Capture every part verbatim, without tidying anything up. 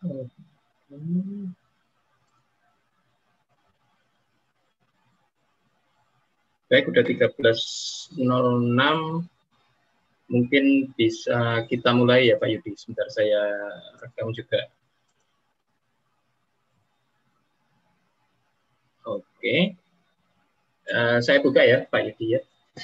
Baik, udah tiga belas nol enam. Mungkin bisa kita mulai ya Pak Yudi. Sebentar saya rekam juga. Oke. Uh, saya buka ya Pak Yudi ya.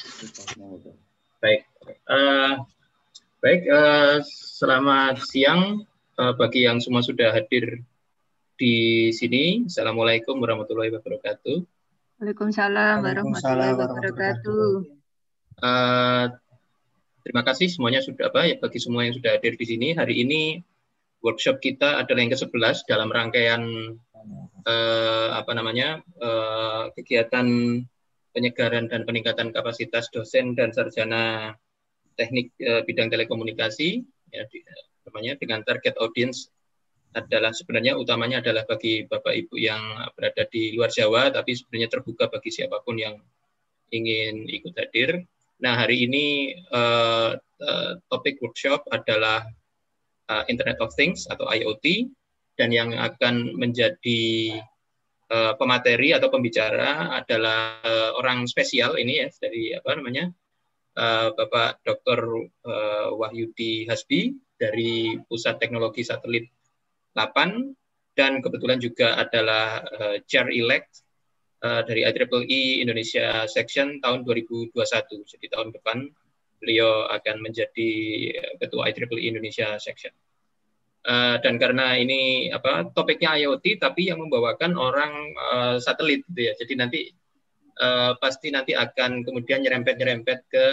Baik. Uh, baik, uh, selamat siang uh, bagi yang semua sudah hadir di sini. Assalamualaikum warahmatullahi wabarakatuh. Waalaikumsalam warahmatullahi wabarakatuh. Uh, terima kasih semuanya sudah apa ya bagi semua yang sudah hadir di sini. Hari ini workshop kita adalah yang ke sebelas dalam rangkaian uh, apa namanya uh, kegiatan penyegaran dan peningkatan kapasitas dosen dan sarjana teknik uh, bidang telekomunikasi ya, di, namanya dengan target audience adalah sebenarnya utamanya adalah bagi Bapak Ibu yang berada di luar Jawa, tapi sebenarnya terbuka bagi siapapun yang ingin ikut hadir. Nah, hari ini uh, uh, topik workshop adalah uh, Internet of Things atau I O T, dan yang akan menjadi uh, pemateri atau pembicara adalah uh, orang spesial ini ya dari apa namanya uh, Bapak Doktor Uh, Wahyudi Hasbi dari Pusat Teknologi Satelit delapan, dan kebetulan juga adalah uh, Chair Elect uh, dari I triple E Indonesia Section tahun dua ribu dua puluh satu. Jadi tahun depan beliau akan menjadi Ketua I triple E Indonesia Section. Uh, dan karena ini apa topiknya I O T, tapi yang membawakan orang uh, satelit, gitu ya. Jadi nanti uh, pasti nanti akan kemudian nyerempet-nyerempet ke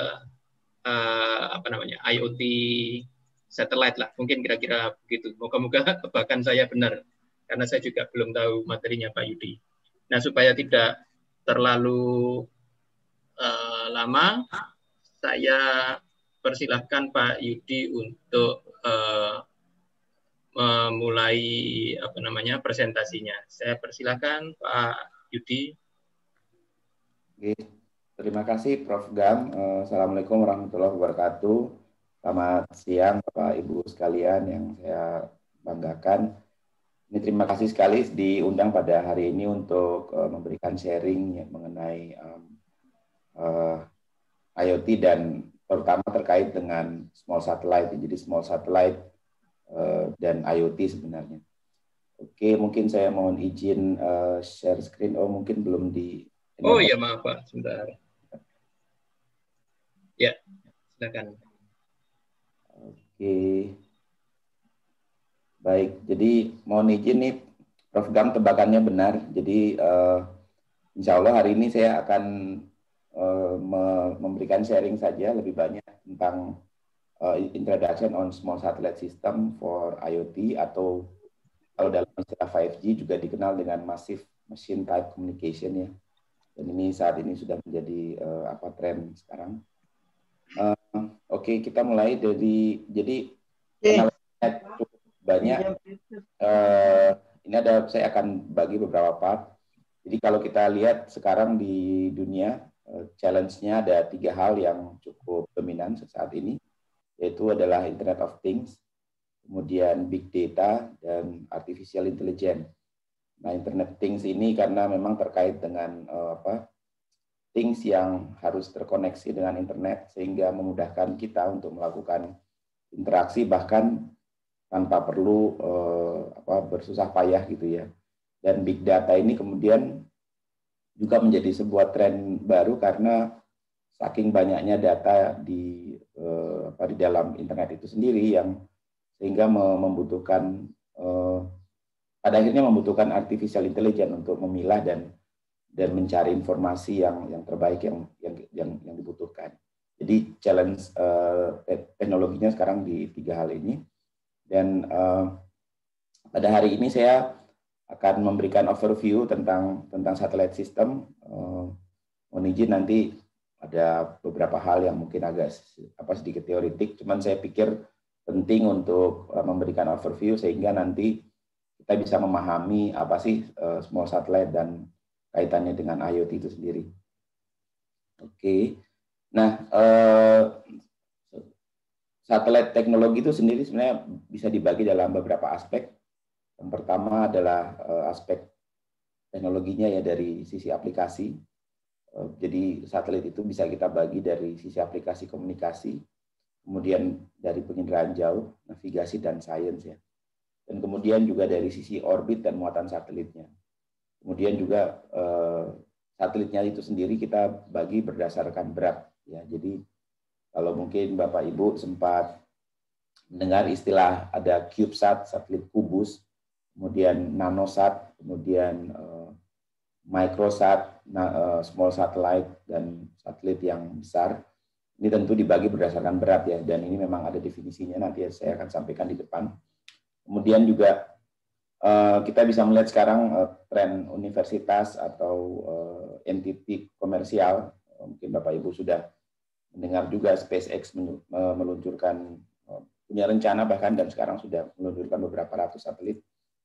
uh, apa namanya I O T satellite lah, mungkin kira-kira begitu. Moga-moga tebakan saya benar, karena saya juga belum tahu materinya Pak Yudi. Nah, supaya tidak terlalu uh, lama, saya persilahkan Pak Yudi untuk uh, memulai apa namanya presentasinya. Saya persilahkan Pak Yudi. Oke, terima kasih Profesor Gam. Assalamualaikum warahmatullahi wabarakatuh. Selamat siang Bapak Ibu sekalian yang saya banggakan. Ini terima kasih sekali diundang pada hari ini untuk uh, memberikan sharing ya, mengenai um, uh, I O T dan terutama terkait dengan small satellite. Jadi small satellite uh, dan I O T sebenarnya. Oke, mungkin saya mohon izin uh, share screen. Oh, mungkin belum di. Oh iya, maaf Pak, sebentar. Ya, silakan. Oke, baik. Jadi mohon izin nih, Prof Gam tebakannya benar. Jadi uh, insya Allah hari ini saya akan uh, memberikan sharing saja lebih banyak tentang uh, introduction on small satellite system for I O T, atau kalau dalam istilah lima G juga dikenal dengan massive machine type communication ya. Dan ini saat ini sudah menjadi uh, apa tren sekarang. Uh, Oke, okay, kita mulai dari jadi penalarannya cukup banyak. Uh, ini ada saya akan bagi beberapa part. Jadi kalau kita lihat sekarang di dunia, uh, challenge-nya ada tiga hal yang cukup dominan saat ini, yaitu adalah Internet of Things, kemudian Big Data, dan Artificial Intelligence. Nah, Internet Things ini karena memang terkait dengan uh, apa? things yang harus terkoneksi dengan internet sehingga memudahkan kita untuk melakukan interaksi bahkan tanpa perlu eh, apa, bersusah payah gitu ya. Dan big data ini kemudian juga menjadi sebuah tren baru karena saking banyaknya data di eh, apa, di dalam internet itu sendiri yang sehingga membutuhkan eh, pada akhirnya membutuhkan artificial intelligence untuk memilah dan dan mencari informasi yang yang terbaik yang yang yang, yang dibutuhkan. Jadi challenge uh, teknologinya sekarang di tiga hal ini. Dan uh, pada hari ini saya akan memberikan overview tentang tentang satellite system. Uh, mohon izin nanti ada beberapa hal yang mungkin agak apa sedikit teoritik, cuman saya pikir penting untuk uh, memberikan overview sehingga nanti kita bisa memahami apa sih uh, small satellite dan kaitannya dengan I O T itu sendiri. Oke, nah eh, satelit teknologi itu sendiri sebenarnya bisa dibagi dalam beberapa aspek. Yang pertama adalah uh, aspek teknologinya ya dari sisi aplikasi. Uh, jadi satelit itu bisa kita bagi dari sisi aplikasi komunikasi, kemudian dari penginderaan jauh, navigasi dan sains ya. Dan kemudian juga dari sisi orbit dan muatan satelitnya. Kemudian juga uh, satelitnya itu sendiri kita bagi berdasarkan berat ya. Jadi kalau mungkin Bapak Ibu sempat mendengar istilah ada CubeSat, satelit kubus, kemudian nanosat, kemudian uh, microsat, uh, small satellite, dan satelit yang besar. Ini tentu dibagi berdasarkan berat ya, dan ini memang ada definisinya, nanti saya akan sampaikan di depan. Kemudian juga uh, kita bisa melihat sekarang uh, tren universitas atau uh, entiti komersial, uh, mungkin Bapak Ibu sudah mendengar juga SpaceX meluncurkan, punya rencana bahkan dan sekarang sudah meluncurkan beberapa ratus satelit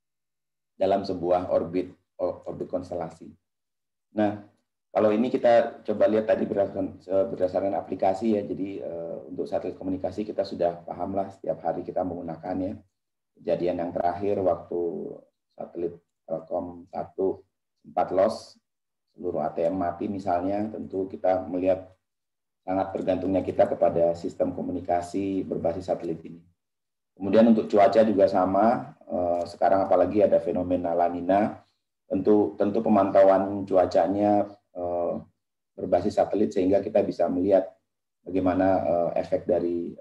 dalam sebuah orbit orbit konstelasi. Nah, kalau ini kita coba lihat tadi berdasarkan, berdasarkan aplikasi ya, jadi uh, untuk satelit komunikasi kita sudah paham lah setiap hari kita menggunakannya. Kejadian yang terakhir waktu satelit Telkom satu sempat loss, seluruh A T M mati misalnya, tentu kita melihat sangat tergantungnya kita kepada sistem komunikasi berbasis satelit ini. Kemudian untuk cuaca juga sama, sekarang apalagi ada fenomena La Nina, tentu tentu pemantauan cuacanya berbasis satelit sehingga kita bisa melihat bagaimana efek dari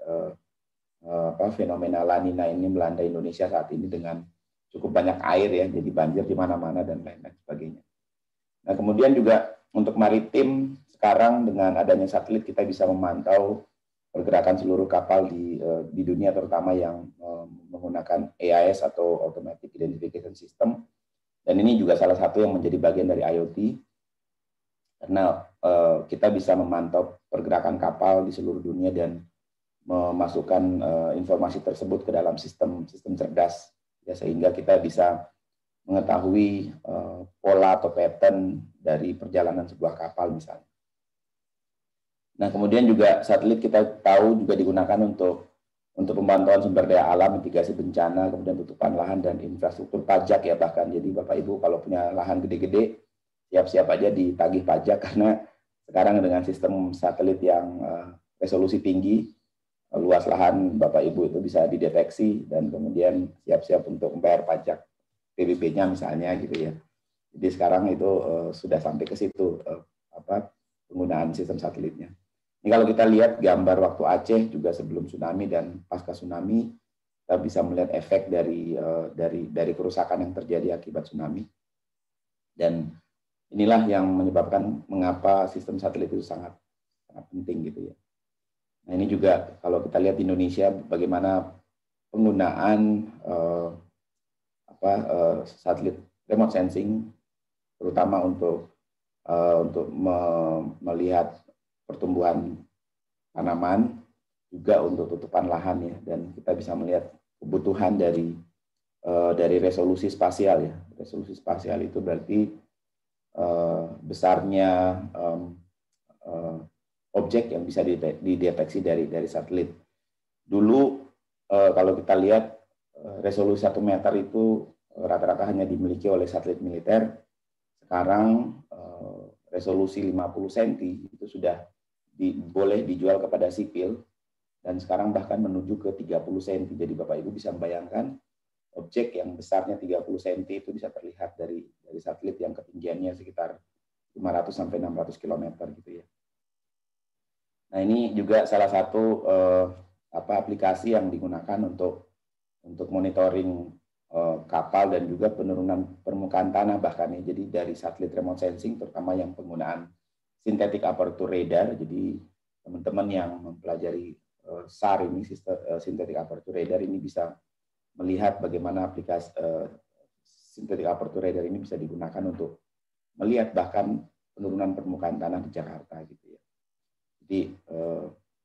apa, fenomena La Nina ini melanda Indonesia saat ini dengan cukup banyak air ya, jadi banjir di mana-mana dan lain-lain sebagainya. Nah, kemudian juga untuk maritim, sekarang dengan adanya satelit kita bisa memantau pergerakan seluruh kapal di di dunia, terutama yang menggunakan A I S atau Automatic Identification System. Dan ini juga salah satu yang menjadi bagian dari I O T, karena kita bisa memantau pergerakan kapal di seluruh dunia dan memasukkan informasi tersebut ke dalam sistem sistem cerdas, ya, sehingga kita bisa mengetahui pola atau pattern dari perjalanan sebuah kapal misalnya. Nah, kemudian juga satelit kita tahu juga digunakan untuk untuk pemantauan sumber daya alam, mitigasi bencana, kemudian tutupan lahan dan infrastruktur pajak ya bahkan. Jadi Bapak Ibu kalau punya lahan gede-gede, siap-siap aja ditagih pajak karena sekarang dengan sistem satelit yang uh, resolusi tinggi, luas lahan Bapak Ibu itu bisa dideteksi dan kemudian siap-siap untuk membayar pajak P B B-nya misalnya gitu ya. Jadi sekarang itu uh, sudah sampai ke situ uh, apa penggunaan sistem satelitnya. Ini kalau kita lihat gambar waktu Aceh juga sebelum tsunami dan pasca tsunami, kita bisa melihat efek dari uh, dari dari kerusakan yang terjadi akibat tsunami. Dan inilah yang menyebabkan mengapa sistem satelit itu sangat sangat penting gitu ya. Nah, ini juga kalau kita lihat di Indonesia bagaimana penggunaan uh, apa uh, satelit remote sensing, terutama untuk uh, untuk me melihat pertumbuhan tanaman, juga untuk tutupan lahan ya, dan kita bisa melihat kebutuhan dari uh, dari resolusi spasial ya. Resolusi spasial itu berarti uh, besarnya um, uh, objek yang bisa dideteksi dari dari satelit. Dulu uh, kalau kita lihat uh, resolusi satu meter itu rata-rata hanya dimiliki oleh satelit militer. Sekarang uh, resolusi lima puluh sentimeter itu sudah di, boleh dijual kepada sipil, dan sekarang bahkan menuju ke tiga puluh sentimeter. Jadi Bapak Ibu bisa membayangkan objek yang besarnya tiga puluh sentimeter itu bisa terlihat dari dari satelit yang ketinggiannya sekitar lima ratus sampai enam ratus kilometer gitu ya. Nah, ini juga salah satu eh, apa aplikasi yang digunakan untuk untuk monitoring eh, kapal dan juga penurunan permukaan tanah bahkan ya. Jadi dari satelit remote sensing, terutama yang penggunaan synthetic aperture radar. Jadi teman-teman yang mempelajari uh, S A R ini, sistem uh, synthetic aperture radar ini bisa melihat bagaimana aplikasi uh, synthetic aperture radar ini bisa digunakan untuk melihat bahkan penurunan permukaan tanah di Jakarta gitu ya. Jadi uh,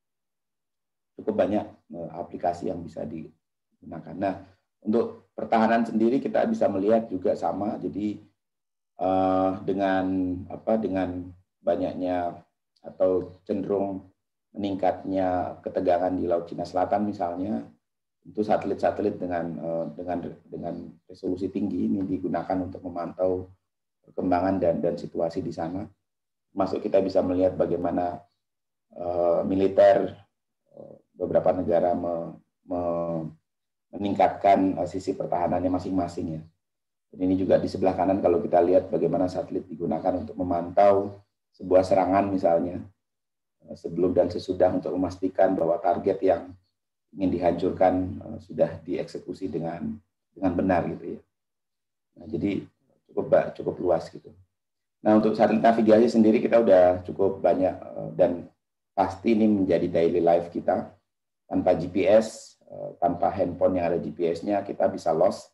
cukup banyak uh, aplikasi yang bisa digunakan. Nah, untuk pertahanan sendiri kita bisa melihat juga sama. Jadi uh, dengan apa dengan banyaknya atau cenderung meningkatnya ketegangan di Laut Cina Selatan misalnya, Tentu satelit-satelit dengan uh, dengan dengan resolusi tinggi ini digunakan untuk memantau perkembangan dan dan situasi di sana. Masuk kita bisa melihat bagaimana uh, militer uh, beberapa negara me, me, meningkatkan uh, sisi pertahanannya masing-masing ya. Dan ini juga di sebelah kanan kalau kita lihat bagaimana satelit digunakan untuk memantau sebuah serangan misalnya uh, sebelum dan sesudah untuk memastikan bahwa target yang ingin dihancurkan uh, sudah dieksekusi dengan dengan benar gitu ya. Nah, jadi cukup cukup luas gitu. Nah, untuk satelit navigasi sendiri kita udah cukup banyak dan pasti ini menjadi daily life kita. Tanpa G P S, tanpa handphone yang ada G P S-nya kita bisa lost.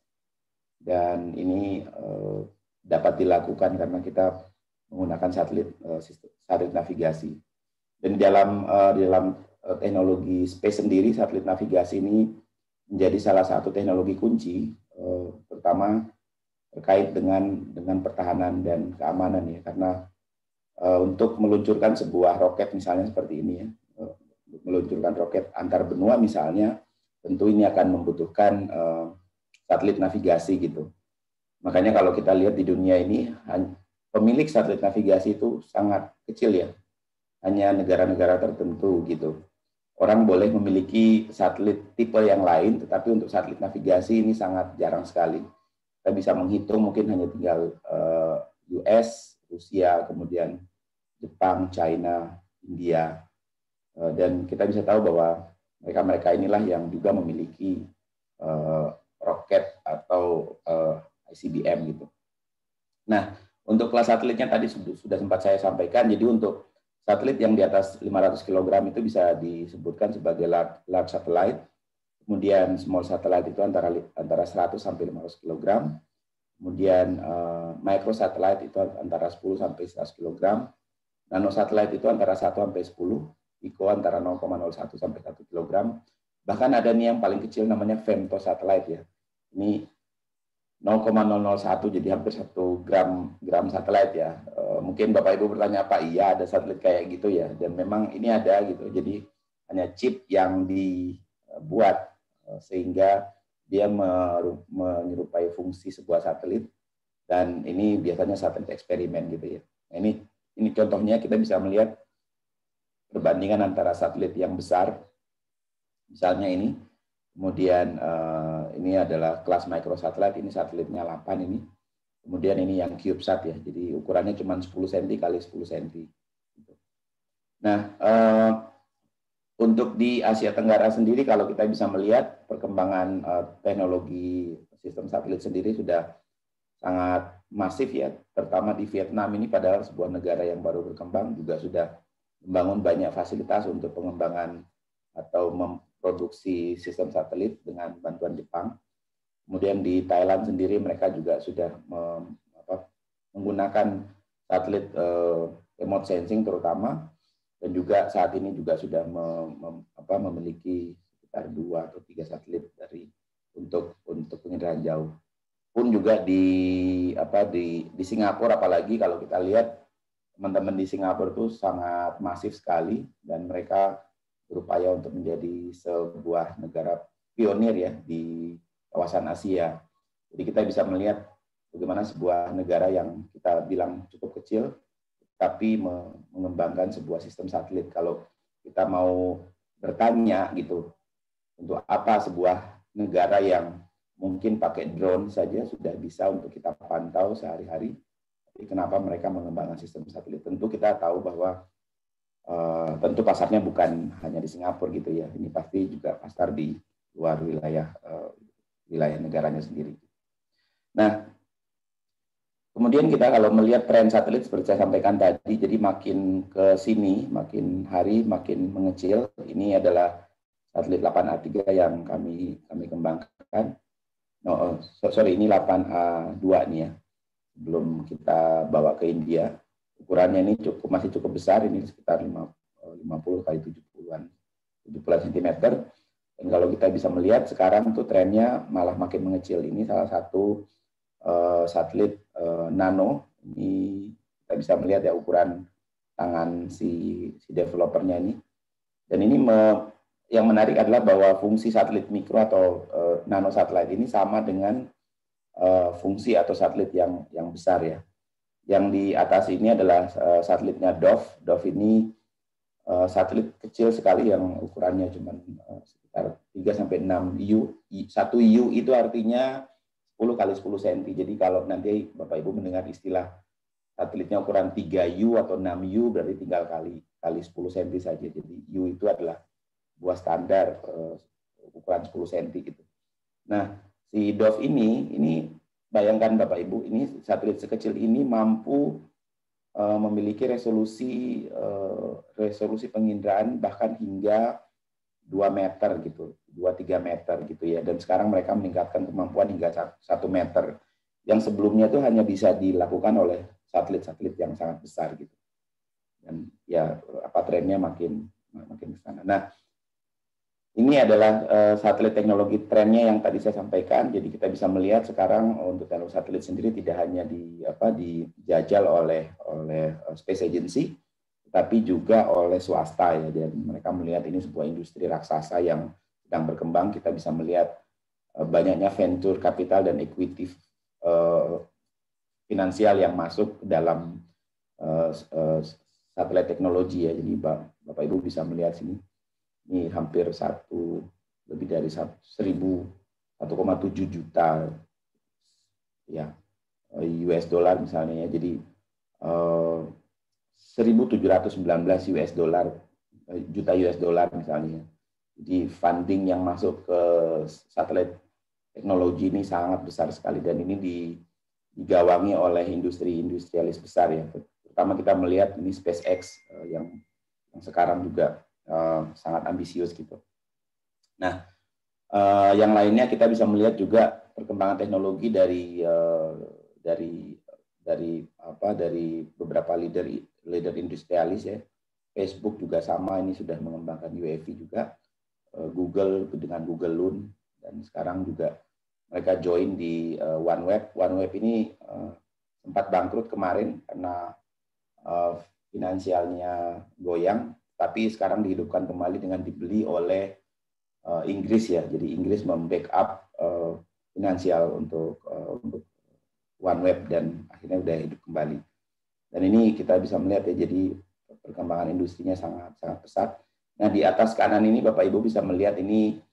Dan ini uh, dapat dilakukan karena kita menggunakan satelit uh, satelit navigasi. Dan di dalam uh, di dalam uh, teknologi space sendiri, satelit navigasi ini menjadi salah satu teknologi kunci, uh, terutama terkait dengan dengan pertahanan dan keamanan ya, karena uh, untuk meluncurkan sebuah roket misalnya seperti ini ya, uh, meluncurkan roket antar benua misalnya, tentu ini akan membutuhkan uh, satelit navigasi gitu. Makanya kalau kita lihat di dunia ini pemilik satelit navigasi itu sangat kecil ya, hanya negara-negara tertentu gitu. Orang boleh memiliki satelit tipe yang lain, tetapi untuk satelit navigasi ini sangat jarang sekali. Kita bisa menghitung mungkin hanya tinggal uh, U S, Rusia, kemudian Jepang, China, India, uh, dan kita bisa tahu bahwa mereka-mereka inilah yang juga memiliki uh, roket atau uh, I C B M gitu. Nah, untuk kelas satelitnya tadi sudah, sudah sempat saya sampaikan. Jadi untuk satelit yang di atas lima ratus kilogram itu bisa disebutkan sebagai large, large satellite. Kemudian small satellite itu antara antara seratus sampai lima ratus kilogram. Kemudian uh, micro satellite itu antara sepuluh sampai seratus kilogram. Nano satellite itu antara satu sampai sepuluh, pico antara nol koma nol satu sampai satu kilogram. Bahkan ada nih yang paling kecil namanya femto satellite ya. Ini nol koma nol nol satu, jadi hampir satu gram gram satelit ya. Uh, mungkin Bapak Ibu bertanya apa? Iya, ada satelit kayak gitu ya. Dan memang ini ada gitu. Jadi hanya chip yang dibuat sehingga dia menyerupai fungsi sebuah satelit, dan ini biasanya satelit eksperimen gitu ya. Nah, ini ini contohnya kita bisa melihat perbandingan antara satelit yang besar, misalnya ini, kemudian uh, ini adalah kelas microsatelit, ini satelitnya delapan ini, kemudian ini yang CubeSat ya, jadi ukurannya cuma sepuluh sentimeter kali sepuluh sentimeter. Nah, uh, untuk di Asia Tenggara sendiri, kalau kita bisa melihat perkembangan uh, teknologi sistem satelit sendiri sudah sangat masif ya, terutama di Vietnam ini, padahal sebuah negara yang baru berkembang juga sudah membangun banyak fasilitas untuk pengembangan atau memproduksi sistem satelit dengan bantuan Jepang. Kemudian di Thailand sendiri mereka juga sudah mem, apa, menggunakan satelit uh, remote sensing terutama, dan juga saat ini juga sudah mem, mem, apa, memiliki sekitar dua atau tiga satelit dari untuk untuk penginderaan jauh. Pun juga di apa di di Singapura, apalagi kalau kita lihat teman-teman di Singapura itu sangat masif sekali, dan mereka berupaya untuk menjadi sebuah negara pionir ya di kawasan Asia. Jadi kita bisa melihat bagaimana sebuah negara yang kita bilang cukup kecil, tapi mengembangkan sebuah sistem satelit. Kalau kita mau bertanya gitu, untuk apa sebuah negara yang mungkin pakai drone saja sudah bisa untuk kita pantau sehari-hari, tapi kenapa mereka mengembangkan sistem satelit? Tentu kita tahu bahwa uh, tentu pasarnya bukan hanya di Singapura gitu ya, ini pasti juga pasar di luar wilayah uh, wilayah negaranya sendiri. Nah, kemudian kita kalau melihat tren satelit seperti saya sampaikan tadi, jadi makin ke sini, makin hari makin mengecil. Ini adalah satelit delapan A tiga yang kami kami kembangkan. No, sorry, ini delapan A dua nih ya. Belum kita bawa ke India. Ukurannya ini cukup masih cukup besar, ini sekitar lima puluh kali tujuh puluhan sentimeter. Dan kalau kita bisa melihat sekarang tuh trennya malah makin mengecil. Ini salah satu Uh, satelit uh, nano. Ini kita bisa melihat ya ukuran tangan si si developernya ini, dan ini me, yang menarik adalah bahwa fungsi satelit mikro atau uh, nano satelit ini sama dengan uh, fungsi atau satelit yang yang besar ya. Yang di atas ini adalah uh, satelitnya Dove. Dove ini uh, satelit kecil sekali yang ukurannya cuma uh, sekitar tiga sampai enam U. satu U itu artinya sepuluh kali sepuluh sentimeter. Jadi kalau nanti Bapak Ibu mendengar istilah satelitnya ukuran tiga U atau enam U berarti tinggal kali kali sepuluh sentimeter saja. Jadi U itu adalah buah standar uh, ukuran sepuluh sentimeter gitu. Nah, si Dove ini ini bayangkan Bapak Ibu, ini satelit sekecil ini mampu uh, memiliki resolusi uh, resolusi penginderaan bahkan hingga dua meter gitu, dua tiga meter gitu ya. Dan sekarang mereka meningkatkan kemampuan hingga satu meter. Yang sebelumnya itu hanya bisa dilakukan oleh satelit-satelit yang sangat besar gitu. Dan ya apa trennya makin makin ke sana. Nah, ini adalah uh, satelit teknologi trennya yang tadi saya sampaikan. Jadi kita bisa melihat sekarang untuk teknologi satelit sendiri tidak hanya di apa dijajal oleh oleh Space Agency, tapi juga oleh swasta ya. Dan mereka melihat ini sebuah industri raksasa yang sedang berkembang. Kita bisa melihat uh, banyaknya venture capital dan equity uh, finansial yang masuk dalam uh, uh, satelit teknologi ya. Jadi Bapak Ibu bisa melihat sini. Ini hampir satu lebih dari seribu satu koma tujuh juta ya U S dollar misalnya ya. Jadi uh, seribu tujuh ratus sembilan belas U S dollar juta U S dollar misalnya. Jadi funding yang masuk ke satelit teknologi ini sangat besar sekali dan ini digawangi oleh industri-industrialis besar ya. Pertama kita melihat ini SpaceX uh, yang yang sekarang juga Uh, sangat ambisius gitu. Nah, uh, yang lainnya kita bisa melihat juga perkembangan teknologi dari uh, dari dari apa dari beberapa leader leader industrialis ya. Facebook juga sama, ini sudah mengembangkan U A V juga. Uh, Google dengan Google Loon dan sekarang juga mereka join di uh, OneWeb. OneWeb ini uh, sempat bangkrut kemarin karena uh, finansialnya goyang. Tapi sekarang dihidupkan kembali dengan dibeli oleh uh, Inggris ya. Jadi Inggris membackup uh, finansial untuk uh, untuk OneWeb dan akhirnya sudah hidup kembali. Dan ini kita bisa melihat ya, jadi perkembangan industrinya sangat sangat pesat. Nah di atas kanan ini Bapak Ibu bisa melihat ini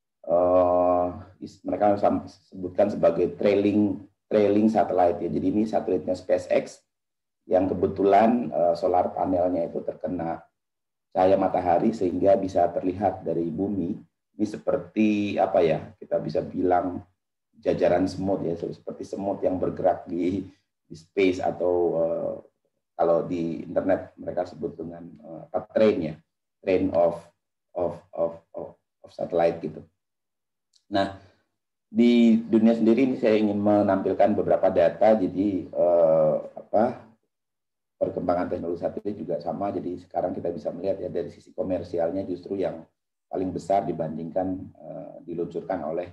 uh, mereka sebutkan sebagai trailing trailing satellite ya. Jadi ini satelitnya SpaceX yang kebetulan uh, solar panelnya itu terkena cahaya matahari sehingga bisa terlihat dari bumi. Ini seperti apa ya, kita bisa bilang jajaran semut ya, seperti semut yang bergerak di, di space atau uh, kalau di internet mereka sebut dengan uh, train ya, train of of of of, of satellite gitu. Nah di dunia sendiri ini saya ingin menampilkan beberapa data. Jadi uh, apa perkembangan teknologi satelit juga sama, jadi sekarang kita bisa melihat ya dari sisi komersialnya justru yang paling besar dibandingkan uh, diluncurkan oleh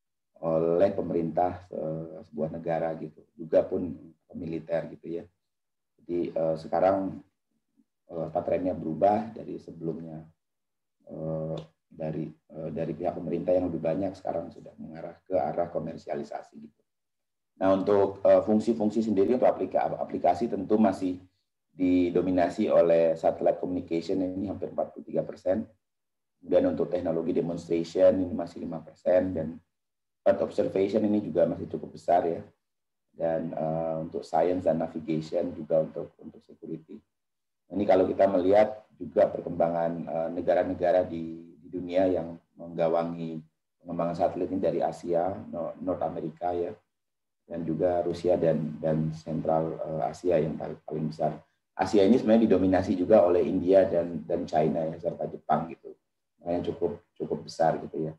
oleh pemerintah uh, sebuah negara gitu, juga pun militer gitu ya. Jadi uh, sekarang uh, trennya berubah dari sebelumnya uh, dari uh, dari pihak pemerintah yang lebih banyak sekarang sudah mengarah ke arah komersialisasi gitu. Nah untuk uh, fungsi-fungsi sendiri untuk aplikasi, aplikasi tentu masih didominasi oleh satellite communication, ini hampir empat puluh tiga persen. Kemudian untuk teknologi demonstration ini masih lima persen dan earth observation ini juga masih cukup besar ya. Dan uh, untuk science dan navigation juga untuk untuk security. Ini kalau kita melihat juga perkembangan negara-negara uh, di, di dunia yang menggawangi pengembangan satelit ini dari Asia, North America ya, dan juga Rusia dan dan Sentral uh, Asia yang paling, paling besar. Asia ini sebenarnya didominasi juga oleh India dan dan China ya, serta Jepang gitu. Makanya cukup cukup besar gitu ya.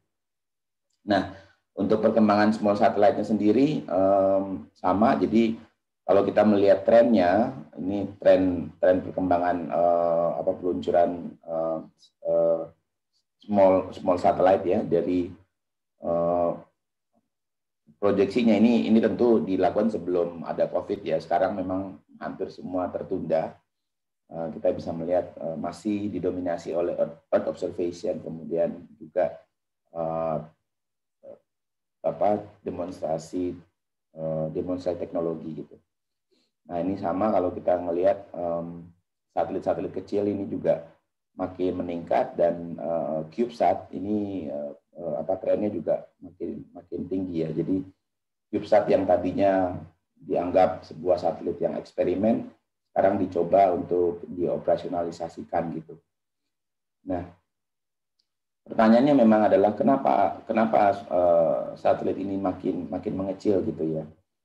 Nah, untuk perkembangan small satellite-nya sendiri um, sama. Jadi kalau kita melihat trennya, ini tren tren perkembangan uh, apa peluncuran uh, uh, small small satellite ya dari uh, proyeksinya ini ini tentu dilakukan sebelum ada COVID ya. Sekarang memang hampir semua tertunda. uh, kita bisa melihat uh, masih didominasi oleh Earth observation, kemudian juga uh, apa demonstrasi uh, demonstrasi teknologi gitu. Nah ini sama kalau kita melihat um, satelit-satelit kecil ini juga makin meningkat, dan uh, CubeSat ini uh, uh, apa trennya juga makin makin tinggi ya. Jadi CubeSat yang tadinya dianggap sebuah satelit yang eksperimen, sekarang dicoba untuk dioperasionalisasikan gitu. Nah, pertanyaannya memang adalah kenapa kenapa uh, satelit ini makin makin mengecil gitu ya.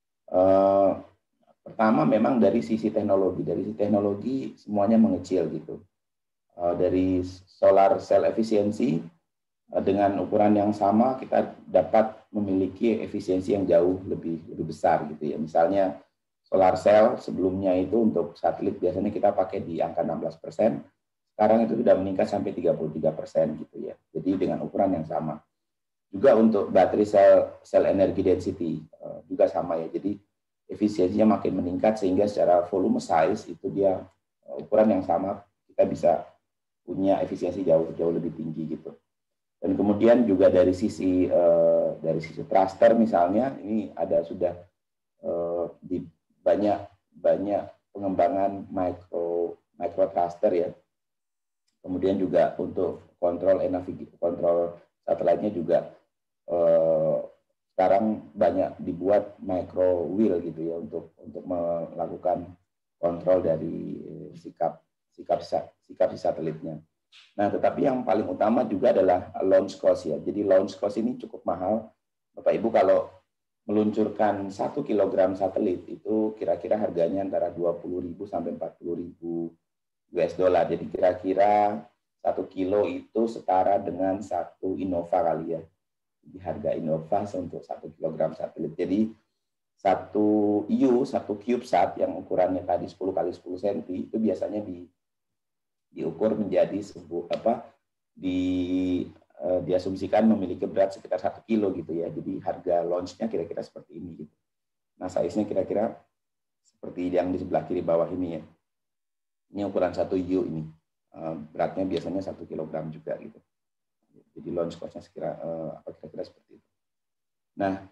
Uh, pertama memang dari sisi teknologi, dari sisi teknologi semuanya mengecil gitu. Uh, dari solar cell efisiensi uh, dengan ukuran yang sama kita dapat memiliki efisiensi yang jauh lebih lebih besar gitu ya. Misalnya solar cell sebelumnya itu untuk satelit biasanya kita pakai di angka enam belas persen, sekarang itu sudah meningkat sampai tiga puluh tiga persen gitu ya. Jadi dengan ukuran yang sama. Juga untuk baterai cell cell energy density uh, juga sama ya. Jadi efisiensinya makin meningkat sehingga secara volume size itu dia uh, ukuran yang sama kita bisa punya efisiensi jauh jauh lebih tinggi gitu. Dan kemudian juga dari sisi uh, dari sisi thruster misalnya, ini ada sudah uh, di banyak banyak pengembangan micro micro thruster ya. Kemudian juga untuk kontrol navigasi, kontrol satelitnya juga uh, sekarang banyak dibuat micro wheel gitu ya untuk untuk melakukan kontrol dari sikap sikap sikap si satelitnya. Nah, tetapi yang paling utama juga adalah launch cost ya. Jadi launch cost ini cukup mahal. Bapak Ibu kalau meluncurkan satu kilogram satelit itu kira-kira harganya antara dua puluh ribu sampai empat puluh ribu U S dollar. Jadi kira-kira satu kilo itu setara dengan satu Innova kali ya. Jadi harga Innova untuk satu kilogram satelit. Jadi satu U, satu CubeSat yang ukurannya tadi sepuluh kali sepuluh sentimeter itu biasanya di diukur menjadi sebuah apa di uh, diasumsikan memiliki berat sekitar satu kilo gitu ya. Jadi harga launch-nya kira-kira seperti ini gitu. Nah, size-nya kira-kira seperti yang di sebelah kiri bawah ini ya. Ini ukuran satu U ini. Uh, beratnya biasanya satu kilogram juga gitu. Jadi launch cost-nya sekira uh, apa kira-kira seperti itu. Nah,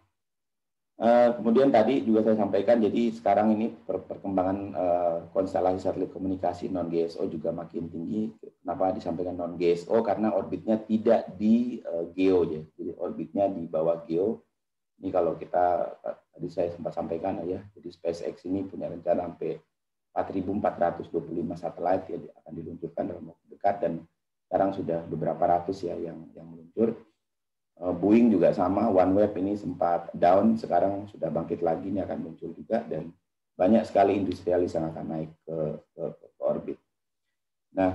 Uh, kemudian tadi juga saya sampaikan, jadi sekarang ini per perkembangan uh, konstelasi satelit komunikasi non G S O juga makin tinggi. Kenapa disampaikan non G S O? Karena orbitnya tidak di uh, geo ya, jadi orbitnya di bawah geo. Ini kalau kita uh, tadi saya sempat sampaikan ya, jadi SpaceX ini punya rencana sampai empat ribu empat ratus dua puluh lima satelit ya akan diluncurkan dalam waktu dekat, dan sekarang sudah beberapa ratus ya yang yang meluncur. Boeing juga sama, OneWeb ini sempat down, sekarang sudah bangkit lagi, ini akan muncul juga, dan banyak sekali industrialis yang akan naik ke, ke, ke orbit. Nah,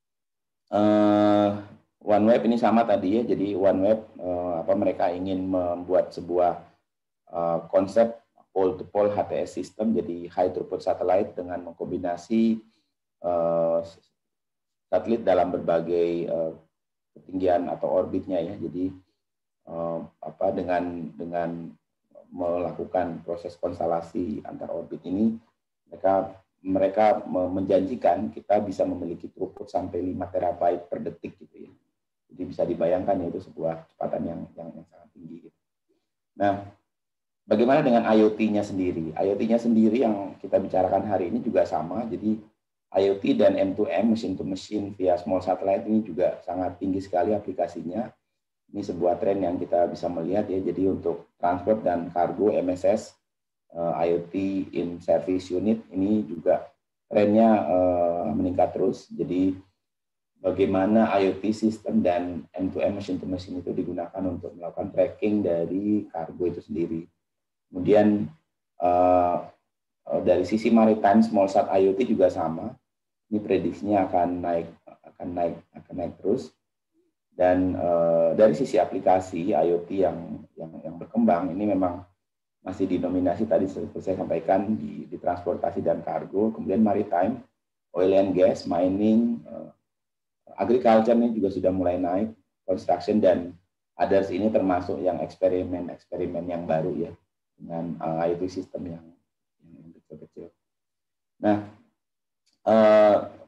eh, OneWeb ini sama tadi ya, jadi OneWeb eh, apa mereka ingin membuat sebuah eh, konsep pole-to-pole H T S system, jadi high throughput satellite dengan mengkombinasi eh, satelit dalam berbagai eh, ketinggian atau orbitnya ya, jadi Uh, apa dengan dengan melakukan proses konstelasi antar orbit ini, mereka mereka menjanjikan kita bisa memiliki throughput sampai lima terabyte per detik gitu ya. Jadi bisa dibayangkan ya itu sebuah kecepatan yang yang, yang sangat tinggi gitu. Nah, bagaimana dengan I O T-nya sendiri? I O T-nya sendiri yang kita bicarakan hari ini juga sama. Jadi I O T dan M to M, machine to machine via small satellite ini juga sangat tinggi sekali aplikasinya. Ini sebuah tren yang kita bisa melihat ya. Jadi untuk transport dan kargo M S S, uh, I O T in service unit ini juga trennya uh, meningkat terus. Jadi bagaimana I O T system dan M to M machine to machine itu digunakan untuk melakukan tracking dari kargo itu sendiri. Kemudian uh, dari sisi maritime small sat I O T juga sama. Ini prediksinya akan naik akan naik akan naik terus. Dan uh, dari sisi aplikasi I O T yang yang, yang berkembang ini memang masih didominasi tadi seperti saya sampaikan di, di transportasi dan kargo, kemudian maritime, oil and gas, mining, uh, agriculture ini juga sudah mulai naik, construction dan others ini termasuk yang eksperimen-eksperimen yang baru ya dengan uh, I O T system yang yang kecil-kecil. Nah, uh,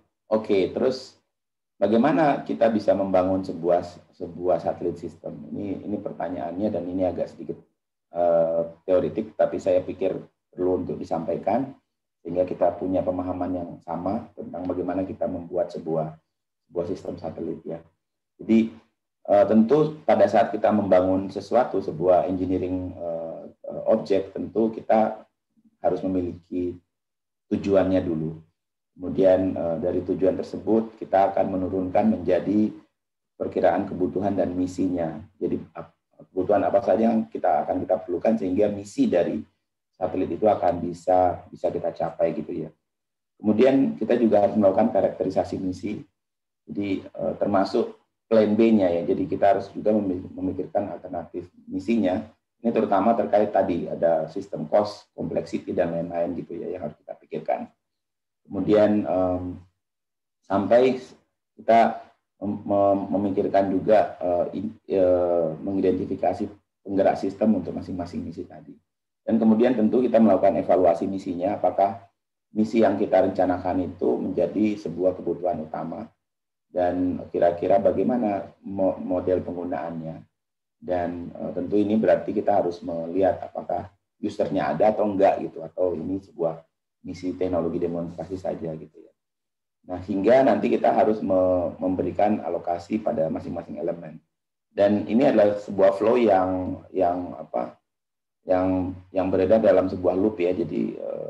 Oke, terus bagaimana kita bisa membangun sebuah sebuah satelit sistem? Ini ini pertanyaannya dan ini agak sedikit uh, teoritik, tapi saya pikir perlu untuk disampaikan sehingga kita punya pemahaman yang sama tentang bagaimana kita membuat sebuah sebuah sistem satelit ya. Jadi uh, tentu pada saat kita membangun sesuatu, sebuah engineering uh, objek, tentu kita harus memiliki tujuannya dulu. Kemudian uh, dari tujuan tersebut kita akan menurunkan menjadi perkiraan kebutuhan dan misinya. Jadi kebutuhan apa saja yang kita akan kita perlukan sehingga misi dari satelit itu akan bisa bisa kita capai gitu ya. Kemudian kita juga harus melakukan karakterisasi misi. Jadi eh, termasuk plan B-nya ya. Jadi kita harus juga memikirkan alternatif misinya. Ini terutama terkait tadi ada sistem cost, complexity dan lain-lain gitu ya yang harus kita pikirkan. Kemudian um, sampai kita mem memikirkan juga uh, in, uh, mengidentifikasi penggerak sistem untuk masing-masing misi tadi. Dan kemudian tentu kita melakukan evaluasi misinya, apakah misi yang kita rencanakan itu menjadi sebuah kebutuhan utama dan kira-kira bagaimana mo model penggunaannya. Dan uh, tentu ini berarti kita harus melihat apakah usernya ada atau enggak gitu, atau ini sebuah misi teknologi demonstrasi saja gitu ya. Nah, hingga nanti kita harus me memberikan alokasi pada masing-masing elemen. Dan ini adalah sebuah flow yang yang apa? yang yang beredar dalam sebuah loop ya. Jadi uh,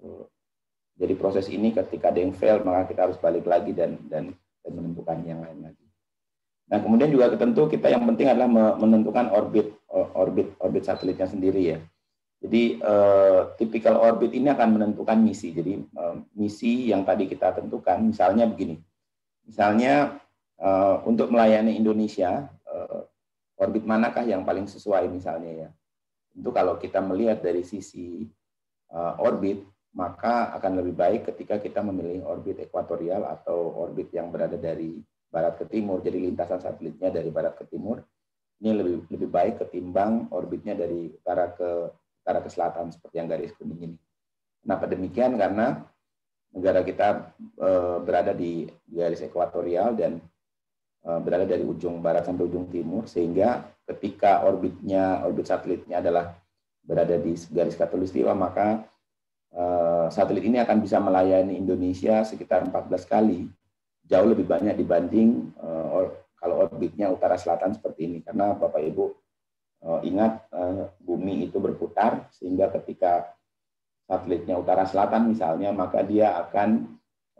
jadi proses ini ketika ada yang fail maka kita harus balik lagi dan dan, dan menentukan yang lain lagi. Nah, kemudian juga tentu kita yang penting adalah menentukan orbit orbit orbit satelitnya sendiri ya. Jadi uh, typical orbit ini akan menentukan misi. Jadi uh, misi yang tadi kita tentukan, misalnya begini, misalnya uh, untuk melayani Indonesia, uh, orbit manakah yang paling sesuai misalnya ya? Tentu kalau kita melihat dari sisi uh, orbit, maka akan lebih baik ketika kita memilih orbit ekuatorial atau orbit yang berada dari barat ke timur. Jadi lintasan satelitnya dari barat ke timur ini lebih lebih baik ketimbang orbitnya dari utara ke utara ke selatan seperti yang garis kuning ini. Kenapa demikian? Karena negara kita e, berada di garis ekuatorial dan e, berada dari ujung barat sampai ujung timur, sehingga ketika orbitnya orbit satelitnya adalah berada di garis khatulistiwa, maka e, satelit ini akan bisa melayani Indonesia sekitar empat belas kali, jauh lebih banyak dibanding e, or, kalau orbitnya utara selatan seperti ini. Karena Bapak Ibu ingat bumi itu berputar, sehingga ketika satelitnya utara selatan misalnya, maka dia akan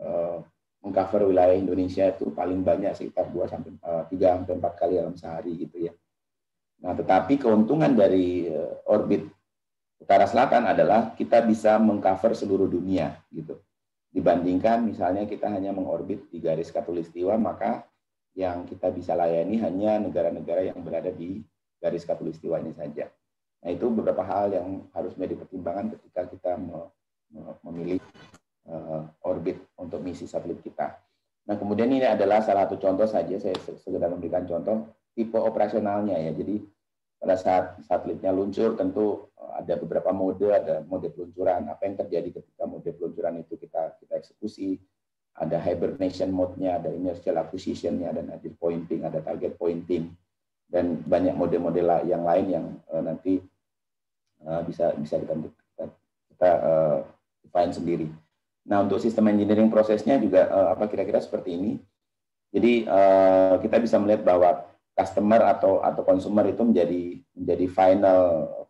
mengcover wilayah Indonesia itu paling banyak sekitar dua sampai tiga sampai empat kali dalam sehari gitu ya. Nah, tetapi keuntungan dari orbit utara selatan adalah kita bisa mengcover seluruh dunia gitu. Dibandingkan misalnya kita hanya mengorbit di garis khatulistiwa, maka yang kita bisa layani hanya negara-negara yang berada di garis khatulistiwa ini saja. Nah, itu beberapa hal yang harus menjadi pertimbangan ketika kita memilih uh, orbit untuk misi satelit kita. Nah, kemudian ini adalah salah satu contoh saja, saya segera memberikan contoh tipe operasionalnya ya. Jadi pada saat satelitnya luncur tentu ada beberapa mode, ada mode peluncuran. Apa yang terjadi ketika mode peluncuran itu kita kita eksekusi. Ada hibernation mode-nya, ada inertial acquisition-nya, ada nadir pointing, ada target pointing, dan banyak mode-mode yang lain yang uh, nanti uh, bisa bisa kita kita, kita uh, define sendiri. Nah, untuk sistem engineering prosesnya juga uh, apa kira-kira seperti ini. Jadi uh, kita bisa melihat bahwa customer atau atau consumer itu menjadi menjadi final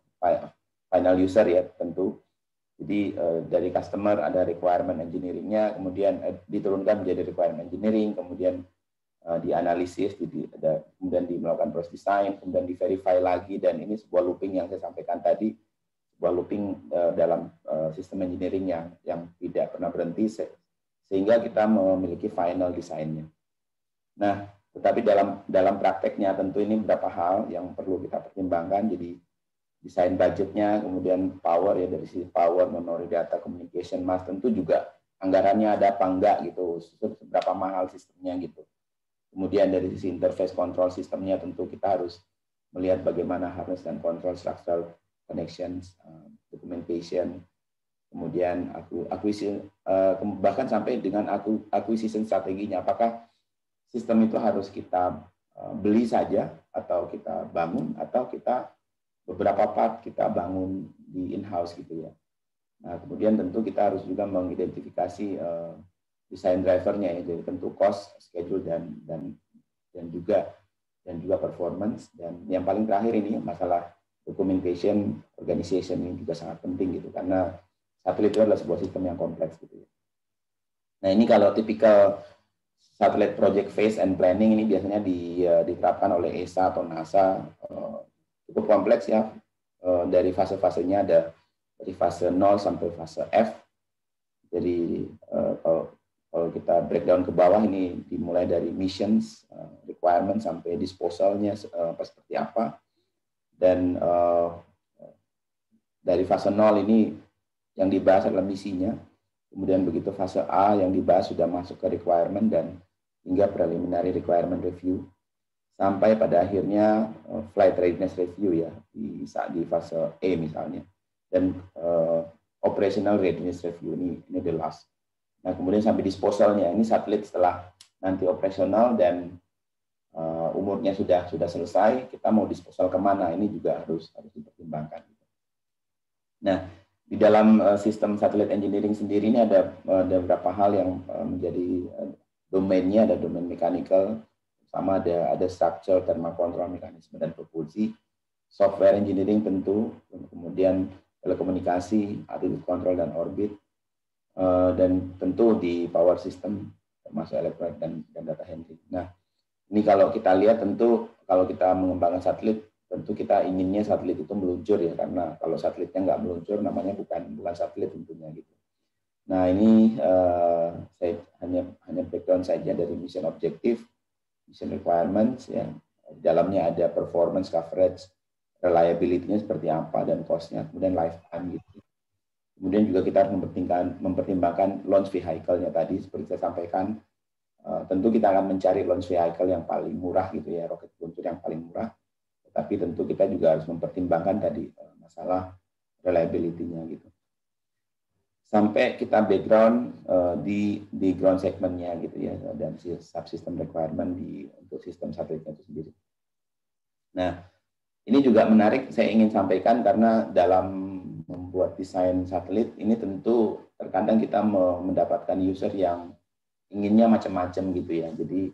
final user ya tentu. Jadi uh, dari customer ada requirement engineering-nya, kemudian uh, diturunkan menjadi requirement engineering, kemudian uh, dianalisis, di, ada, kemudian di melakukan proses design, kemudian di verify lagi, dan ini sebuah looping yang saya sampaikan tadi, sebuah looping uh, dalam uh, sistem engineering yang yang tidak pernah berhenti se sehingga kita memiliki final design-nya. Nah, tetapi dalam dalam prakteknya tentu ini beberapa hal yang perlu kita pertimbangkan. Jadi desain budgetnya, kemudian power ya, dari sisi power, memory, data, communication, mass, tentu juga anggarannya ada apa enggak gitu, seberapa mahal sistemnya gitu. Kemudian dari sisi interface control sistemnya tentu kita harus melihat bagaimana harness dan control structural connections, uh, documentation, kemudian acquisition, uh, bahkan sampai dengan aku, acquisition strateginya. Apakah sistem itu harus kita uh, beli saja, atau kita bangun, atau kita beberapa part kita bangun di in-house gitu ya. Nah, kemudian tentu kita harus juga mengidentifikasi uh, desain drivernya ya, jadi tentu cost, schedule dan dan dan juga dan juga performance, dan yang paling terakhir ini masalah documentation, organization ini juga sangat penting gitu, karena satelit itu adalah sebuah sistem yang kompleks gitu ya. Nah, ini kalau tipikal satellite project phase and planning ini biasanya di, uh, diterapkan oleh E S A atau NASA, uh, cukup kompleks ya, uh, dari fase-fasenya ada dari fase nol sampai fase F. Jadi uh, kalau kalau kita breakdown ke bawah ini dimulai dari missions, uh, requirement sampai disposalnya uh, seperti apa, dan uh, dari fase nol ini yang dibahas adalah misinya, kemudian begitu fase A yang dibahas sudah masuk ke requirement dan hingga preliminary requirement review, sampai pada akhirnya uh, flight readiness review ya di saat di fase E misalnya, dan uh, operational readiness review ini ini the last. Nah, kemudian sampai disposalnya, ini satelit setelah nanti operasional dan uh, umurnya sudah sudah selesai, kita mau disposal kemana, ini juga harus harus dipertimbangkan. Nah, di dalam uh, sistem satellite engineering sendiri ini ada uh, ada beberapa hal yang uh, menjadi uh, domainnya, ada domain mechanical, sama ada ada structure, thermal control, mekanisme dan propulsi, software engineering tentu, kemudian telekomunikasi, attitude control dan orbit, uh, dan tentu di power system termasuk elektronik dan, dan data handling. Nah, ini kalau kita lihat tentu kalau kita mengembangkan satelit, tentu kita inginnya satelit itu meluncur ya, karena kalau satelitnya nggak meluncur namanya bukan bukan satelit tentunya gitu. Nah, ini uh, saya hanya hanya background saja dari mission objective, mission requirements ya. Di dalamnya ada performance, coverage, reliability-nya seperti apa dan cost-nya, kemudian lifetime gitu. Kemudian juga kita harus mempertimbangkan mempertimbangkan launch vehicle-nya tadi seperti saya sampaikan. Uh, tentu kita akan mencari launch vehicle yang paling murah gitu ya, roket peluncur yang paling murah. Tapi tentu kita juga harus mempertimbangkan tadi masalah reliability-nya gitu. Sampai kita background uh, di di ground segment-nya gitu ya, dan subsystem requirement di untuk sistem satelitnya itu sendiri. Nah, ini juga menarik saya ingin sampaikan karena dalam membuat desain satelit ini tentu terkadang kita mendapatkan user yang inginnya macam-macam gitu ya. Jadi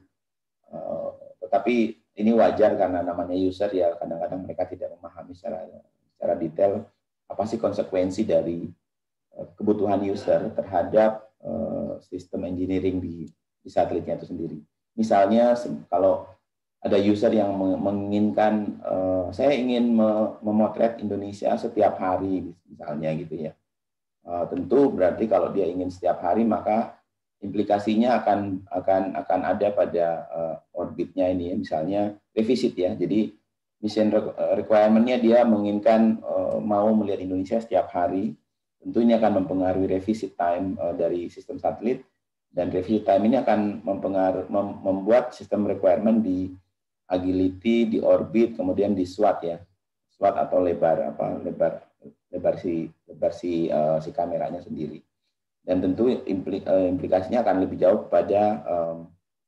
uh, tetapi ini wajar karena namanya user ya, kadang-kadang mereka tidak memahami secara secara detail apa sih konsekuensi dari uh, kebutuhan user terhadap uh, sistem engineering di, di satelitnya itu sendiri. Misalnya kalau ada user yang menginginkan uh, saya ingin memotret Indonesia setiap hari misalnya gitu ya. Uh, tentu berarti kalau dia ingin setiap hari maka implikasinya akan akan akan ada pada uh, orbitnya ini ya, misalnya revisit ya. Jadi mission requirement-nya dia menginginkan uh, mau melihat Indonesia setiap hari. Tentu ini akan mempengaruhi revisit time uh, dari sistem satelit, dan revisit time ini akan mempengaruhi mem membuat sistem requirement di agility, di orbit, kemudian di SWOT ya. SWOT atau lebar apa lebar lebar si lebar si uh, si kameranya sendiri. Dan tentu implikasinya akan lebih jauh kepada um,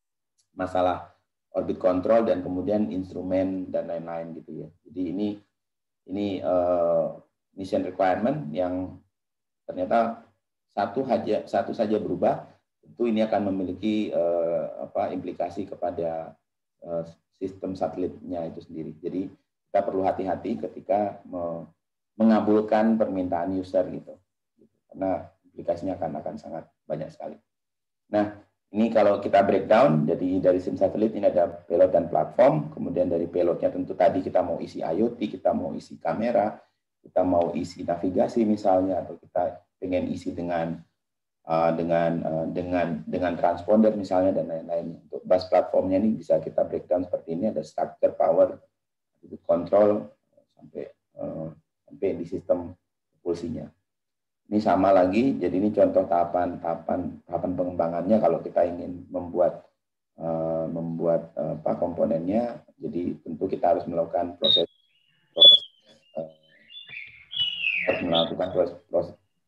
masalah orbit control dan kemudian instrumen dan lain-lain gitu ya. Jadi ini ini uh, mission requirement yang ternyata satu saja satu saja berubah, tentu ini akan memiliki uh, apa implikasi kepada uh, sistem satelitnya itu sendiri. Jadi kita perlu hati-hati ketika me mengabulkan permintaan user gitu, karena aplikasinya akan akan sangat banyak sekali. Nah, ini kalau kita breakdown, jadi dari sistem satelit ini ada payload dan platform, kemudian dari payloadnya tentu tadi kita mau isi IoT, kita mau isi kamera, kita mau isi navigasi misalnya, atau kita pengen isi dengan uh, dengan uh, dengan dengan transponder misalnya dan lain-lain. Untuk bus platformnya ini bisa kita breakdown seperti ini, ada structure, power, control sampai uh, sampai di sistem propulsinya. Ini sama lagi, jadi ini contoh tahapan-tahapan tahapan pengembangannya kalau kita ingin membuat uh, membuat uh, apa komponennya. Jadi tentu kita harus melakukan proses, proses uh, harus melakukan proses, proses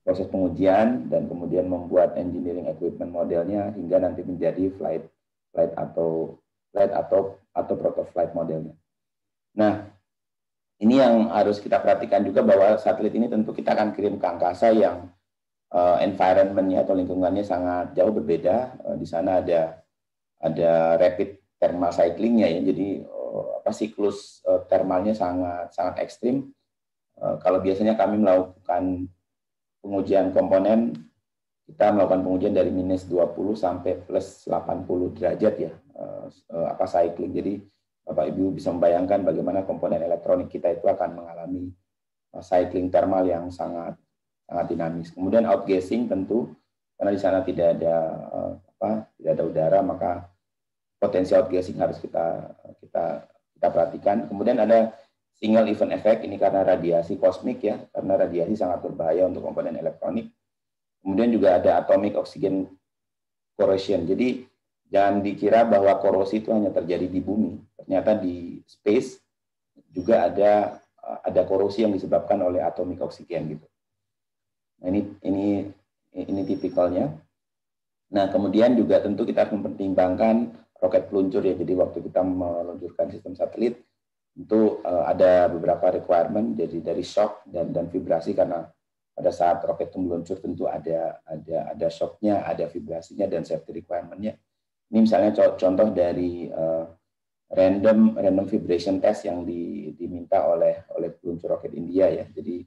proses pengujian dan kemudian membuat engineering equipment modelnya hingga nanti menjadi flight flight atau flight atau atau proto-flight modelnya. Nah, ini yang harus kita perhatikan juga bahwa satelit ini tentu kita akan kirim ke angkasa yang uh, environment-nya atau lingkungannya sangat jauh berbeda. Uh, di sana ada ada rapid thermal cycling-nya ya, jadi uh, apa siklus uh, termalnya sangat sangat ekstrim. Uh, kalau biasanya kami melakukan pengujian komponen, kita melakukan pengujian dari minus dua puluh sampai plus delapan puluh derajat ya, uh, uh, apa cycling. Jadi Bapak Ibu bisa membayangkan bagaimana komponen elektronik kita itu akan mengalami uh, cycling thermal yang sangat sangat dinamis. Kemudian outgassing tentu karena di sana tidak ada uh, apa tidak ada udara, maka potensi outgassing harus kita kita kita perhatikan. Kemudian ada single event effect, ini karena radiasi kosmik ya, karena radiasi sangat berbahaya untuk komponen elektronik. Kemudian juga ada atomic oxygen corrosion. Jadi jangan dikira bahwa korosi itu hanya terjadi di bumi. Ternyata di space juga ada ada korosi yang disebabkan oleh atomic oxygen gitu. Nah, ini ini ini tipikalnya. Nah, kemudian juga tentu kita harus mempertimbangkan roket peluncur ya. Jadi waktu kita meluncurkan sistem satelit tentu uh, ada beberapa requirement, jadi dari shock dan dan vibrasi, karena pada saat roket itu meluncur tentu ada ada ada shocknya, ada vibrasinya dan safety requirement-nya. Ini misalnya contoh dari uh, random random vibration test yang di, diminta oleh oleh peluncur roket India ya. Jadi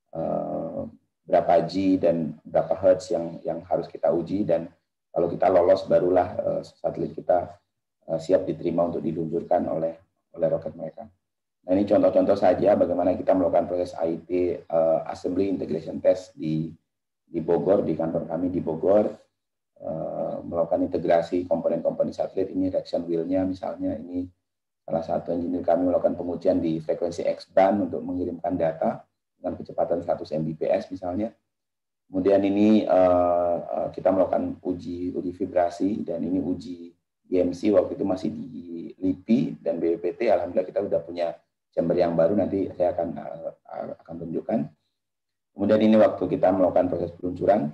uh, berapa G dan berapa hertz yang yang harus kita uji, dan kalau kita lolos barulah uh, satelit kita uh, siap diterima untuk diluncurkan oleh oleh roket mereka. Nah, ini contoh-contoh saja bagaimana kita melakukan proses I T uh, Assembly Integration Test di di Bogor, di kantor kami di Bogor, uh, melakukan integrasi komponen-komponen satelit. Ini reaction wheel-nya misalnya, ini salah satu engineer kami melakukan pengujian di frekuensi X-band untuk mengirimkan data dengan kecepatan seratus megabits per misalnya. Kemudian ini uh, kita melakukan uji uji vibrasi, dan ini uji D M C waktu itu masih di L I P I dan B P P T. Alhamdulillah kita sudah punya chamber yang baru, nanti saya akan uh, akan tunjukkan. Kemudian ini waktu kita melakukan proses peluncuran,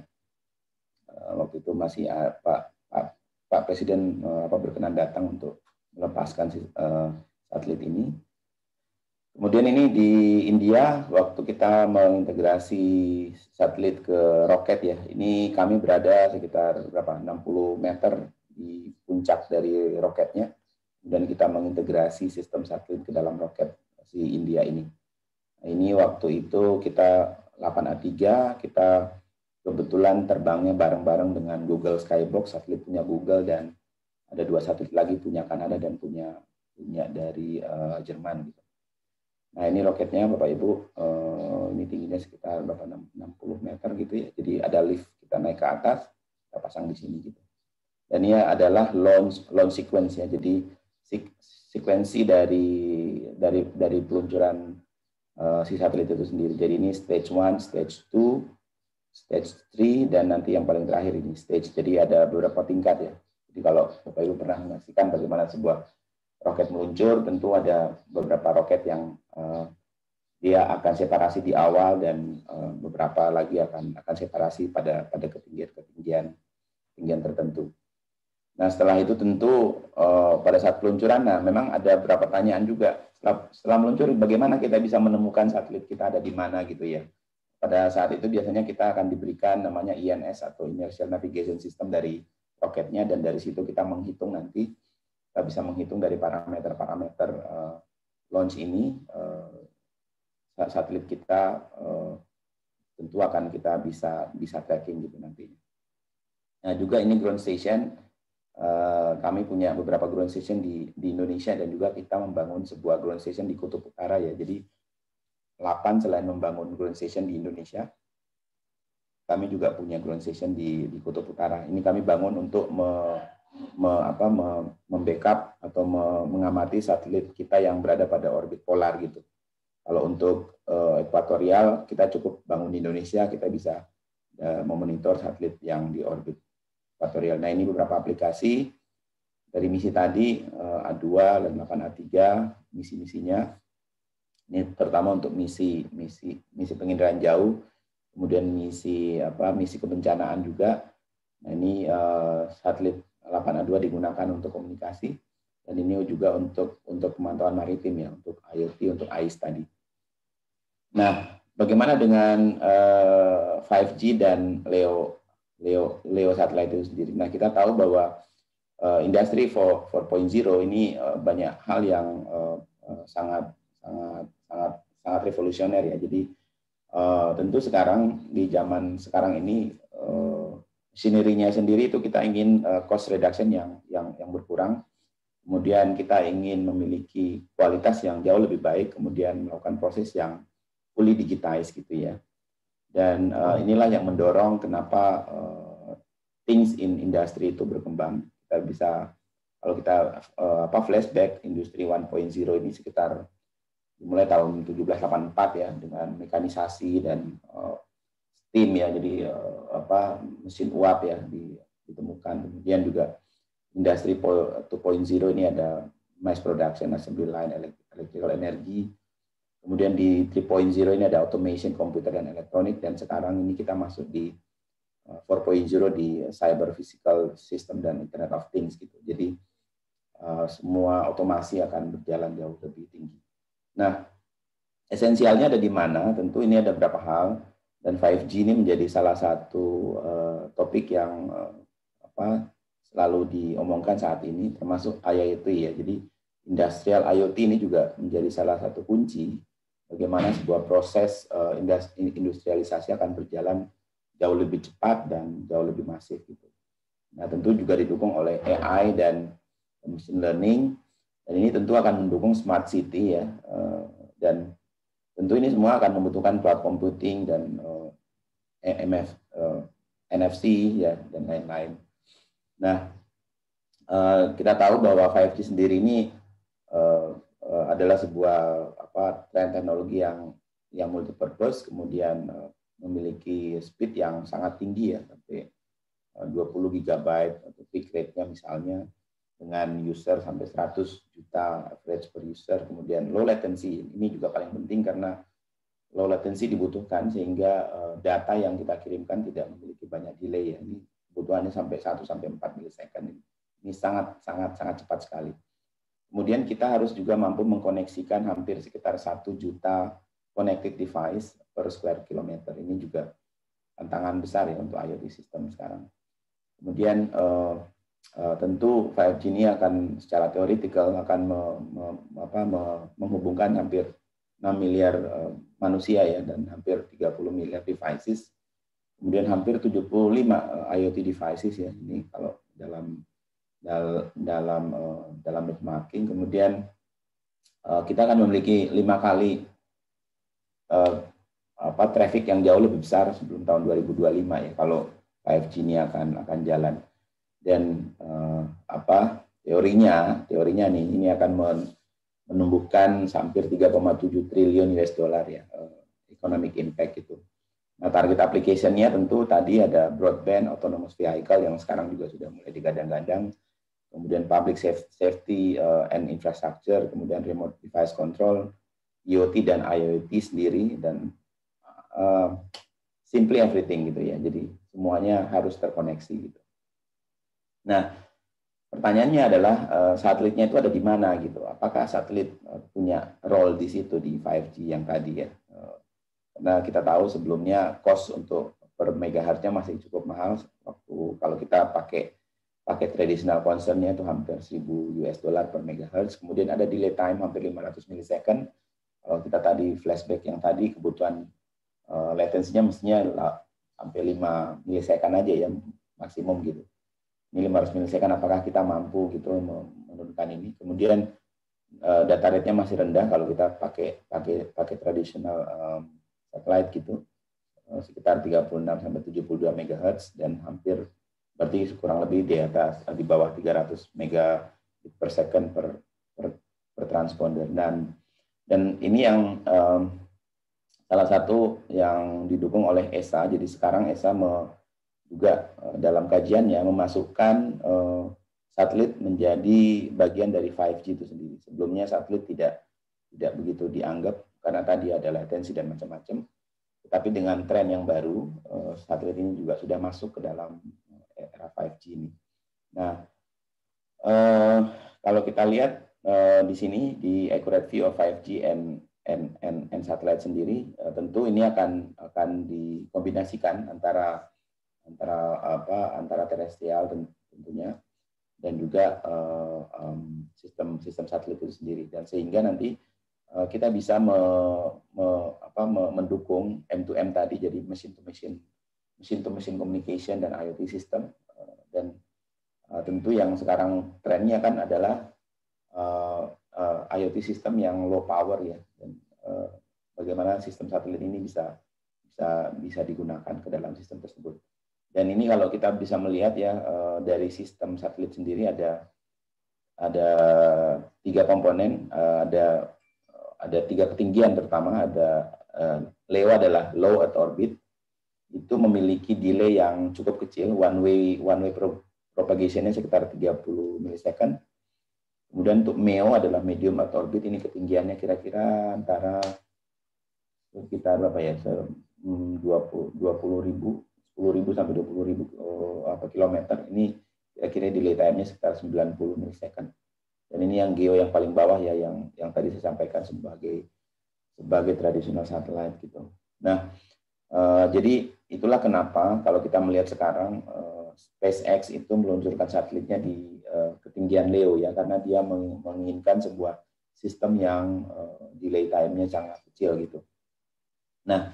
uh, waktu itu masih uh, Pak, Pak Pak Presiden uh, apa berkenan datang untuk melepaskan uh, satelit ini. Kemudian ini di India, waktu kita mengintegrasi satelit ke roket ya, ini kami berada sekitar berapa enam puluh meter di puncak dari roketnya, dan kita mengintegrasi sistem satelit ke dalam roket si India ini. Nah, ini waktu itu kita delapan A tiga, kita kebetulan terbangnya bareng-bareng dengan Google Skybox, satelit punya Google, dan ada dua satelit lagi punya Kanada dan punya punya dari uh, Jerman gitu. Nah, ini roketnya Bapak Ibu, uh, ini tingginya sekitar berapa enam puluh meter gitu ya. Jadi ada lift, kita naik ke atas, kita pasang di sini gitu. Dan ini adalah launch launch sequence ya. Jadi sekuensi dari dari dari peluncuran uh, si satelit itu sendiri. Jadi ini stage one, stage two, stage three, dan nanti yang paling terakhir ini stage. Jadi ada beberapa tingkat ya. Jadi kalau Bapak Ibu pernah menyaksikan bagaimana sebuah roket meluncur, tentu ada beberapa roket yang uh, dia akan separasi di awal, dan uh, beberapa lagi akan akan separasi pada pada ketinggian ketinggian ketinggian tertentu. Nah, setelah itu tentu uh, pada saat peluncuran, nah memang ada beberapa pertanyaan juga. Setelah, setelah meluncur, bagaimana kita bisa menemukan satelit kita ada di mana gitu ya. Pada saat itu biasanya kita akan diberikan namanya I N S atau Inertial Navigation System dari roketnya, dan dari situ kita menghitung nanti, kita bisa menghitung dari parameter-parameter uh, launch ini, uh, satelit kita uh, tentu akan kita bisa bisa tracking gitu nantinya. Nah, juga ini ground station, uh, kami punya beberapa ground station di di Indonesia, dan juga kita membangun sebuah ground station di Kutub Utara ya. Jadi delapan selain membangun ground station di Indonesia, kami juga punya ground station di di Kutub Utara. Ini kami bangun untuk me, me, apa, me, membackup atau me, mengamati satelit kita yang berada pada orbit polar gitu. Kalau untuk uh, ekuatorial, kita cukup bangun di Indonesia, kita bisa uh, memonitor satelit yang di orbit ekuatorial. Nah, ini beberapa aplikasi dari misi tadi, uh, A dua dan delapan A tiga, misi-misinya. Ini terutama untuk misi misi misi penginderaan jauh. kemudian misi apa misi kebencanaan juga. Nah, ini uh, satelit delapan A dua digunakan untuk komunikasi, dan ini juga untuk untuk pemantauan maritim ya, untuk IoT, untuk A I S tadi. Nah, bagaimana dengan uh, lima G dan Leo Leo Leo satellite itu sendiri? Nah, kita tahu bahwa uh, industri empat titik nol ini uh, banyak hal yang uh, uh, sangat sangat sangat sangat revolusioner ya. Jadi uh, tentu sekarang di zaman sekarang ini uh, sinerinya sendiri itu kita ingin uh, cost reduction yang yang yang berkurang. Kemudian kita ingin memiliki kualitas yang jauh lebih baik, kemudian melakukan proses yang fully digitized gitu ya. Dan uh, inilah yang mendorong kenapa uh, things in industry itu berkembang. Kita bisa, kalau kita uh, apa flashback industri satu titik nol ini sekitar mulai tahun tujuh belas delapan puluh empat ya, dengan mekanisasi dan uh, steam ya, jadi uh, apa mesin uap ya ditemukan. Kemudian juga industri dua titik nol ini ada mass production, assembly line, electrical energy. Kemudian di tiga titik nol ini ada automation, komputer dan elektronik, dan sekarang ini kita masuk di empat titik nol di cyber physical system dan Internet of Things gitu. Jadi uh, semua otomasi akan berjalan jauh lebih tinggi. Nah, esensialnya ada di mana? Tentu ini ada beberapa hal, dan lima G ini menjadi salah satu uh, topik yang uh, apa selalu diomongkan saat ini, termasuk IoT ya. Jadi industrial IoT ini juga menjadi salah satu kunci bagaimana sebuah proses uh, industrialisasi akan berjalan jauh lebih cepat dan jauh lebih masif gitu. Nah, tentu juga didukung oleh A I dan machine learning, dan ini tentu akan mendukung smart city ya, uh, dan tentu ini semua akan membutuhkan cloud computing dan uh, M F, uh, N F C ya, dan lain-lain. Nah, uh, kita tahu bahwa lima G sendiri ini uh, uh, adalah sebuah apa tren teknologi yang yang multipurpose, kemudian uh, memiliki speed yang sangat tinggi ya, sampai uh, dua puluh gigabyte atau peak rate-nya misalnya, dengan user sampai seratus juta average per user. Kemudian low latency, ini juga paling penting karena low latency dibutuhkan sehingga uh, data yang kita kirimkan tidak memiliki banyak delay ya. Ini kebutuhannya sampai satu sampai empat milisecond. Ini sangat sangat sangat cepat sekali. Kemudian kita harus juga mampu mengkoneksikan hampir sekitar satu juta connected device per square kilometer. Ini juga tantangan besar ya untuk IoT system sekarang. Kemudian uh, uh, tentu lima G ini akan secara teoretikal akan me, me, apa, me, menghubungkan hampir enam miliar uh, manusia ya, dan hampir tiga puluh miliar devices. Kemudian hampir tujuh puluh lima uh, IoT devices ya, ini kalau dalam dal, dalam uh, dalam benchmarking. Kemudian uh, kita akan memiliki lima kali uh, apa traffic yang jauh lebih besar sebelum tahun dua ribu dua puluh lima ya, kalau lima G ini akan akan jalan. Dan uh, apa teorinya teorinya nih ini akan menumbuhkan hampir tiga koma tujuh triliun U S dollar ya, uh, economic impact itu. Nah, target application-nya tentu tadi ada broadband, autonomous vehicle yang sekarang juga sudah mulai digadang-gadang, kemudian public safety uh, and infrastructure, kemudian remote device control, IoT dan IoT sendiri, dan uh, simply everything gitu ya. Jadi semuanya harus terkoneksi gitu. Nah, pertanyaannya adalah uh, satelitnya itu ada di mana gitu? Apakah satelit uh, punya role di situ di lima G yang tadi ya? Uh, Karena kita tahu sebelumnya cost untuk per megahertz-nya masih cukup mahal. Waktu kalau kita pakai pakai traditional concern-nya itu hampir seribu U S dollar per megahertz. Kemudian ada delay time hampir lima ratus milisecond. Kalau kita tadi flashback yang tadi, kebutuhan uh, latensinya mestinya sampai lima milisecond aja ya maksimum gitu. Ini lima ratus milisecond, apakah kita mampu gitu menurunkan ini? Kemudian uh, data rate-nya masih rendah kalau kita pakai pakai pakai traditional um, satellite gitu, sekitar tiga puluh enam sampai tujuh puluh dua megahertz, dan hampir berarti kurang lebih di atas di bawah tiga ratus megabit per second per, per per transponder. Dan dan ini yang um, salah satu yang didukung oleh E S A. Jadi sekarang E S A me, juga uh, dalam kajiannya memasukkan uh, satelit menjadi bagian dari lima G itu sendiri. Sebelumnya satelit tidak tidak begitu dianggap karena tadi ada latensi dan macam-macam. Tetapi dengan tren yang baru, satelit ini juga sudah masuk ke dalam era lima G ini. Nah, kalau kita lihat di sini di accurate view of lima G and and and, and satellite sendiri, tentu ini akan akan dikombinasikan antara antara apa antara terestrial tentunya dan juga uh, um, sistem sistem satelit itu sendiri, dan sehingga nanti uh, kita bisa me, me, apa, me, mendukung M to M tadi, jadi machine to machine machine to machine communication dan IoT system, uh, dan uh, tentu yang sekarang trennya kan adalah uh, uh, IoT system yang low power ya, dan uh, bagaimana sistem satelit ini bisa bisa bisa digunakan ke dalam sistem tersebut. Dan ini kalau kita bisa melihat ya, dari sistem satelit sendiri ada ada tiga komponen, ada ada tiga ketinggian terutama, ada L E O adalah low Earth orbit, itu memiliki delay yang cukup kecil, one way one way propagation-nya sekitar tiga puluh milisecond. Kemudian untuk M E O adalah medium Earth orbit, ini ketinggiannya kira-kira antara sekitar berapa ya, dua puluh ribu sepuluh ribu sampai dua puluh ribu apa, kilometer. Ini kira-kira delay time-nya sekitar sembilan puluh milisecond. Dan ini yang geo yang paling bawah ya, yang yang tadi saya sampaikan sebagai sebagai tradisional satellite gitu. Nah, uh, jadi itulah kenapa kalau kita melihat sekarang uh, SpaceX itu meluncurkan satelitnya di uh, ketinggian L E O ya, karena dia menginginkan sebuah sistem yang uh, delay time-nya sangat kecil gitu. Nah,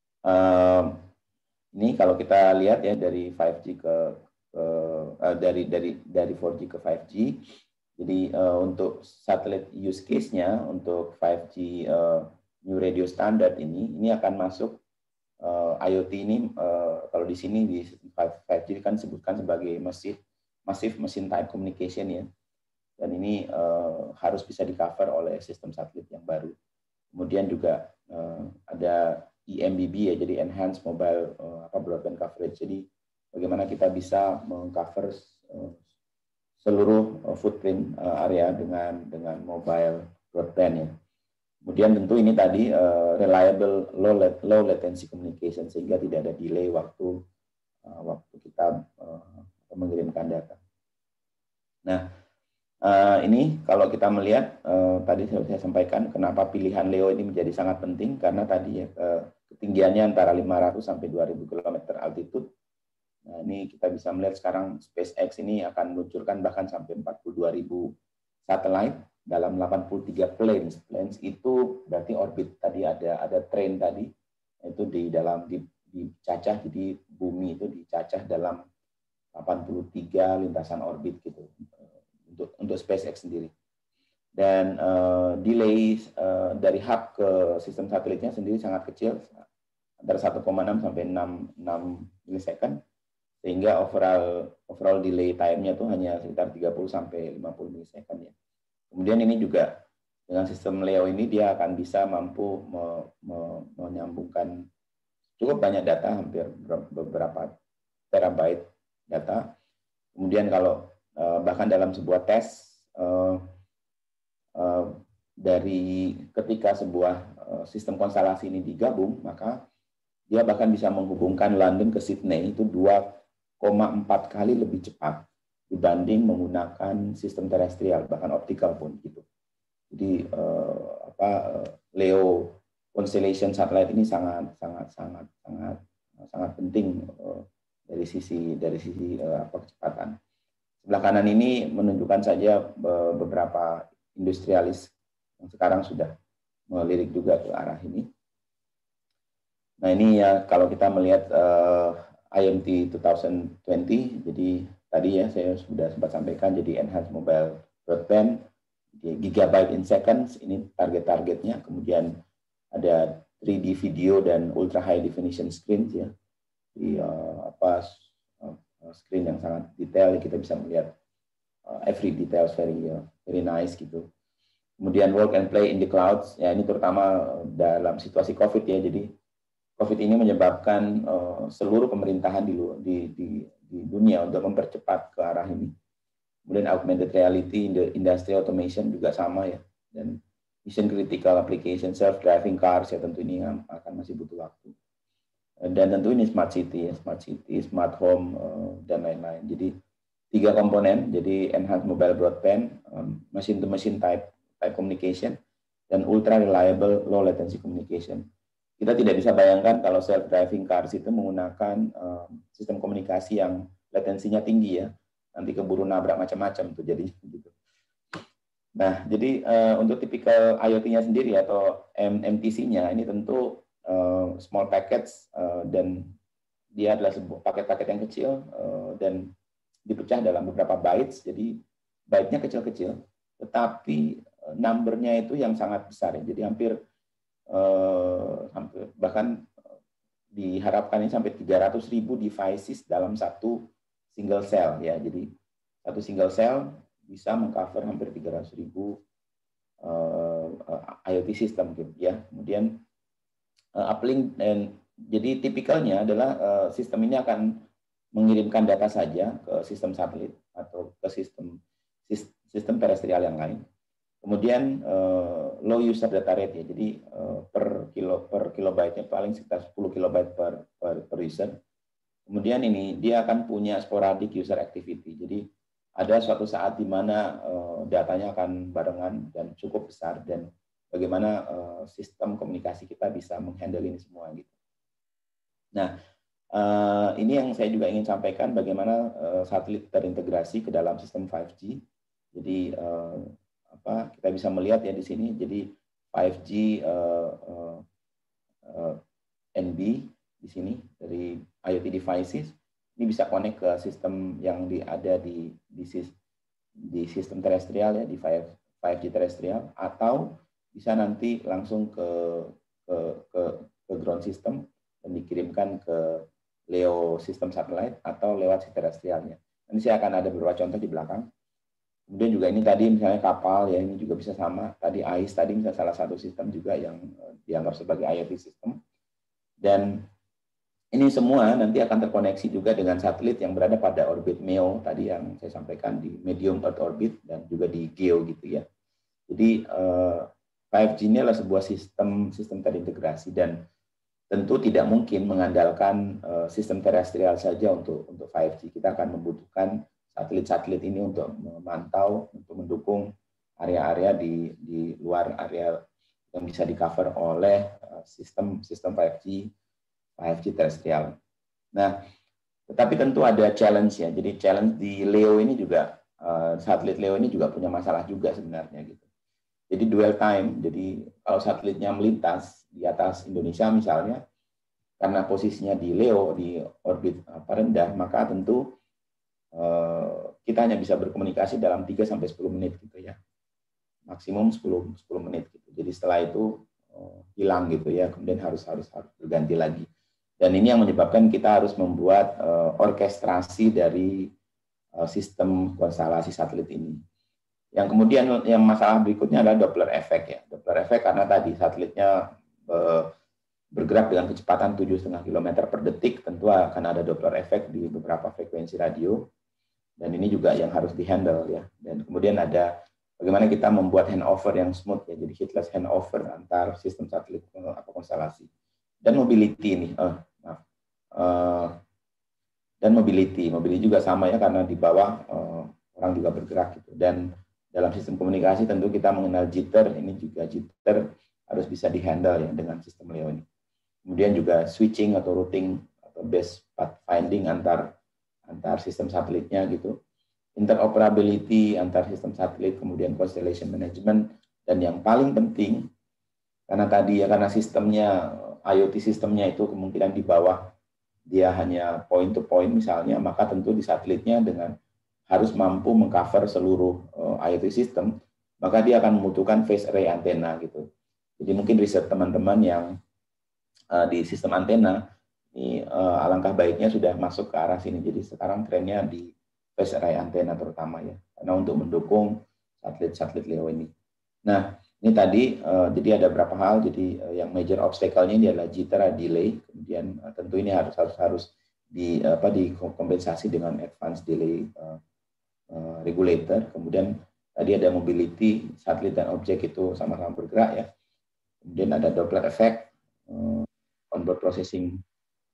uh, ini kalau kita lihat ya dari lima G ke, ke uh, dari dari dari empat G ke lima G. Jadi uh, untuk satelit use case-nya untuk lima G uh, new radio standard ini ini akan masuk uh, IoT ini, uh, kalau di sini di lima G kan disebutkan sebagai massive massive machine type communication ya. Dan ini uh, harus bisa di-cover oleh sistem satelit yang baru. Kemudian juga uh, ada E M B B ya, jadi Enhanced Mobile uh, apa Broadband Coverage. Jadi bagaimana kita bisa mengcover uh, seluruh uh, footprint uh, area dengan dengan mobile broadband ya. Kemudian tentu ini tadi uh, reliable low low latency communication, sehingga tidak ada delay waktu uh, waktu kita uh, mengirimkan data. Nah, Uh, ini kalau kita melihat uh, tadi saya, saya sampaikan kenapa pilihan L E O ini menjadi sangat penting, karena tadi ya uh, ketinggiannya antara lima ratus sampai dua ribu kilometer altitude. Nah, ini kita bisa melihat sekarang SpaceX ini akan meluncurkan bahkan sampai empat puluh dua ribu satelit dalam delapan puluh tiga planes. Planes itu berarti orbit, tadi ada ada train tadi itu di dalam di, dicacah, jadi bumi itu dicacah dalam delapan puluh tiga lintasan orbit gitu. Untuk, untuk SpaceX sendiri. Dan uh, delay uh, dari hub ke sistem satelitnya sendiri sangat kecil, antara satu koma enam sampai enam milisecond, sehingga overall overall delay time-nya itu hanya sekitar tiga puluh sampai lima puluh milisecond ya. Kemudian ini juga dengan sistem L E O ini dia akan bisa mampu me, me, menyambungkan cukup banyak data, hampir beberapa terabyte data. Kemudian kalau bahkan dalam sebuah tes uh, uh, dari ketika sebuah uh, sistem konstelasi ini digabung, maka dia bahkan bisa menghubungkan London ke Sydney itu dua koma empat kali lebih cepat dibanding menggunakan sistem terestrial, bahkan optikal pun gitu. Jadi uh, apa uh, L E O constellation satellite ini sangat sangat sangat sangat sangat penting uh, dari sisi dari sisi uh, apa kecepatan. Sebelah kanan ini menunjukkan saja beberapa industrialis yang sekarang sudah melirik juga ke arah ini. Nah, ini ya kalau kita melihat uh, I M T dua ribu dua puluh, jadi tadi ya saya sudah sempat sampaikan, jadi Enhanced Mobile Broadband, gigabyte in seconds, ini target-targetnya. Kemudian ada three D video dan ultra high definition screen ya, di uh, apa screen yang sangat detail, kita bisa melihat uh, every details very uh, very nice gitu. Kemudian work and play in the clouds, ya ini terutama dalam situasi COVID ya. Jadi COVID ini menyebabkan uh, seluruh pemerintahan di, di di di dunia untuk mempercepat ke arah ini. Kemudian augmented reality, industry automation juga sama ya, dan mission critical application, self driving cars ya tentu ini akan masih butuh waktu. dan tentu ini smart city, smart city, smart home, dan lain-lain. Jadi tiga komponen, jadi enhanced mobile broadband, machine to machine type type communication, dan ultra reliable low latency communication. Kita tidak bisa bayangkan kalau self driving cars itu menggunakan sistem komunikasi yang latensinya tinggi ya, nanti keburu nabrak macam-macam tuh jadi gitu. Nah, jadi uh, untuk tipikal I O T-nya sendiri atau M T C-nya ini tentu uh, small packets uh, dan dia adalah sebuah paket-paket yang kecil uh, dan dipecah dalam beberapa bytes. Jadi byte-nya kecil-kecil, tetapi uh, number-nya itu yang sangat besar ya. Jadi hampir uh, hampir bahkan uh, diharapkan ini sampai tiga ratus ribu devices dalam satu single cell ya. Jadi satu single cell bisa mengcover hampir tiga ratus ribu uh, I O T system gitu ya. Kemudian uh, uplink dan jadi tipikalnya adalah uh, sistem ini akan mengirimkan data saja ke sistem satelit atau ke sistem sistem terestrial yang lain. Kemudian uh, low user data rate ya. Jadi uh, per kilo per kilobyte-nya paling sekitar sepuluh kilobyte per, per per user. Kemudian ini dia akan punya sporadic user activity. Jadi ada suatu saat di mana uh, datanya akan barengan dan cukup besar dan bagaimana uh, sistem komunikasi kita bisa menghandle ini semua gitu. Nah, uh, ini yang saya juga ingin sampaikan bagaimana uh, satelit terintegrasi ke dalam sistem lima G. Jadi uh, apa kita bisa melihat ya di sini. Jadi lima G uh, uh, uh, N B di sini dari I O T devices. Ini bisa connect ke sistem yang di, ada di, di, di sistem terestrial ya, di lima G terestrial, atau bisa nanti langsung ke, ke, ke, ke ground system dan dikirimkan ke L E O sistem satelit atau lewat si terestrialnya. Nanti saya akan ada beberapa contoh di belakang. Kemudian juga ini tadi misalnya kapal ya, ini juga bisa sama. Tadi A I S tadi misalnya salah satu sistem juga yang dianggap sebagai I O T system. Dan ini semua nanti akan terkoneksi juga dengan satelit yang berada pada orbit M E O tadi yang saya sampaikan di medium earth orbit dan juga di geo gitu ya. Jadi lima G ini adalah sebuah sistem sistem terintegrasi dan tentu tidak mungkin mengandalkan sistem terestrial saja untuk untuk lima G. Kita akan membutuhkan satelit-satelit ini untuk memantau, untuk mendukung area-area di di luar area yang bisa di-cover oleh sistem sistem lima G lima G terestrial. Nah, tetapi tentu ada challenge ya. Jadi challenge di L E O ini juga uh, satelit L E O ini juga punya masalah juga sebenarnya gitu. Jadi dual time. Jadi kalau satelitnya melintas di atas Indonesia misalnya, karena posisinya di L E O di orbit apa rendah, maka tentu uh, kita hanya bisa berkomunikasi dalam tiga sampai sepuluh menit gitu ya. Maksimum sepuluh menit gitu. Jadi setelah itu uh, hilang gitu ya. Kemudian harus harus harus berganti lagi. Dan ini yang menyebabkan kita harus membuat uh, orkestrasi dari uh, sistem konstelasi satelit ini. Yang kemudian yang masalah berikutnya adalah Doppler effect ya. Doppler effect karena tadi satelitnya uh, bergerak dengan kecepatan tujuh koma lima kilometer per detik, tentu akan ada Doppler effect di beberapa frekuensi radio. Dan ini juga yang harus dihandle ya. Dan kemudian ada bagaimana kita membuat handover yang smooth ya. Jadi hitless handover antar sistem satelit apa konstelasi. Dan mobility ini. Uh, Uh, dan mobility, mobility juga sama ya karena di bawah uh, orang juga bergerak gitu. Dan dalam sistem komunikasi tentu kita mengenal jitter, ini juga jitter harus bisa dihandle ya dengan sistem L E O ini. Kemudian juga switching atau routing atau base path finding antar antar sistem satelitnya gitu. Interoperability antar sistem satelit, kemudian constellation management, dan yang paling penting karena tadi ya karena sistemnya I O T sistemnya itu kemungkinan di bawah dia hanya point to point misalnya, maka tentu di satelitnya dengan harus mampu mengcover seluruh uh, I O T system, maka dia akan membutuhkan phase array antena gitu. Jadi mungkin riset teman-teman yang uh, di sistem antena ini uh, alangkah baiknya sudah masuk ke arah sini. Jadi sekarang trennya di phase array antena terutama ya, karena untuk mendukung satelit-satelit L E O ini. Nah, ini tadi uh, jadi ada beberapa hal. Jadi uh, yang major obstacle-nya ini adalah jitter delay. Kemudian uh, tentu ini harus harus harus di apa dikompensasi dengan advanced delay uh, uh, regulator. Kemudian tadi ada mobility, satelit dan objek itu sama-sama bergerak ya. Kemudian ada Doppler effect, uh, onboard processing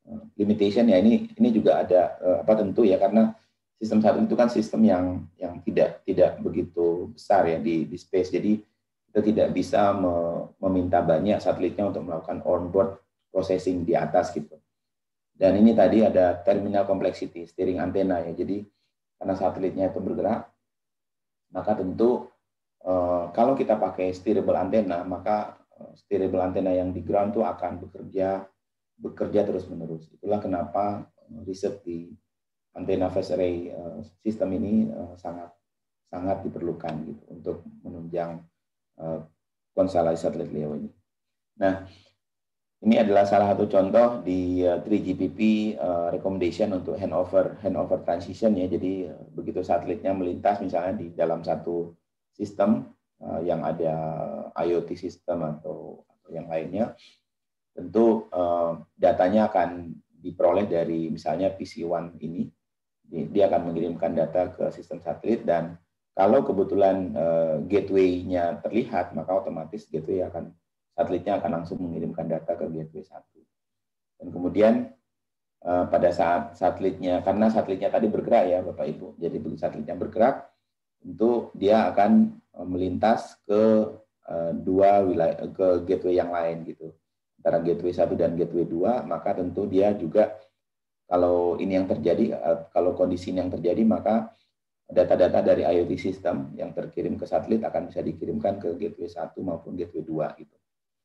limitation ya, ini ini juga ada uh, apa tentu ya, karena sistem satelit itu kan sistem yang yang tidak tidak begitu besar ya di, di space, jadi kita tidak bisa me, meminta banyak satelitnya untuk melakukan onboard processing di atas gitu. Dan ini tadi ada terminal complexity, steering antena ya, jadi karena satelitnya itu bergerak, maka tentu uh, kalau kita pakai steerable antena, maka uh, steerable antena yang di ground itu akan bekerja bekerja terus-menerus. Itulah kenapa riset di antena phase array uh, sistem ini uh, sangat sangat diperlukan gitu untuk menunjang uh, konstelasi satelit LEO ini. Nah, ini adalah salah satu contoh di uh, tiga G P P uh, recommendation untuk handover handover transition ya. Jadi uh, begitu satelitnya melintas misalnya di dalam satu sistem uh, yang ada IoT system atau, atau yang lainnya, tentu uh, datanya akan diperoleh dari misalnya P C one ini, dia akan mengirimkan data ke sistem satelit, dan kalau kebetulan uh, gateway-nya terlihat, maka otomatis gateway akan satelitnya akan langsung mengirimkan data ke gateway satu. Dan kemudian uh, pada saat satelitnya, karena satelitnya tadi bergerak ya Bapak Ibu, jadi begitu satelitnya bergerak, tentu dia akan uh, melintas ke uh, dua wilayah, ke gateway yang lain gitu. Antara gateway satu dan gateway dua, maka tentu dia juga, kalau ini yang terjadi, kalau kondisi ini yang terjadi, maka data-data dari IoT system yang terkirim ke satelit akan bisa dikirimkan ke gateway satu maupun gateway dua gitu.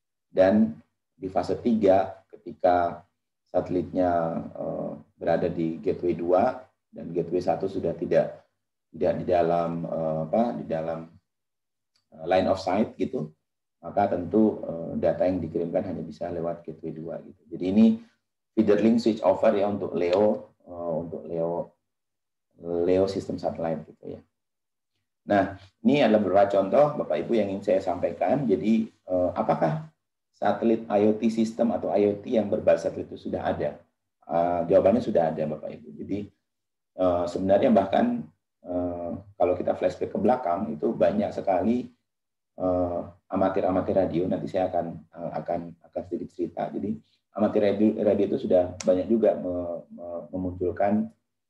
Dan di fase tiga, ketika satelitnya uh, berada di gateway dua dan gateway satu sudah tidak tidak di dalam uh, apa di dalam uh, line of sight gitu, maka tentu uh, data yang dikirimkan hanya bisa lewat gateway dua gitu. Jadi ini feeder link switch over ya untuk LEO uh, untuk LEO LEO sistem satelit gitu ya. Nah, ini adalah beberapa contoh Bapak Ibu yang ingin saya sampaikan. Jadi uh, apakah satelit IoT sistem atau IoT yang berbasis satelit itu sudah ada? Uh, jawabannya sudah ada Bapak Ibu. Jadi uh, sebenarnya bahkan uh, kalau kita flashback ke belakang itu banyak sekali uh, amatir-amatir radio, nanti saya akan uh, akan akan sedikit cerita. Jadi amatir radio, radio itu sudah banyak juga me, me, memunculkan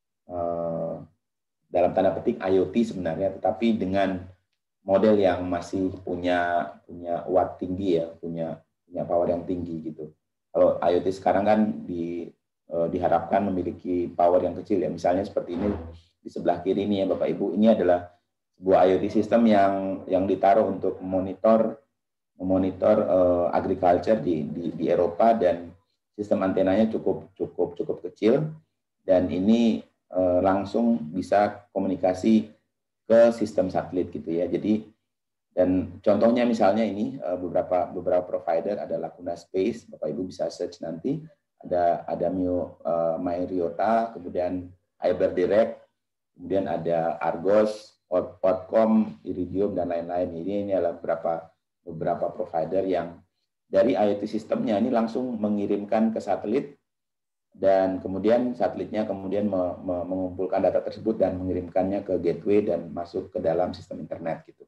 uh, dalam tanda petik IoT sebenarnya, tetapi dengan model yang masih punya punya watt tinggi ya, punya punya power yang tinggi gitu. Kalau IoT sekarang kan di uh, diharapkan memiliki power yang kecil ya. Misalnya seperti ini di sebelah kiri ini ya Bapak Ibu, ini adalah sebuah IoT system yang yang ditaruh untuk memonitor memonitor uh, agriculture di, di di Eropa, dan sistem antenanya cukup cukup cukup kecil, dan ini uh, langsung bisa komunikasi ke sistem satelit gitu ya. Jadi dan contohnya misalnya ini uh, beberapa beberapa provider, ada Lacuna Space, Bapak Ibu bisa search nanti, ada ada Mio uh, Myriota, kemudian Iberdirect, kemudian ada Argos, Outcom, Iridium, dan lain-lain. Ini, ini adalah beberapa beberapa provider yang dari IoT sistemnya ini langsung mengirimkan ke satelit, dan kemudian satelitnya kemudian me, me, mengumpulkan data tersebut dan mengirimkannya ke gateway dan masuk ke dalam sistem internet gitu.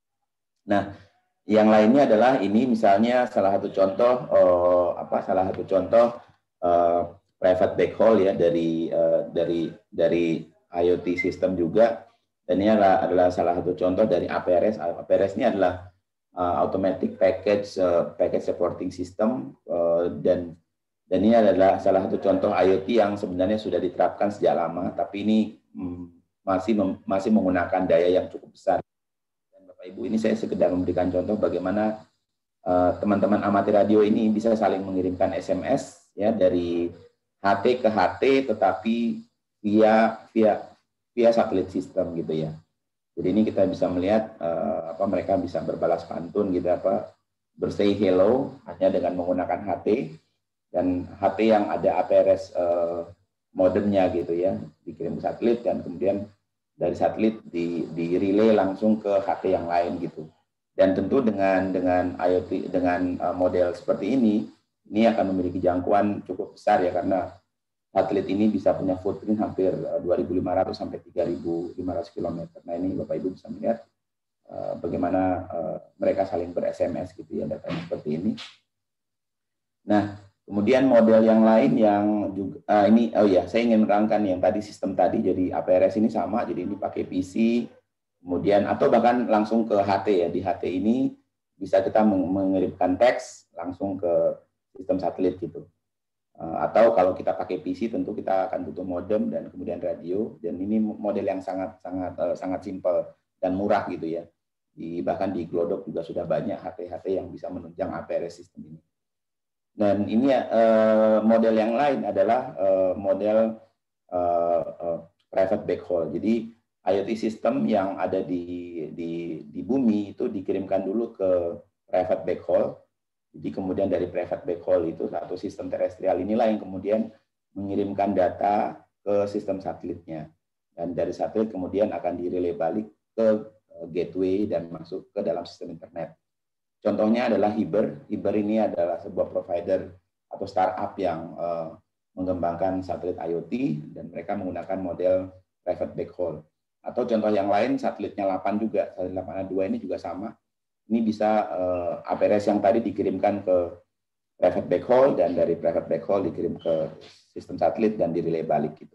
Nah, yang lainnya adalah ini misalnya salah satu contoh eh, apa salah satu contoh eh, private backhaul ya dari eh, dari dari IoT system juga. Dan ini adalah, adalah salah satu contoh dari A P R S. A P R S ini adalah uh, automatic package uh, package supporting system, uh, dan dan ini adalah salah satu contoh IoT yang sebenarnya sudah diterapkan sejak lama, tapi ini mm, masih mem, masih menggunakan daya yang cukup besar. Dan Bapak Ibu, ini saya sekedar memberikan contoh bagaimana teman-teman uh, amatir radio ini bisa saling mengirimkan S M S ya dari H T ke H T, tetapi via via via satelit sistem gitu ya. Jadi ini kita bisa melihat uh, apa mereka bisa berbalas pantun gitu, apa bersay hello hanya dengan menggunakan H T, dan H T yang ada A P R S uh, modemnya gitu ya, dikirim ke satelit, dan kemudian dari satelit di di relay langsung ke H T yang lain gitu. Dan tentu dengan dengan IoT dengan uh, model seperti ini, ini akan memiliki jangkauan cukup besar ya, karena satelit ini bisa punya footprint hampir dua ribu lima ratus sampai tiga ribu lima ratus kilometer. Nah, ini Bapak Ibu bisa melihat uh, bagaimana uh, mereka saling ber-S M S gitu ya, datanya seperti ini. Nah, Kemudian model yang lain yang juga uh, ini oh ya saya ingin menerangkan yang tadi sistem tadi, jadi A P R S ini sama, jadi ini pakai P C, kemudian atau bahkan langsung ke H T ya, di H T ini bisa kita mengirimkan teks langsung ke sistem satelit gitu. Uh, atau kalau kita pakai P C tentu kita akan butuh modem dan kemudian radio, dan ini model yang sangat sangat uh, sangat simpel dan murah gitu ya. Di, bahkan di Glodok juga sudah banyak H T H T yang bisa menunjang A P R S sistem ini. Dan ini uh, model yang lain adalah uh, model uh, uh, private backhaul. Jadi IoT system yang ada di, di, di bumi itu dikirimkan dulu ke private backhaul. Jadi kemudian dari private backhaul itu satu sistem terestrial inilah yang kemudian mengirimkan data ke sistem satelitnya. Dan dari satelit kemudian akan direlay balik ke gateway dan masuk ke dalam sistem internet. Contohnya adalah Hiber. Hiber ini adalah sebuah provider atau startup yang uh, mengembangkan satelit IoT dan mereka menggunakan model private backhaul. Atau contoh yang lain satelitnya delapan juga, satelit delapan A dua ini juga sama. Ini bisa uh, A P R S yang tadi dikirimkan ke private backhaul dan dari private backhaul dikirim ke sistem satelit dan direlay balik gitu.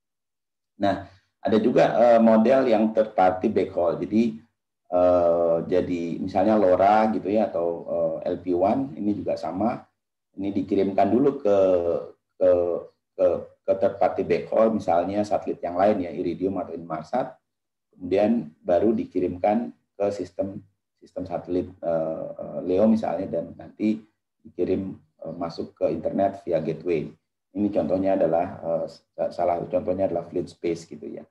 Nah, ada juga uh, model yang third party backhaul. Jadi Uh, jadi misalnya LoRa gitu ya, atau uh, L P one ini juga sama, ini dikirimkan dulu ke ke ke, ke third party backhaul, misalnya satelit yang lain ya, Iridium atau Inmarsat, kemudian baru dikirimkan ke sistem sistem satelit uh, LEO misalnya, dan nanti dikirim uh, masuk ke internet via gateway. Ini contohnya adalah uh, salah satu contohnya adalah Fleet Space gitu ya.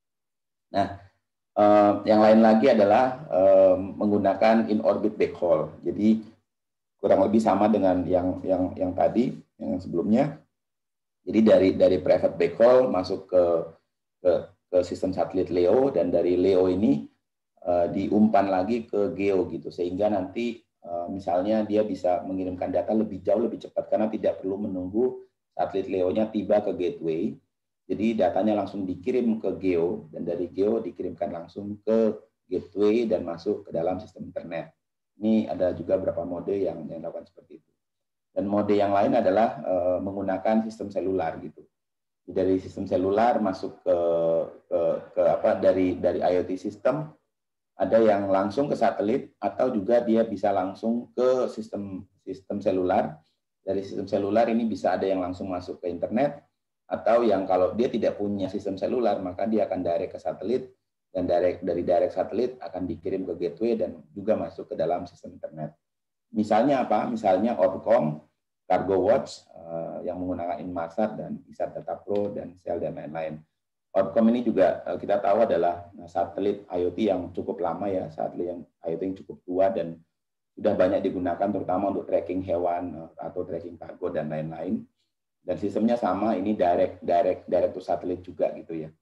Nah, Uh, yang lain lagi adalah uh, menggunakan in-orbit backhaul. Jadi kurang lebih sama dengan yang yang yang tadi, yang sebelumnya. Jadi dari dari private backhaul masuk ke ke, ke sistem satelit LEO, dan dari LEO ini uh, diumpan lagi ke GEO gitu, sehingga nanti uh, misalnya dia bisa mengirimkan data lebih jauh lebih cepat karena tidak perlu menunggu satelit LEO-nya tiba ke gateway. Jadi datanya langsung dikirim ke GEO, dan dari GEO dikirimkan langsung ke gateway dan masuk ke dalam sistem internet. Ini ada juga beberapa mode yang yang dilakukan seperti itu. Dan mode yang lain adalah uh, menggunakan sistem selular gitu. Dari sistem selular masuk ke, ke, ke apa dari dari IoT system, ada yang langsung ke satelit, atau juga dia bisa langsung ke sistem sistem selular. Dari sistem selular ini bisa ada yang langsung masuk ke internet, atau yang kalau dia tidak punya sistem selular maka dia akan direct ke satelit, dan direct dari direct satelit akan dikirim ke gateway dan juga masuk ke dalam sistem internet. Misalnya apa? Misalnya Orbcomm, Cargo Watch uh, yang menggunakan Inmarsat dan ISAT Data Pro dan Cell dan lain-lain. Orbcomm ini juga uh, kita tahu adalah satelit IoT yang cukup lama ya, satelit yang IoT yang cukup tua dan sudah banyak digunakan terutama untuk tracking hewan uh, atau tracking kargo dan lain-lain. Dan sistemnya sama, ini direct direct direct to satelit juga gitu ya.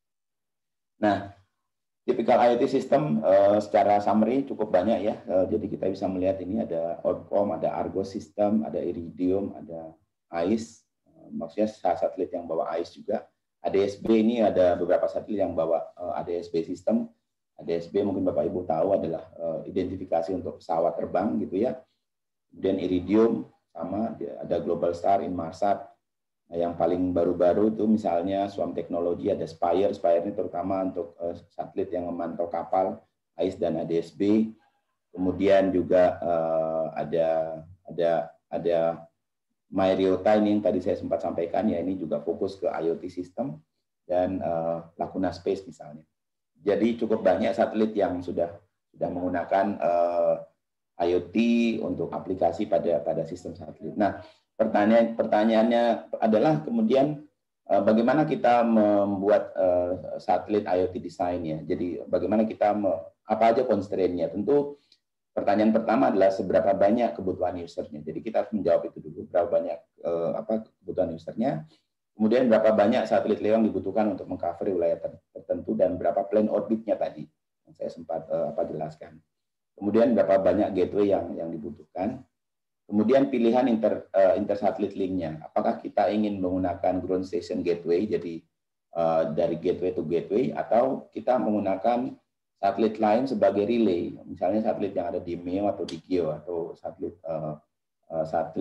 Nah, typical IoT system uh, secara summary cukup banyak ya. Uh, jadi kita bisa melihat ini ada Orbcomm, ada Argo System, ada Iridium, ada A I S. Uh, maksudnya satelit yang bawa A I S juga. A D S B ini ada beberapa satelit yang bawa uh, A D S B system. A D S B mungkin Bapak Ibu tahu adalah uh, identifikasi untuk pesawat terbang gitu ya. Kemudian Iridium sama, ada Global Star, Inmarsat. Nah, yang paling baru-baru itu misalnya Swarm Technology, ada Spire. Spire ini terutama untuk uh, satelit yang memantau kapal, A I S dan A D S B. Kemudian juga uh, ada ada ada Myriota ini yang tadi saya sempat sampaikan ya, ini juga fokus ke IoT system, dan uh, Lacuna Space misalnya. Jadi cukup banyak satelit yang sudah sudah menggunakan uh, IoT untuk aplikasi pada pada sistem satelit. Nah, Pertanyaan pertanyaannya adalah kemudian bagaimana kita membuat uh, satelit IoT design ya. Jadi bagaimana kita me, apa aja constraint-nya? Tentu pertanyaan pertama adalah seberapa banyak kebutuhan usernya. Jadi kita harus menjawab itu dulu, berapa banyak uh, apa kebutuhan usernya. Kemudian berapa banyak satelit LEO yang dibutuhkan untuk mengcover wilayah tertentu, dan berapa plane orbitnya tadi yang saya sempat uh, apa jelaskan. Kemudian berapa banyak gateway yang yang dibutuhkan. Kemudian pilihan inter uh, intersatelit link-nya. Apakah kita ingin menggunakan ground station gateway, jadi uh, dari gateway to gateway, atau kita menggunakan satelit lain sebagai relay, misalnya satelit yang ada di MEO atau di GEO, atau satelit uh, uh, satelit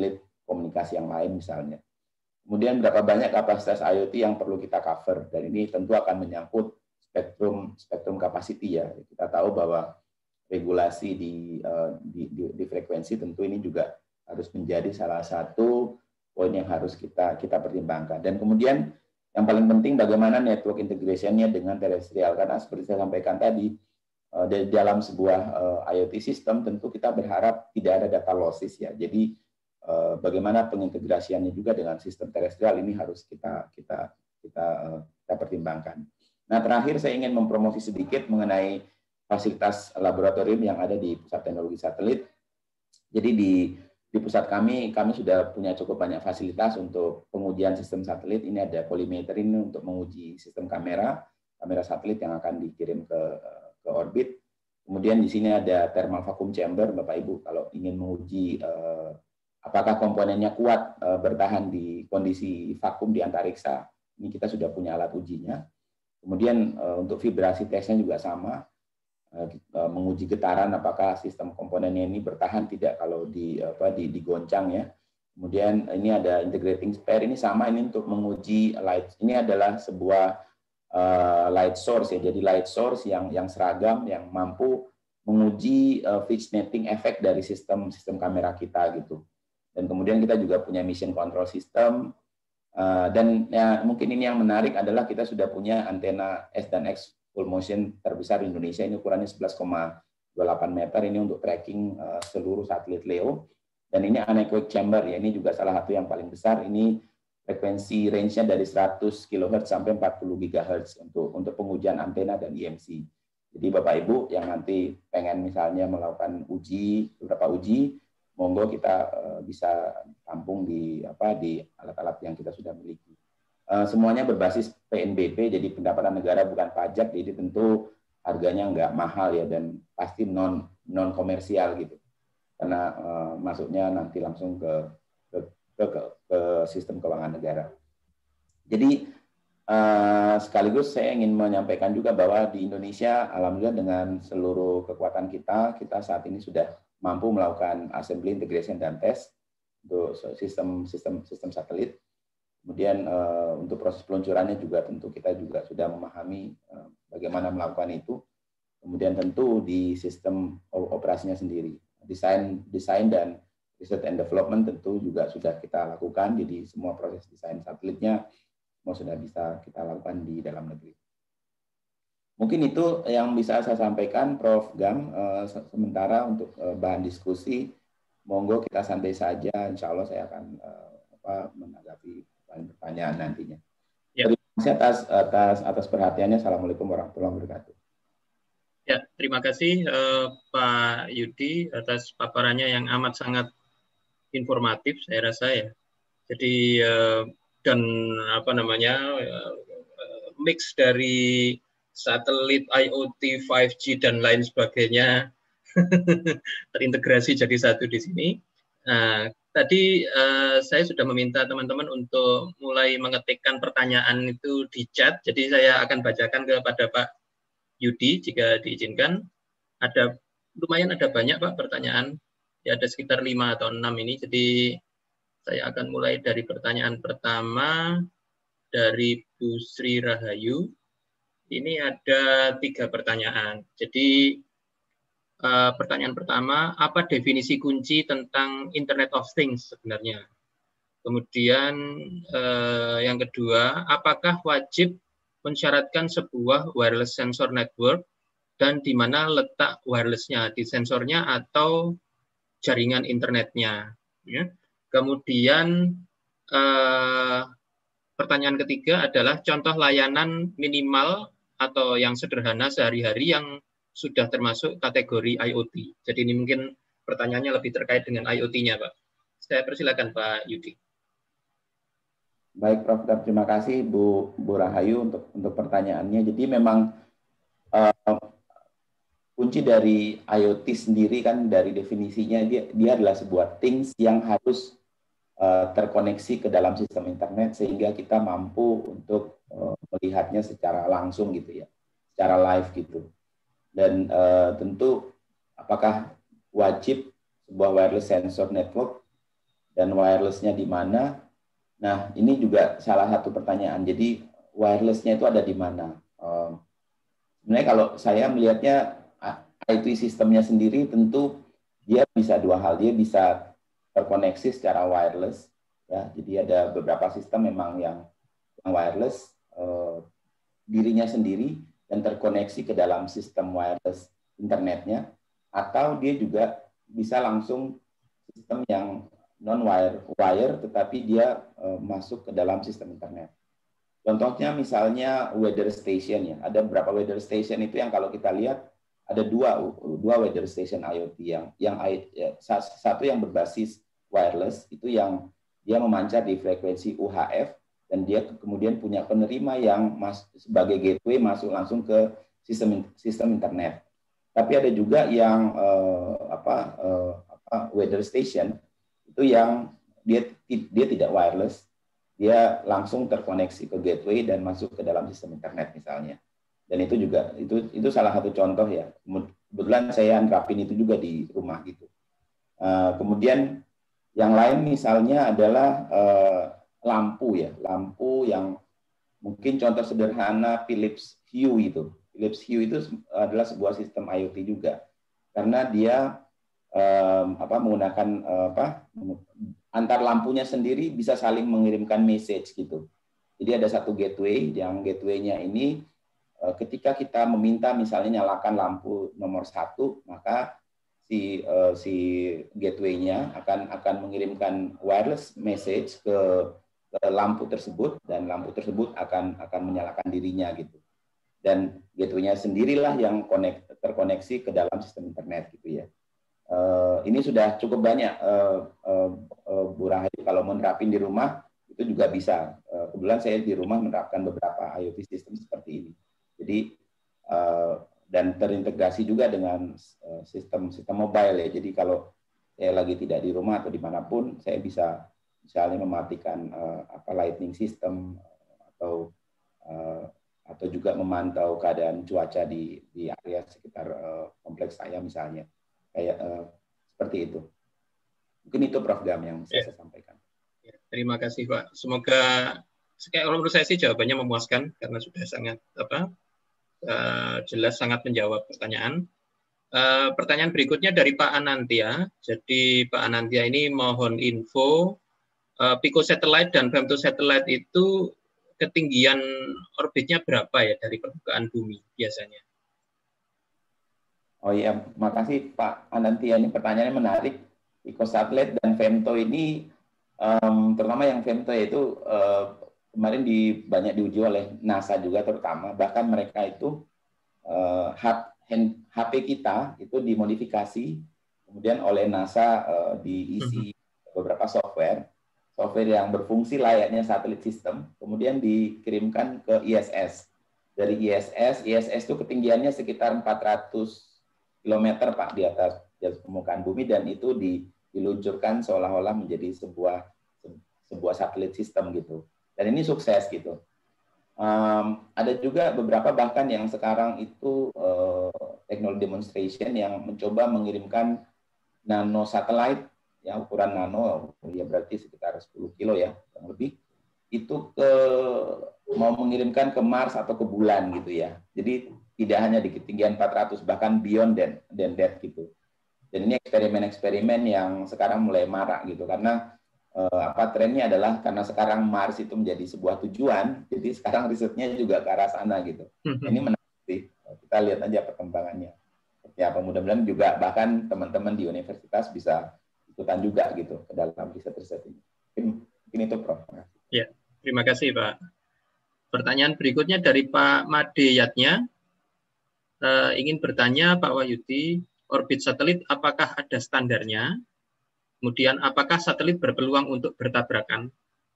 komunikasi yang lain misalnya. Kemudian berapa banyak kapasitas I O T yang perlu kita cover, dan ini tentu akan menyangkut spektrum spektrum capacity ya. Kita tahu bahwa regulasi di, di, di, di frekuensi tentu ini juga harus menjadi salah satu poin yang harus kita kita pertimbangkan. Dan kemudian yang paling penting bagaimana network integration-nya dengan terestrial, karena seperti saya sampaikan tadi, di dalam sebuah I O T system tentu kita berharap tidak ada data losses ya. Jadi bagaimana pengintegrasiannya juga dengan sistem terestrial ini harus kita kita kita kita pertimbangkan. Nah, terakhir saya ingin mempromosi sedikit mengenai fasilitas laboratorium yang ada di Pusat Teknologi Satelit. Jadi di di pusat kami kami sudah punya cukup banyak fasilitas untuk pengujian sistem satelit. Ini ada polymeter ini untuk menguji sistem kamera kamera satelit yang akan dikirim ke ke orbit. Kemudian di sini ada thermal vacuum chamber, Bapak Ibu, kalau ingin menguji eh, apakah komponennya kuat e, bertahan di kondisi vakum di antariksa, ini kita sudah punya alat ujinya. Kemudian e, untuk vibrasi tesnya juga sama, e, e, menguji getaran apakah sistem komponennya ini bertahan tidak kalau di apa di digoncang ya. Kemudian ini ada integrating spare, ini sama, ini untuk menguji light. Ini adalah sebuah e, light source ya, jadi light source yang yang seragam yang mampu menguji e, fidgeting effect dari sistem sistem kamera kita gitu. Dan kemudian kita juga punya mission control system, uh, dan ya, mungkin ini yang menarik adalah kita sudah punya antena S dan X full motion terbesar di Indonesia, ini ukurannya sebelas koma dua puluh delapan meter, ini untuk tracking uh, seluruh satelit LEO, dan ini anechoic chamber ya, ini juga salah satu yang paling besar, ini frekuensi range-nya dari seratus kilohertz sampai empat puluh gigahertz untuk untuk pengujian antena dan I M C. Jadi Bapak Ibu yang nanti pengen misalnya melakukan uji, beberapa uji, monggo kita uh, bisa tampung di apa di alat-alat yang kita sudah miliki. Uh, semuanya berbasis P N B P, jadi pendapatan negara bukan pajak, jadi tentu harganya nggak mahal ya, dan pasti non non komersial gitu, karena uh, masuknya nanti langsung ke ke, ke ke ke sistem keuangan negara. Jadi uh, sekaligus saya ingin menyampaikan juga bahwa di Indonesia, alhamdulillah dengan seluruh kekuatan kita, kita saat ini sudah mampu melakukan assembly, integration, dan tes untuk sistem sistem sistem satelit. Kemudian uh, untuk proses peluncurannya juga tentu kita juga sudah memahami uh, bagaimana melakukan itu. Kemudian tentu di sistem operasinya sendiri, desain desain dan research and development tentu juga sudah kita lakukan. Jadi semua proses desain satelitnya semua sudah bisa kita lakukan di dalam negeri. Mungkin itu yang bisa saya sampaikan, Profesor Gam. Uh, sementara untuk uh, bahan diskusi, monggo kita santai saja. Insya Allah saya akan uh, apa, menanggapi pertanyaan nantinya. Ya. Terima kasih atas atas atas perhatiannya. Assalamualaikum warahmatullahi wabarakatuh. Ya, terima kasih uh, Pak Yudi atas paparannya yang amat sangat informatif, saya rasa ya. Jadi uh, dan apa namanya uh, mix dari satelit, I O T, lima G, dan lain sebagainya terintegrasi jadi satu di sini. Nah, tadi uh, saya sudah meminta teman-teman untuk mulai mengetikkan pertanyaan itu di chat, jadi saya akan bacakan kepada Pak Yudi jika diizinkan. Ada lumayan ada banyak Pak pertanyaan, ya ada sekitar lima atau enam ini, jadi saya akan mulai dari pertanyaan pertama dari Bu Sri Rahayu. Ini ada tiga pertanyaan. Jadi uh, pertanyaan pertama, apa definisi kunci tentang Internet of Things sebenarnya? Kemudian uh, yang kedua, apakah wajib mensyaratkan sebuah wireless sensor network dan di mana letak wirelessnya, di sensornya atau jaringan internetnya? Ya. Kemudian uh, pertanyaan ketiga adalah contoh layanan minimal atau yang sederhana sehari-hari yang sudah termasuk kategori I O T. Jadi ini mungkin pertanyaannya lebih terkait dengan I O T-nya, Pak. Saya persilakan Pak Yudi. Baik, Prof Terima kasih Bu Bu Rahayu untuk untuk pertanyaannya. Jadi memang uh, kunci dari I O T sendiri kan dari definisinya dia dia adalah sebuah things yang harus uh, terkoneksi ke dalam sistem internet sehingga kita mampu untuk uh, melihatnya secara langsung gitu ya, secara live gitu. Dan uh, tentu apakah wajib sebuah wireless sensor network dan wirelessnya di mana. Nah, ini juga salah satu pertanyaan. Jadi wirelessnya itu ada di mana? Um, sebenarnya kalau saya melihatnya I T sistemnya sendiri tentu dia bisa dua hal. Dia bisa terkoneksi secara wireless, ya. Jadi ada beberapa sistem memang yang, yang wireless uh, dirinya sendiri dan terkoneksi ke dalam sistem wireless internetnya, atau dia juga bisa langsung sistem yang non-wire, wire, tetapi dia uh, masuk ke dalam sistem internet. Contohnya misalnya weather station ya. Ada beberapa weather station itu yang kalau kita lihat ada dua dua weather station IoT yang yang ya, satu yang berbasis wireless itu yang dia memancar di frekuensi U H F dan dia kemudian punya penerima yang mas, sebagai gateway masuk langsung ke sistem sistem internet. Tapi ada juga yang uh, apa, uh, apa weather station itu yang dia dia tidak wireless, dia langsung terkoneksi ke gateway dan masuk ke dalam sistem internet misalnya. Dan itu juga itu itu salah satu contoh ya. Kebetulan saya nerapin itu juga di rumah gitu. Uh, kemudian yang lain misalnya adalah uh, lampu ya, lampu yang mungkin contoh sederhana Philips Hue itu. Philips Hue itu adalah sebuah sistem IoT juga karena dia Um, apa menggunakan uh, apa antar lampunya sendiri bisa saling mengirimkan message gitu. Jadi ada satu gateway, yang gateway-nya ini uh, ketika kita meminta misalnya nyalakan lampu nomor satu, maka si uh, si gateway-nya akan akan mengirimkan wireless message ke, ke lampu tersebut dan lampu tersebut akan akan menyalakan dirinya gitu. Dan gateway-nya sendirilah yang connect, terkoneksi ke dalam sistem internet gitu ya. Uh, ini sudah cukup banyak uh, uh, uh, Bu Rahayu kalau menerapin di rumah itu juga bisa. Uh, kebetulan saya di rumah menerapkan beberapa IoT sistem seperti ini. Jadi uh, dan terintegrasi juga dengan uh, sistem sistem mobile ya. Jadi kalau saya lagi tidak di rumah atau dimanapun, saya bisa misalnya mematikan uh, apa lightning system atau uh, atau juga memantau keadaan cuaca di di area sekitar uh, kompleks saya misalnya. Kayak uh, seperti itu. Mungkin itu Prof Gam yang bisa ya. saya sampaikan. Ya, terima kasih Pak. Semoga kalau menurut saya sih jawabannya memuaskan karena sudah sangat apa uh, jelas, sangat menjawab pertanyaan. Uh, pertanyaan berikutnya dari Pak Anantia. Jadi Pak Anantia ini mohon info uh, Pico Satellite dan Femto Satellite itu ketinggian orbitnya berapa ya dari permukaan bumi biasanya? Oh iya, makasih Pak Anantia, ini pertanyaannya menarik. Pico Satellite dan Femto ini, um, terutama yang Femto itu uh, kemarin di, banyak diuji oleh NASA juga terutama, bahkan mereka itu uh, H P kita itu dimodifikasi, kemudian oleh NASA uh, diisi beberapa software, software yang berfungsi layaknya satelit sistem, kemudian dikirimkan ke I S S. Dari I S S, I S S itu ketinggiannya sekitar empat ratus kilometer Pak di atas, di atas permukaan bumi dan itu di, diluncurkan seolah-olah menjadi sebuah sebuah satelit sistem gitu. Dan ini sukses gitu. Um, ada juga beberapa bahkan yang sekarang itu uh, teknologi demonstration yang mencoba mengirimkan nano satellite yang ukuran nano ya berarti sekitar sepuluh kilo ya kurang lebih itu ke mau mengirimkan ke Mars atau ke bulan gitu ya. Jadi tidak hanya di ketinggian empat ratus, bahkan beyond than, than that gitu. Dan ini eksperimen-eksperimen yang sekarang mulai marak gitu, karena eh, apa trennya adalah karena sekarang Mars itu menjadi sebuah tujuan, jadi sekarang risetnya juga ke arah sana gitu. Mm-hmm. Ini menarik sih, kita lihat aja perkembangannya. Ya, mudah-mudahan juga bahkan teman-teman di universitas bisa ikutan juga gitu ke dalam riset-riset ini. Mungkin, mungkin itu Prof. Ya, terima kasih Pak. Pertanyaan berikutnya dari Pak Made Yatnya. Uh, ingin bertanya Pak Wahyudi, orbit satelit apakah ada standarnya? Kemudian apakah satelit berpeluang untuk bertabrakan?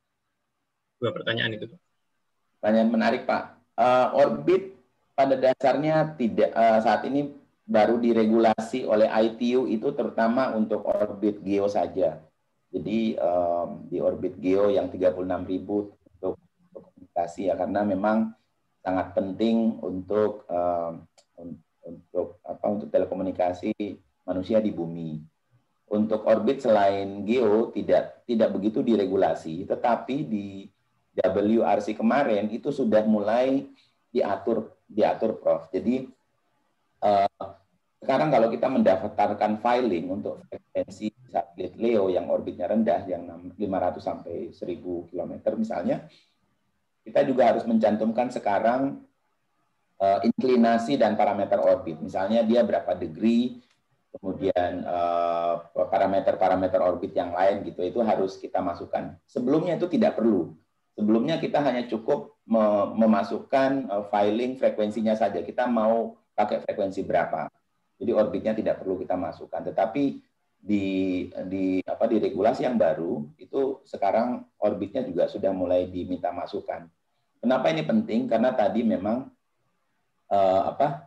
Dua pertanyaan itu. Pertanyaan menarik Pak. Uh, orbit pada dasarnya tidak uh, saat ini baru diregulasi oleh I T U itu terutama untuk orbit geo saja. Jadi um, di orbit geo yang tiga puluh enam ribu untuk, untuk komunikasi ya, karena memang sangat penting untuk um, untuk apa untuk telekomunikasi manusia di bumi. untuk orbit selain geo tidak tidak begitu diregulasi, tetapi di W R C kemarin itu sudah mulai diatur diatur Prof. Jadi uh, sekarang kalau kita mendaftarkan filing untuk frekuensi satelit LEO yang orbitnya rendah, yang lima ratus sampai seribu kilometer misalnya, kita juga harus mencantumkan sekarang uh, inklinasi dan parameter orbit. Misalnya dia berapa degree, kemudian parameter-parameter uh, orbit yang lain gitu, itu harus kita masukkan. Sebelumnya itu tidak perlu. Sebelumnya kita hanya cukup memasukkan uh, filing frekuensinya saja. Kita mau pakai frekuensi berapa. Jadi orbitnya tidak perlu kita masukkan. Tetapi di di apa di regulasi yang baru itu sekarang orbitnya juga sudah mulai diminta masukan. Kenapa ini penting? Karena tadi memang uh, apa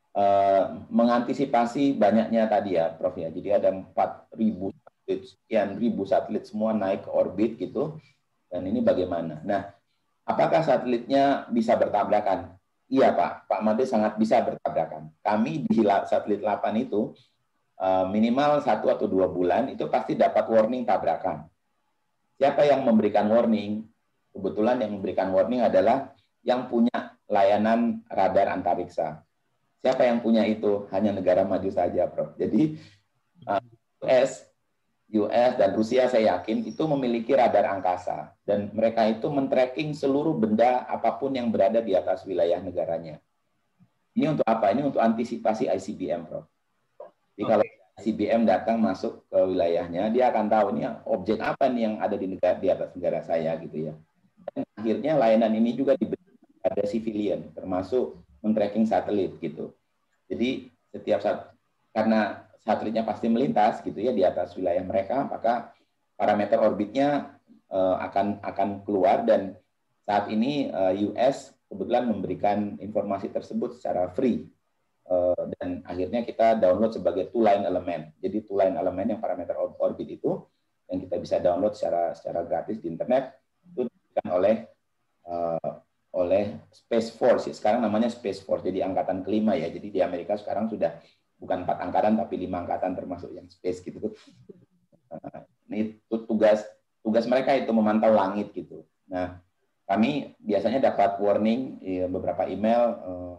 Uh, mengantisipasi banyaknya tadi ya, Prof ya. Jadi ada empat ribu satelit, sekian ribu satelit semua naik ke orbit gitu. Dan ini bagaimana? Nah, apakah satelitnya bisa bertabrakan? Iya Pak, Pak Made sangat bisa bertabrakan. Kami di satelit delapan itu uh, minimal satu atau dua bulan itu pasti dapat warning tabrakan. Siapa yang memberikan warning? Kebetulan yang memberikan warning adalah yang punya layanan radar antariksa. Siapa yang punya itu? Hanya negara maju saja, Prof. Jadi U S, U S dan Rusia saya yakin itu memiliki radar angkasa dan mereka itu men-tracking seluruh benda apapun yang berada di atas wilayah negaranya. Ini untuk apa? Ini untuk antisipasi I C B M, Prof. Jadi kalau I C B M datang masuk ke wilayahnya, dia akan tahu ini objek apa nih yang ada di negara di atas negara saya gitu ya. Dan akhirnya layanan ini juga diberikan pada civilian, termasuk men-tracking satelit gitu. Jadi setiap saat karena satelitnya pasti melintas gitu ya di atas wilayah mereka, maka parameter orbitnya uh, akan akan keluar dan saat ini uh, U S kebetulan memberikan informasi tersebut secara free uh, dan akhirnya kita download sebagai two-line element. Jadi two-line element yang parameter orbit itu yang kita bisa download secara secara gratis di internet itu diberikan oleh uh, oleh Space Force, sekarang namanya Space Force, jadi angkatan kelima ya. Jadi di Amerika sekarang sudah bukan empat angkatan tapi lima angkatan termasuk yang space gitu. Nah, ini tugas tugas mereka itu memantau langit gitu. Nah, kami biasanya dapat warning ya, beberapa email eh,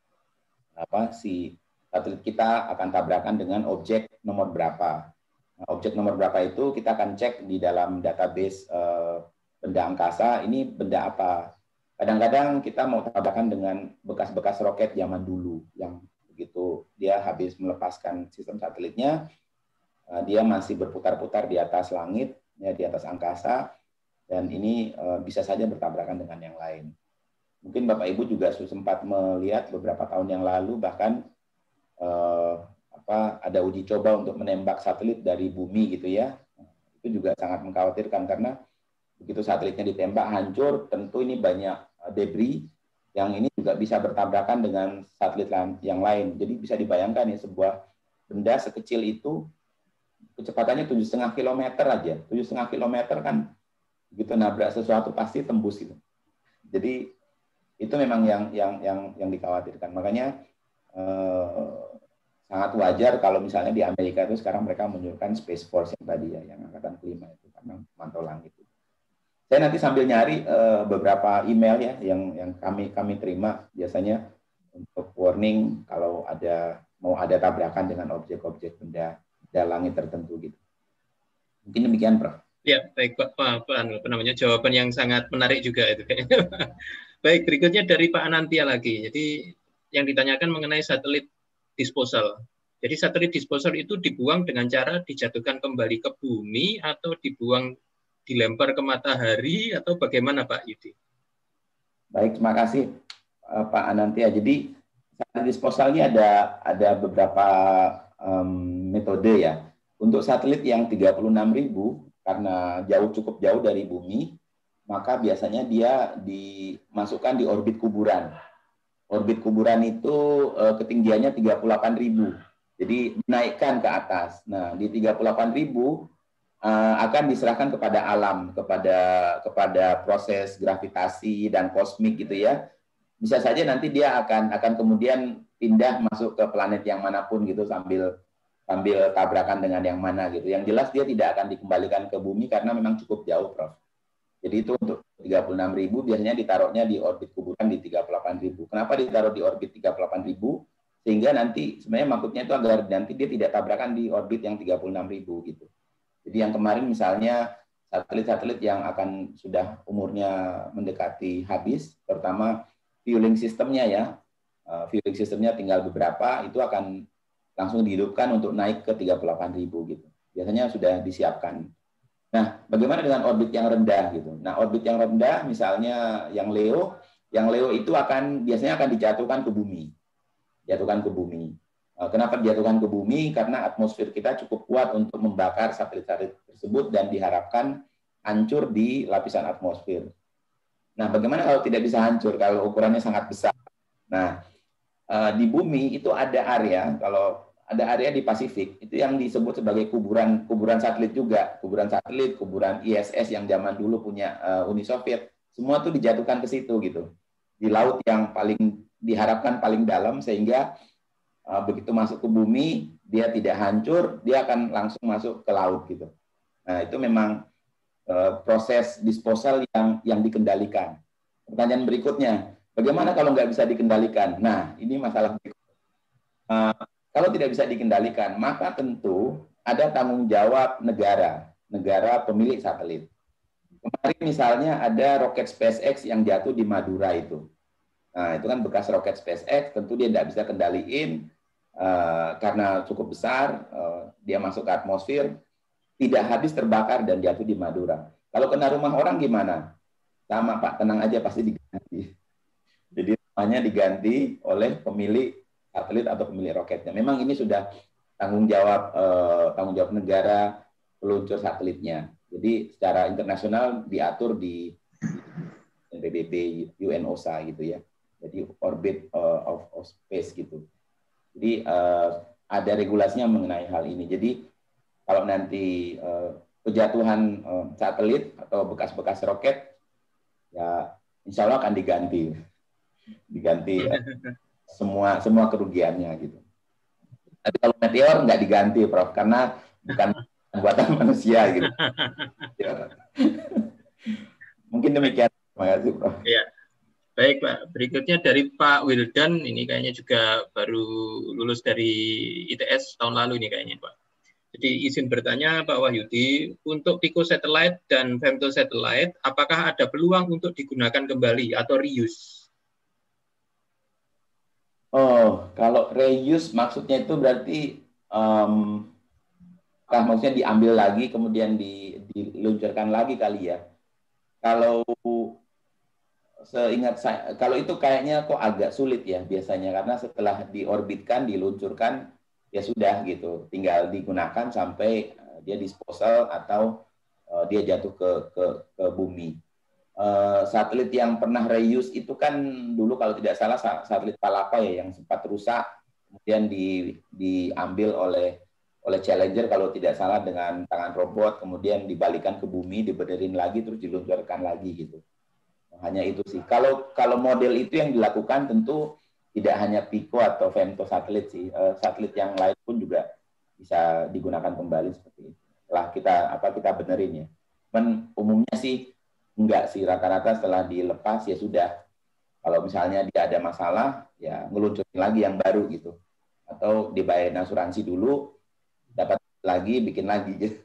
apa si satelit kita akan tabrakan dengan objek nomor berapa. Nah, objek nomor berapa itu kita akan cek di dalam database eh, benda angkasa. Ini benda apa? Kadang-kadang kita mau tabrakan dengan bekas-bekas roket zaman dulu yang begitu dia habis melepaskan sistem satelitnya, dia masih berputar-putar di atas langit, ya di atas angkasa, dan ini bisa saja bertabrakan dengan yang lain. Mungkin Bapak Ibu juga sempat melihat beberapa tahun yang lalu bahkan eh, apa ada uji coba untuk menembak satelit dari bumi gitu ya. Itu juga sangat mengkhawatirkan karena begitu satelitnya ditembak hancur, tentu ini banyak debris yang ini juga bisa bertabrakan dengan satelit yang lain. Jadi bisa dibayangkan ya sebuah benda sekecil itu kecepatannya tujuh koma lima kilometer aja. tujuh koma lima kilometer kan begitu nabrak sesuatu pasti tembus gitu. Jadi itu memang yang yang yang yang dikhawatirkan. Makanya eh, sangat wajar kalau misalnya di Amerika itu sekarang mereka menunjukkan Space Force yang tadi ya, yang angkatan kelima itu karena mantau langit itu. Saya nanti sambil nyari uh, beberapa email ya yang yang kami kami terima biasanya untuk warning kalau ada mau ada tabrakan dengan objek-objek benda benda langit tertentu gitu. Mungkin demikian, Prof. Ya, baik Pak, Pak, apa namanya jawaban yang sangat menarik juga itu. Baik, berikutnya dari Pak Anantia lagi. Jadi yang ditanyakan mengenai satelit disposal. Jadi satelit disposal itu dibuang dengan cara dijatuhkan kembali ke bumi atau dibuang dilempar ke matahari atau bagaimana Pak Yudi? Baik, terima kasih Pak Anantia. Jadi satelit disposal ini ada ada beberapa um, metode ya. Untuk satelit yang tiga puluh enam ribu karena jauh cukup jauh dari bumi, maka biasanya dia dimasukkan di orbit kuburan. Orbit kuburan itu uh, ketinggiannya tiga puluh delapan ribu. Jadi dinaikkan ke atas. Nah, di tiga puluh delapan ribu Uh, akan diserahkan kepada alam, kepada kepada proses gravitasi dan kosmik gitu ya. Bisa saja nanti dia akan akan kemudian pindah masuk ke planet yang manapun gitu sambil sambil tabrakan dengan yang mana gitu. Yang jelas dia tidak akan dikembalikan ke bumi karena memang cukup jauh, Prof. Jadi itu untuk tiga puluh enam ribu biasanya ditaruhnya di orbit kuburan di tiga puluh delapan ribu. Kenapa ditaruh di orbit tiga puluh delapan ribu? Sehingga nanti sebenarnya maksudnya itu agar nanti dia tidak tabrakan di orbit yang tiga puluh enam ribu gitu. Jadi yang kemarin misalnya satelit-satelit yang akan sudah umurnya mendekati habis, terutama fueling sistemnya ya, fueling sistemnya tinggal beberapa, itu akan langsung dihidupkan untuk naik ke tiga puluh delapan ribu gitu. Biasanya sudah disiapkan. Nah, bagaimana dengan orbit yang rendah gitu? Nah, orbit yang rendah misalnya yang Leo, yang Leo itu akan biasanya akan dijatuhkan ke bumi. Jatuhkan ke bumi. Kenapa dijatuhkan ke bumi? Karena atmosfer kita cukup kuat untuk membakar satelit-satelit tersebut dan diharapkan hancur di lapisan atmosfer. Nah, bagaimana kalau tidak bisa hancur, kalau ukurannya sangat besar? Nah, di bumi itu ada area, kalau ada area di Pasifik, itu yang disebut sebagai kuburan kuburan satelit juga. Kuburan satelit, kuburan I S S yang zaman dulu punya Uni Soviet, semua itu dijatuhkan ke situ gitu. Di laut yang paling diharapkan paling dalam, sehingga uh, begitu masuk ke bumi dia tidak hancur, dia akan langsung masuk ke laut gitu. Nah, itu memang uh, proses disposal yang yang dikendalikan. Pertanyaan berikutnya, bagaimana kalau nggak bisa dikendalikan? Nah, ini masalah berikutnya. Uh, kalau tidak bisa dikendalikan, maka tentu ada tanggung jawab negara, negara pemilik satelit. Kemarin misalnya ada roket SpaceX yang jatuh di Madura itu. Nah, itu kan bekas roket SpaceX, tentu dia tidak bisa kendaliin uh, karena cukup besar, uh, dia masuk ke atmosfer, tidak habis terbakar dan jatuh di Madura. Kalau kena rumah orang gimana? Sama Pak, tenang aja pasti diganti. Jadi rumahnya diganti oleh pemilik satelit atau pemilik roketnya. Memang ini sudah tanggung jawab uh, tanggung jawab negara peluncur satelitnya. Jadi secara internasional diatur di P B B, U N O S A gitu ya. Jadi orbit uh, of, of space gitu. Jadi uh, ada regulasinya mengenai hal ini. Jadi kalau nanti uh, kejatuhan uh, satelit atau bekas-bekas roket, ya insya Allah akan diganti, diganti uh, semua semua kerugiannya gitu. Tapi kalau meteor nggak diganti, Prof, karena bukan buatan manusia gitu. Ya. Mungkin demikian. Terima kasih, Prof. Ya. Baik, Pak. Berikutnya dari Pak Wildan, ini kayaknya juga baru lulus dari I T S tahun lalu ini kayaknya, Pak. Jadi izin bertanya Pak Wahyudi, untuk picosatelit dan femtosatelit, apakah ada peluang untuk digunakan kembali atau reuse? Oh, kalau reuse maksudnya itu berarti um, apakah maksudnya diambil lagi kemudian di, diluncurkan lagi kali ya? Kalau seingat saya, kalau itu kayaknya kok agak sulit ya biasanya, karena setelah diorbitkan, diluncurkan, ya sudah gitu, tinggal digunakan sampai dia disposal atau uh, dia jatuh ke ke, ke bumi. Uh, satelit yang pernah reuse itu kan dulu kalau tidak salah satelit Palapa ya yang sempat rusak, kemudian di, diambil oleh oleh Challenger kalau tidak salah dengan tangan robot, kemudian dibalikan ke bumi, dibenerin lagi, terus diluncurkan lagi gitu. Hanya itu sih. Kalau kalau model itu yang dilakukan tentu tidak hanya pico atau femto satelit sih. Uh, satelit yang lain pun juga bisa digunakan kembali seperti itu. Setelah kita apa kita benerin ya. Men umumnya sih enggak sih, rata-rata setelah dilepas ya sudah. Kalau misalnya dia ada masalah ya ngeluncurin lagi yang baru gitu. Atau dibayarin asuransi dulu, dapat lagi, bikin lagi gitu.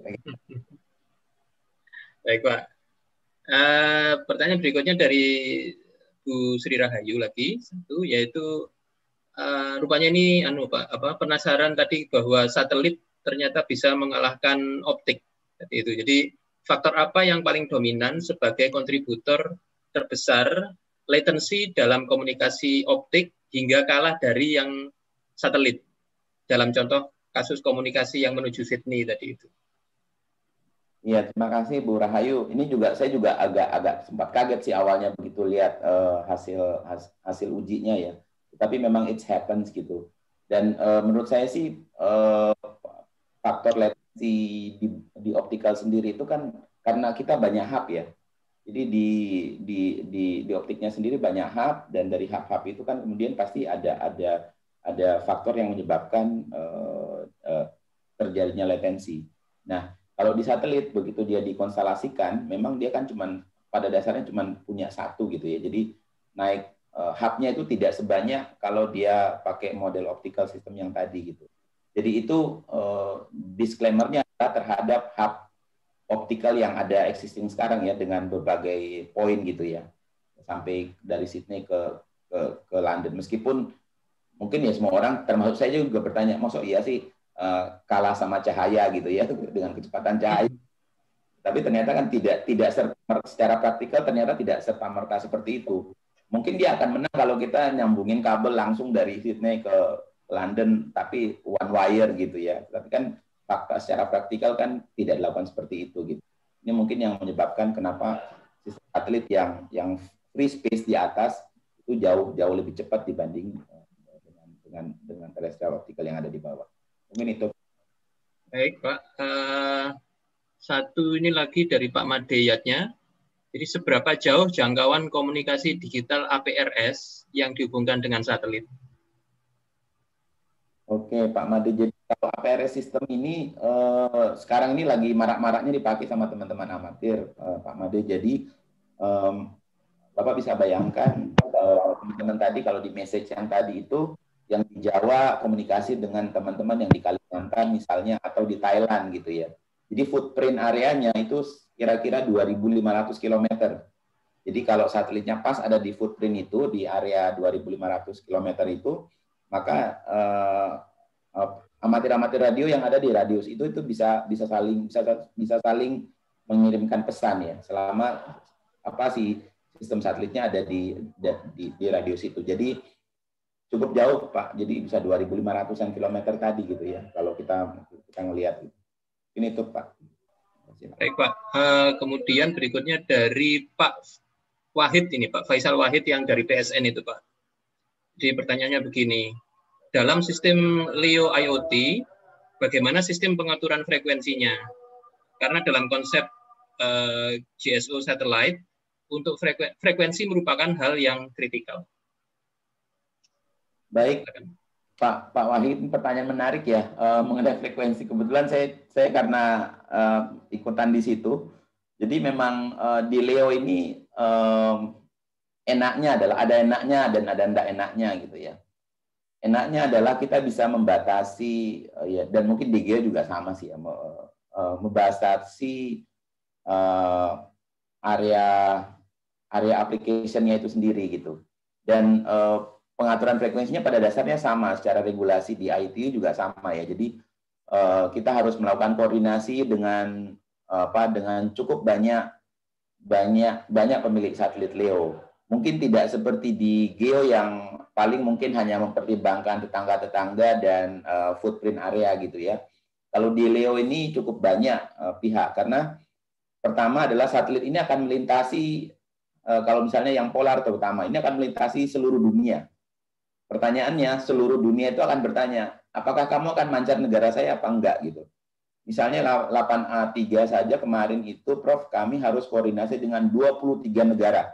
Baik, Pak. Uh, pertanyaan berikutnya dari Bu Sri Rahayu lagi satu, yaitu uh, rupanya ini anu Pak apa penasaran tadi bahwa satelit ternyata bisa mengalahkan optik tadi itu. Jadi faktor apa yang paling dominan sebagai kontributor terbesar latency dalam komunikasi optik hingga kalah dari yang satelit dalam contoh kasus komunikasi yang menuju Sydney tadi itu? Iya, terima kasih Bu Rahayu. Ini juga saya juga agak-agak sempat kaget sih awalnya begitu lihat uh, hasil has, hasil ujinya ya. Tapi memang it happens gitu. Dan uh, menurut saya sih uh, faktor latency di, di optical sendiri itu kan karena kita banyak hub ya. Jadi di di di di optiknya sendiri banyak hub, dan dari hub-hub itu kan kemudian pasti ada ada ada faktor yang menyebabkan uh, uh, terjadinya latensi. Nah, kalau di satelit begitu dia dikonstelasikan, memang dia kan cuman pada dasarnya cuman punya satu gitu ya. Jadi naik uh, hubnya itu tidak sebanyak kalau dia pakai model optical system yang tadi gitu. Jadi itu uh, disclaimer-nya terhadap hub optical yang ada existing sekarang ya dengan berbagai poin gitu ya. Sampai dari Sydney ke ke, ke London. Meskipun mungkin ya semua orang termasuk saya juga bertanya, maksud iya sih uh, kalah sama cahaya gitu ya dengan kecepatan cahaya. Tapi ternyata kan tidak tidak secara praktikal ternyata tidak serta-merta seperti itu. Mungkin dia akan menang kalau kita nyambungin kabel langsung dari Sydney ke London, tapi one wire gitu ya. Tapi kan fakta secara praktikal kan tidak dilakukan seperti itu gitu. Ini mungkin yang menyebabkan kenapa sistem satelit yang yang free space di atas itu jauh jauh lebih cepat dibanding dengan dengan dengan terestrial optical yang ada di bawah. Mungkin itu. Baik, Pak. Uh... Satu ini lagi dari Pak Madeyatnya. Jadi seberapa jauh jangkauan komunikasi digital A P R S yang dihubungkan dengan satelit? Oke, Pak Made. Jadi kalau A P R S sistem ini eh, sekarang ini lagi marak-maraknya dipakai sama teman-teman amatir, eh, Pak Made. Jadi eh, Bapak bisa bayangkan teman-teman eh, tadi kalau di message yang tadi itu yang di Jawa komunikasi dengan teman-teman yang di Kalimantan misalnya atau di Thailand gitu ya. Jadi footprint areanya itu kira-kira dua ribu lima ratus kilometer. Jadi kalau satelitnya pas ada di footprint itu, di area dua ribu lima ratus kilometer itu, maka amatir-amatir uh, uh, radio yang ada di radius itu itu bisa bisa saling bisa bisa saling mengirimkan pesan ya, selama apa sih sistem satelitnya ada di di, di radius itu. Jadi cukup jauh, Pak. Jadi bisa dua ribu lima ratusan kilometer tadi gitu ya, kalau kita kita ngelihat. Ini tuh Pak. Baik Pak. Uh, kemudian berikutnya dari Pak Wahid ini Pak Faisal Wahid yang dari P S N itu Pak. Jadi pertanyaannya begini. Dalam sistem LEO I O T, bagaimana sistem pengaturan frekuensinya? Karena dalam konsep uh, G S O satellite, untuk frekuensi, frekuensi merupakan hal yang kritikal. Baik. Pak Pak Wahid, pertanyaan menarik ya uh, mengenai frekuensi. Kebetulan saya saya karena uh, ikutan di situ, jadi memang uh, di LEO ini um, enaknya adalah ada enaknya dan ada enggak enaknya gitu ya. Enaknya adalah kita bisa membatasi uh, ya, dan mungkin di Geo juga sama sih ya, uh, uh, membatasi uh, area area application-nya itu sendiri gitu. Dan uh, pengaturan frekuensinya pada dasarnya sama, secara regulasi di I T U juga sama ya. Jadi uh, kita harus melakukan koordinasi dengan uh, apa dengan cukup banyak banyak banyak pemilik satelit LEO. Mungkin tidak seperti di Geo yang paling mungkin hanya mempertimbangkan tetangga-tetangga dan uh, footprint area gitu ya. Kalau di LEO ini cukup banyak uh, pihak, karena pertama adalah satelit ini akan melintasi uh, kalau misalnya yang polar terutama ini akan melintasi seluruh dunia. Pertanyaannya, seluruh dunia itu akan bertanya, apakah kamu akan mancar negara saya apa enggak gitu. Misalnya delapan A tiga saja kemarin itu, Prof, kami harus koordinasi dengan dua puluh tiga negara.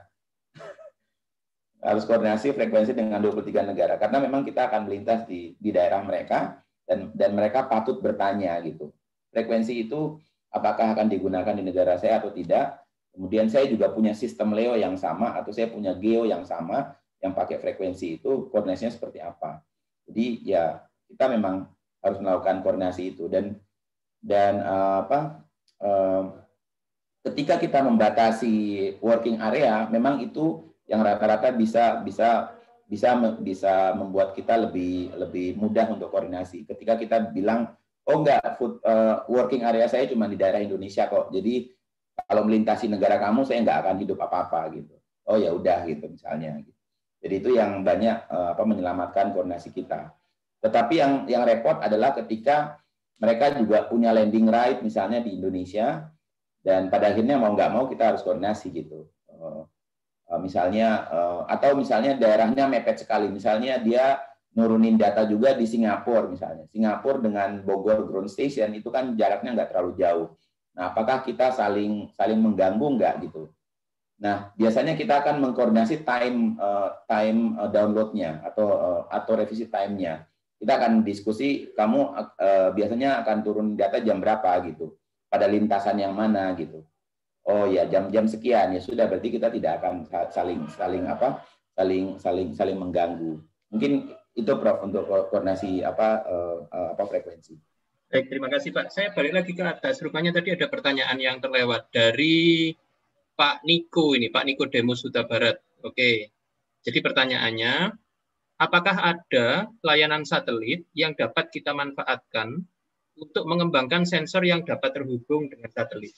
Harus koordinasi frekuensi dengan dua puluh tiga negara, karena memang kita akan melintas di, di daerah mereka, dan, dan mereka patut bertanya gitu. Frekuensi itu apakah akan digunakan di negara saya atau tidak. Kemudian saya juga punya sistem LEO yang sama, atau saya punya Geo yang sama, yang pakai frekuensi itu koordinasinya seperti apa. Jadi ya kita memang harus melakukan koordinasi itu, dan dan uh, apa uh, ketika kita membatasi working area, memang itu yang rata-rata bisa bisa bisa bisa membuat kita lebih lebih mudah untuk koordinasi. Ketika kita bilang, oh enggak, food, uh, working area saya cuma di daerah Indonesia kok, jadi kalau melintasi negara kamu saya nggak akan hidup apa-apa gitu. Oh ya udah gitu misalnya. Jadi itu yang banyak uh, apa menyelamatkan koordinasi kita. Tetapi yang yang repot adalah ketika mereka juga punya landing right misalnya di Indonesia, dan pada akhirnya mau nggak mau kita harus koordinasi gitu. Uh, uh, misalnya uh, atau misalnya daerahnya mepet sekali, misalnya dia nurunin data juga di Singapura misalnya. Singapura dengan Bogor Ground Station itu kan jaraknya nggak terlalu jauh. Nah, apakah kita saling saling mengganggu nggak gitu? Nah, biasanya kita akan mengkoordinasi time uh, time uh, download-nya atau uh, atau revisi time-nya. kita akan diskusi kamu uh, biasanya akan turun data jam berapa gitu, pada lintasan yang mana gitu. Oh ya jam-jam sekian, ya sudah, berarti kita tidak akan saling saling apa saling saling saling mengganggu. Mungkin itu Prof untuk koordinasi apa uh, uh, apa frekuensi. Baik, terima kasih Pak. Saya balik lagi ke atas. Rupanya tadi ada pertanyaan yang terlewat dari Pak Niko ini, Pak Niko Demus Huta Barat. Oke. Jadi pertanyaannya, apakah ada layanan satelit yang dapat kita manfaatkan untuk mengembangkan sensor yang dapat terhubung dengan satelit?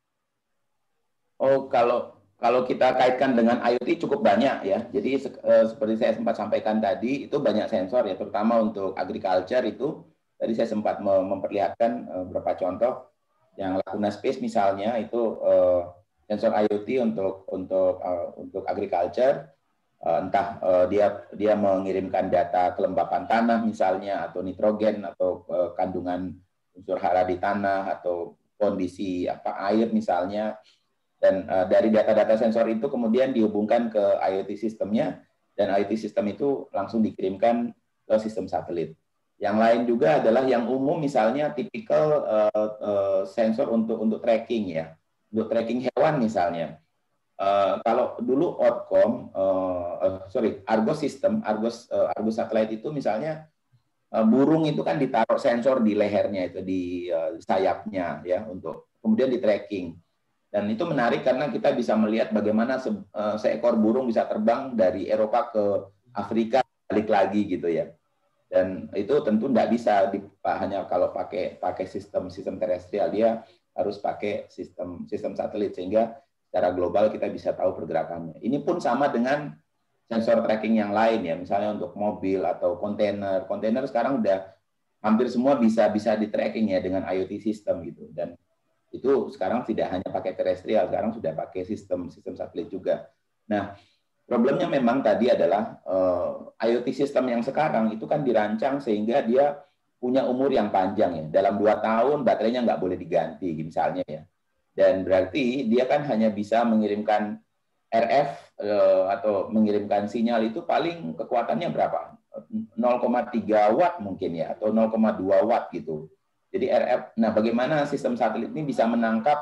Oh, kalau kalau kita kaitkan dengan IoT cukup banyak ya. Jadi eh, seperti saya sempat sampaikan tadi, itu banyak sensor ya, terutama untuk agriculture itu. Tadi saya sempat memperlihatkan eh, beberapa contoh yang Laguna Space misalnya itu eh, sensor IoT untuk untuk uh, untuk agriculture. Uh, entah uh, dia dia mengirimkan data kelembapan tanah misalnya, atau nitrogen, atau uh, kandungan unsur hara di tanah, atau kondisi apa air misalnya. Dan uh, dari data-data sensor itu kemudian dihubungkan ke IoT sistemnya, dan IoT sistem itu langsung dikirimkan ke sistem satelit. Yang lain juga adalah yang umum, misalnya tipikal uh, uh, sensor untuk untuk tracking ya, untuk tracking hewan misalnya. Uh, kalau dulu Outcom, uh, uh, sorry Argos sistem, Argos uh, Argos satelit itu misalnya uh, burung itu kan ditaruh sensor di lehernya itu, di uh, sayapnya ya, untuk kemudian di tracking. Dan itu menarik karena kita bisa melihat bagaimana se, uh, seekor burung bisa terbang dari Eropa ke Afrika, balik lagi gitu ya. Dan itu tentu tidak bisa di, hanya kalau pakai pakai sistem sistem terestrial, dia harus pakai sistem sistem satelit, sehingga secara global kita bisa tahu pergerakannya. Ini pun sama dengan sensor tracking yang lain ya, misalnya untuk mobil atau kontainer. Kontainer sekarang udah hampir semua bisa bisa di tracking ya dengan IoT system gitu. Dan itu sekarang tidak hanya pakai terestrial, sekarang sudah pakai sistem sistem satelit juga. Nah, problemnya memang tadi adalah uh, IoT sistem yang sekarang itu kan dirancang sehingga dia punya umur yang panjang ya. Dalam dua tahun baterainya nggak boleh diganti misalnya ya. Dan berarti dia kan hanya bisa mengirimkan R F uh, atau mengirimkan sinyal itu paling kekuatannya berapa? nol koma tiga watt mungkin ya, atau nol koma dua watt gitu. Jadi R F, nah bagaimana sistem satelit ini bisa menangkap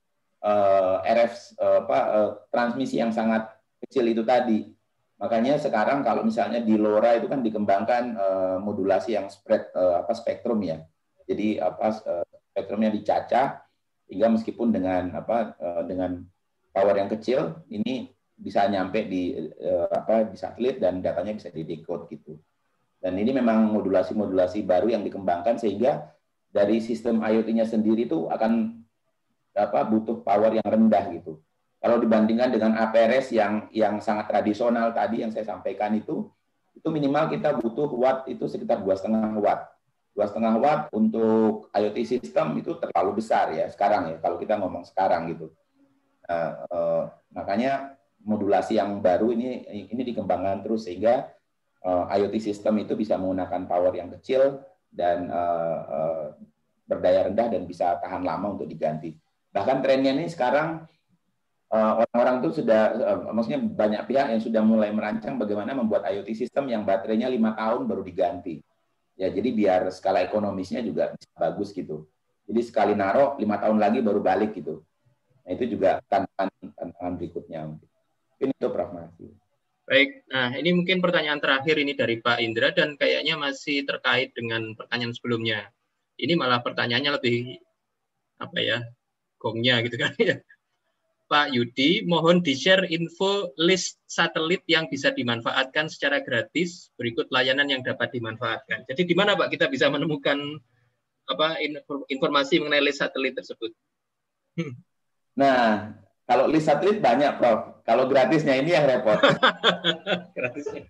uh, R F uh, apa, uh, transmisi yang sangat kecil itu tadi. Makanya sekarang kalau misalnya di LoRa itu kan dikembangkan uh, modulasi yang spread uh, apa spektrum ya. Jadi apa uh, spektrumnya dicacah hingga meskipun dengan apa uh, dengan power yang kecil ini bisa nyampe di uh, apa di satelit dan datanya bisa di-decode gitu. Dan ini memang modulasi-modulasi baru yang dikembangkan sehingga dari sistem IoT-nya sendiri itu akan apa butuh power yang rendah gitu. Kalau dibandingkan dengan A P R S yang yang sangat tradisional tadi yang saya sampaikan itu, itu minimal kita butuh watt itu sekitar dua koma lima watt. dua koma lima watt untuk IoT sistem itu terlalu besar ya sekarang ya, kalau kita ngomong sekarang gitu. Nah, eh, makanya modulasi yang baru ini ini dikembangkan terus sehingga eh, IoT sistem itu bisa menggunakan power yang kecil dan uh, uh, berdaya rendah dan bisa tahan lama untuk diganti. Bahkan trennya ini sekarang orang-orang uh, itu sudah, uh, maksudnya banyak pihak yang sudah mulai merancang bagaimana membuat IoT sistem yang baterainya lima tahun baru diganti. Ya, jadi biar skala ekonomisnya juga bisa bagus gitu. Jadi sekali naruh lima tahun lagi baru balik gitu. Nah itu juga tantangan tantangan berikutnya. Mungkin itu Prof Masih. Baik, nah ini mungkin pertanyaan terakhir ini dari Pak Indra dan kayaknya masih terkait dengan pertanyaan sebelumnya. Ini malah pertanyaannya lebih apa ya, gongnya gitu kan ya. Pak Yudi, mohon di-share info list satelit yang bisa dimanfaatkan secara gratis berikut layanan yang dapat dimanfaatkan. Jadi di mana Pak kita bisa menemukan apa informasi mengenai list satelit tersebut? Nah, kalau list satelit banyak, Prof. Kalau gratisnya ini yang repot. Gratisnya.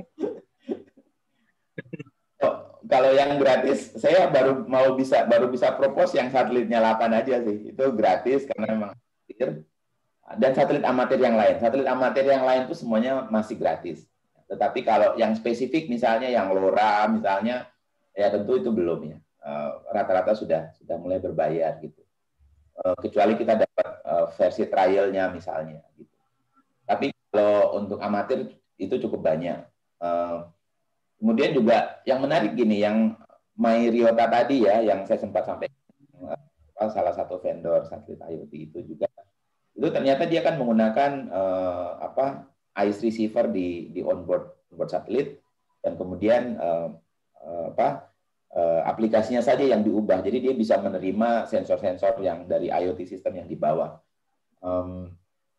Kalau yang gratis, saya baru mau bisa baru bisa propose yang satelitnya delapan aja sih. Itu gratis karena memang amatir. Dan satelit amatir yang lain. Satelit amatir yang lain itu semuanya masih gratis. Tetapi kalau yang spesifik misalnya yang LoRa misalnya, ya tentu itu belum ya. Rata-rata sudah sudah mulai berbayar gitu. Kecuali kita dapat uh, versi trialnya misalnya gitu. Tapi kalau untuk amatir itu cukup banyak. Uh, Kemudian juga yang menarik gini, yang Myriota tadi ya, yang saya sempat sampaikan, salah satu vendor satelit IoT itu juga, itu ternyata dia kan menggunakan uh, apa ice receiver di di onboard onboard satelit, dan kemudian uh, uh, apa uh, aplikasinya saja yang diubah, jadi dia bisa menerima sensor-sensor yang dari IoT system yang dibawa. Um,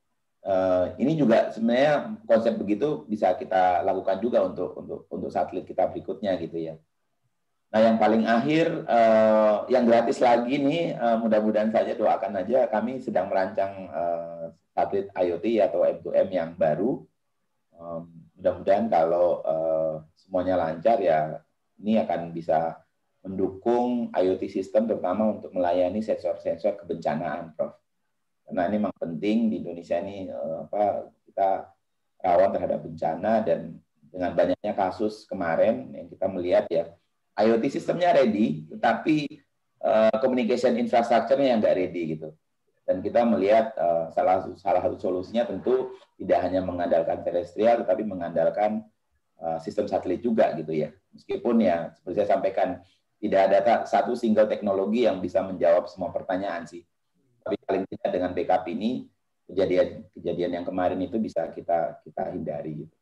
uh, ini juga sebenarnya konsep begitu bisa kita lakukan juga untuk untuk untuk satelit kita berikutnya gitu ya. Nah, yang paling akhir, eh, yang gratis lagi nih, eh, mudah-mudahan saja, doakan aja, kami sedang merancang eh, satelit IoT atau M dua M yang baru. Eh, mudah-mudahan kalau eh, semuanya lancar ya, ini akan bisa mendukung IoT system, terutama untuk melayani sensor-sensor kebencanaan, Prof. Karena ini memang penting di Indonesia ini, eh, apa kita rawan terhadap bencana, dan dengan banyaknya kasus kemarin yang kita melihat ya, IoT sistemnya ready, tetapi uh, communication infrastructure-nya yang nggak ready gitu. Dan kita melihat uh, salah salah satu solusinya tentu tidak hanya mengandalkan terestrial, tetapi mengandalkan uh, sistem satelit juga gitu ya. Meskipun ya seperti saya sampaikan, tidak ada satu single teknologi yang bisa menjawab semua pertanyaan sih. Tapi paling tidak dengan backup ini, kejadian kejadian yang kemarin itu bisa kita kita hindari gitu.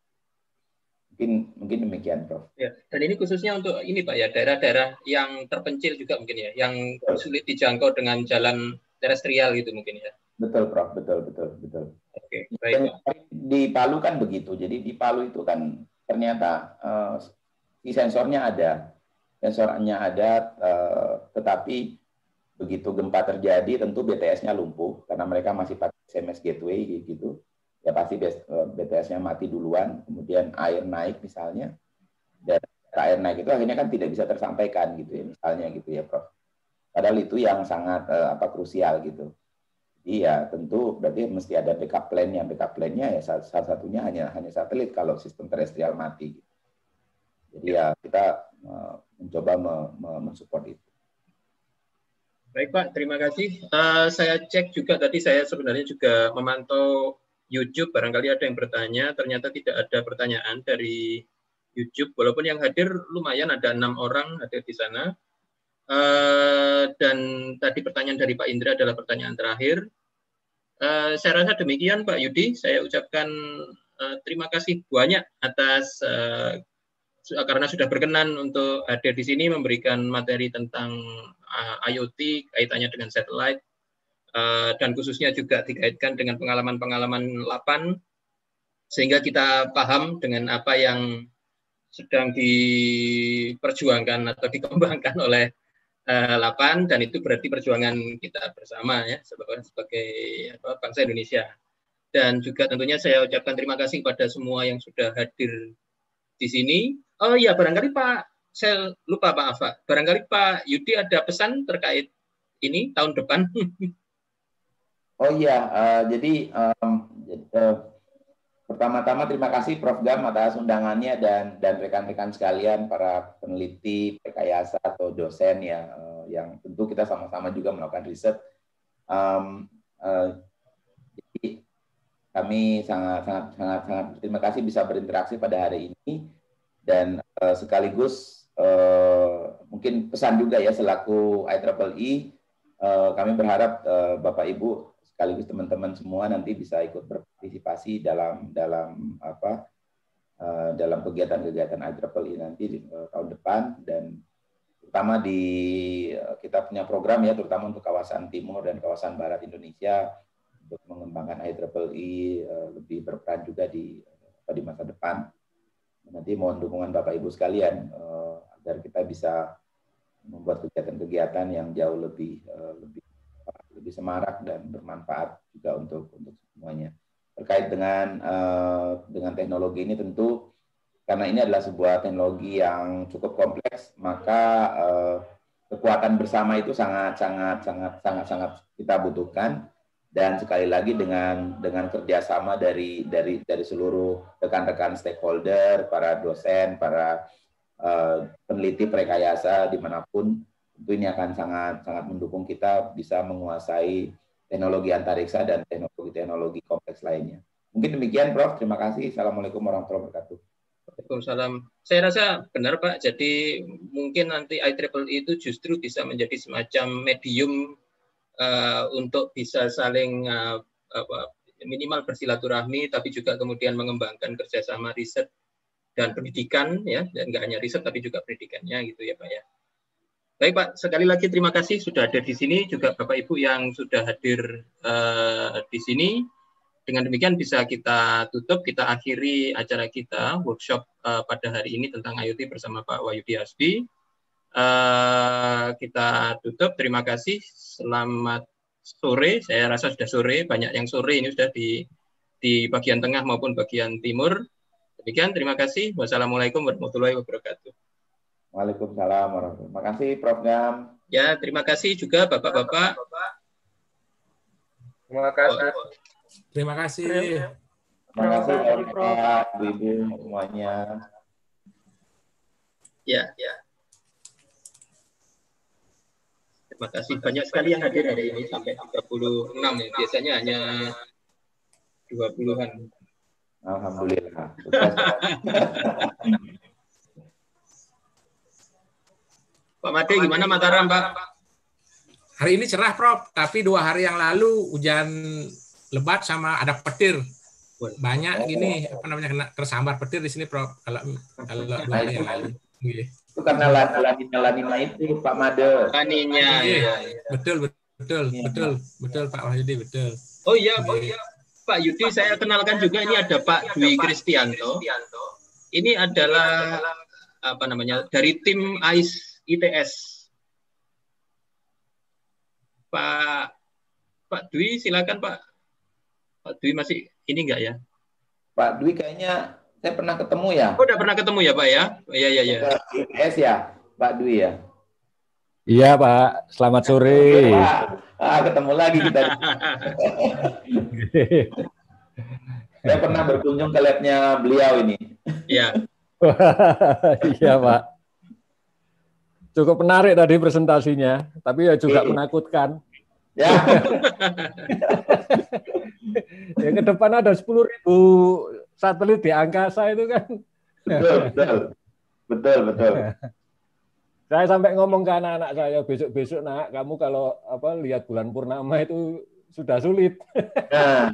Mungkin mungkin demikian, Prof. Ya, dan ini khususnya untuk ini Pak ya, daerah-daerah yang terpencil juga mungkin ya, yang betul. Sulit dijangkau dengan jalan terestrial gitu mungkin ya. Betul, Prof. Betul, betul, betul. Oke, baik Pak. Di Palu kan begitu. Jadi di Palu itu kan ternyata uh, di sensornya ada, sensornya ada, uh, tetapi begitu gempa terjadi tentu B T S-nya lumpuh karena mereka masih pakai S M S gateway gitu. Ya pasti B T S-nya mati duluan, kemudian air naik misalnya, dan air naik itu akhirnya kan tidak bisa tersampaikan gitu ya, misalnya gitu ya, Prof. Padahal itu yang sangat eh, apa krusial gitu. Jadi ya tentu berarti mesti ada backup plan-nya, backup plan-nya ya salah satunya hanya hanya satelit kalau sistem terestrial mati. Jadi ya kita uh, mencoba mensupport itu. Baik Pak, terima kasih. Uh, saya cek juga tadi, saya sebenarnya juga memantau YouTube, barangkali ada yang bertanya, ternyata tidak ada pertanyaan dari YouTube, walaupun yang hadir lumayan, ada enam orang hadir di sana. Uh, dan tadi pertanyaan dari Pak Indra adalah pertanyaan terakhir. Uh, saya rasa demikian Pak Yudi, saya ucapkan uh, terima kasih banyak atas uh, karena sudah berkenan untuk hadir di sini memberikan materi tentang uh, IoT kaitannya dengan satelit. Uh, dan khususnya juga dikaitkan dengan pengalaman-pengalaman LAPAN, sehingga kita paham dengan apa yang sedang diperjuangkan atau dikembangkan oleh uh, LAPAN, dan itu berarti perjuangan kita bersama ya sebagai, sebagai apa, bangsa Indonesia. Dan juga tentunya saya ucapkan terima kasih kepada semua yang sudah hadir di sini. Oh iya, barangkali Pak, saya lupa Pak Afa, barangkali Pak Yudi ada pesan terkait ini tahun depan. Oh iya, uh, jadi um, uh, pertama-tama terima kasih Prof Gam atas undangannya dan dan rekan-rekan sekalian, para peneliti, rekayasa atau dosen ya, uh, yang tentu kita sama-sama juga melakukan riset. Um, uh, jadi kami sangat sangat sangat sangat terima kasih bisa berinteraksi pada hari ini, dan uh, sekaligus uh, mungkin pesan juga ya selaku I triple E, uh, kami berharap uh, Bapak Ibu sekaligus teman-teman semua nanti bisa ikut berpartisipasi dalam dalam apa uh, dalam kegiatan-kegiatan I triple E nanti di uh, tahun depan, dan terutama di uh, kita punya program ya terutama untuk kawasan timur dan kawasan barat Indonesia untuk mengembangkan I triple E uh, lebih berperan juga di uh, di masa depan. Nanti mohon dukungan Bapak Ibu sekalian uh, agar kita bisa membuat kegiatan-kegiatan yang jauh lebih uh, lebih lebih semarak dan bermanfaat juga untuk untuk semuanya. Terkait dengan uh, dengan teknologi ini tentu karena ini adalah sebuah teknologi yang cukup kompleks, maka uh, kekuatan bersama itu sangat sangat sangat sangat sangat kita butuhkan, dan sekali lagi dengan dengan kerjasama dari dari dari seluruh rekan-rekan stakeholder, para dosen, para uh, peneliti perekayasa dimanapun. Tentu ini akan sangat sangat mendukung kita bisa menguasai teknologi antariksa dan teknologi-teknologi kompleks lainnya. Mungkin demikian, Prof. Terima kasih. Assalamualaikum warahmatullahi wabarakatuh. Waalaikumsalam. Saya rasa benar Pak. Jadi mungkin nanti I triple E itu justru bisa menjadi semacam medium uh, untuk bisa saling uh, apa, minimal bersilaturahmi, tapi juga kemudian mengembangkan kerjasama riset dan pendidikan, ya, dan nggak hanya riset tapi juga pendidikannya, gitu ya Pak ya. Baik Pak, sekali lagi terima kasih sudah ada di sini, juga Bapak Ibu yang sudah hadir uh, di sini. Dengan demikian bisa kita tutup, kita akhiri acara kita, workshop uh, pada hari ini tentang I O T bersama Pak Wahyudi Hasbi. Uh, kita tutup, terima kasih, selamat sore, saya rasa sudah sore, banyak yang sore ini sudah di, di bagian tengah maupun bagian timur. Demikian, terima kasih, wassalamualaikum warahmatullahi wabarakatuh. Waalaikumsalam warahmatullahi wabarakatuh. Terima kasih Prof Gam. Ya, terima kasih juga Bapak-Bapak. Terima kasih. Oh. Terima kasih. Terima kasih Bapak, Ibu, semuanya. Ya, ya. Terima kasih banyak sekali yang hadir hari ini sampai tiga puluh enam ya. Biasanya hanya dua puluhan. Alhamdulillah. Pak Made gimana Mataram, Pak? Hari ini cerah, Prof. Tapi dua hari yang lalu hujan lebat sama ada petir. Banyak gini apa namanya kena tersambar petir di sini, Prof. Kalau kalau dua hari yang lalu. Itu karena lanina lanina itu Pak Made. Laninya. Ya. Betul, betul, ya. betul, betul Pak Wahyudi, betul. Oh iya, oh iya. Pak Yudi, saya kenalkan juga ini ada Pak Dwi Kristianto. Ini adalah apa namanya dari tim A I S I T S. Pak Pak Dwi, silakan Pak. Pak Dwi masih ini enggak ya? Pak Dwi kayaknya saya pernah ketemu ya. Oh, udah pernah ketemu ya Pak ya? Iya iya iya. I T S ya, Pak Dwi ya. Iya Pak, selamat sore. Ah, ketemu lagi kita. Saya pernah berkunjung ke labnya beliau ini. Iya. Iya Pak. Cukup menarik tadi presentasinya, tapi ya juga e. menakutkan. Ya. Ya ke depan ada sepuluh ribu satelit di angkasa itu kan. Betul, betul. Betul, betul. Saya sampai ngomong ke anak-anak saya, besok-besok nak, kamu kalau apa lihat bulan purnama itu sudah sulit. Nah.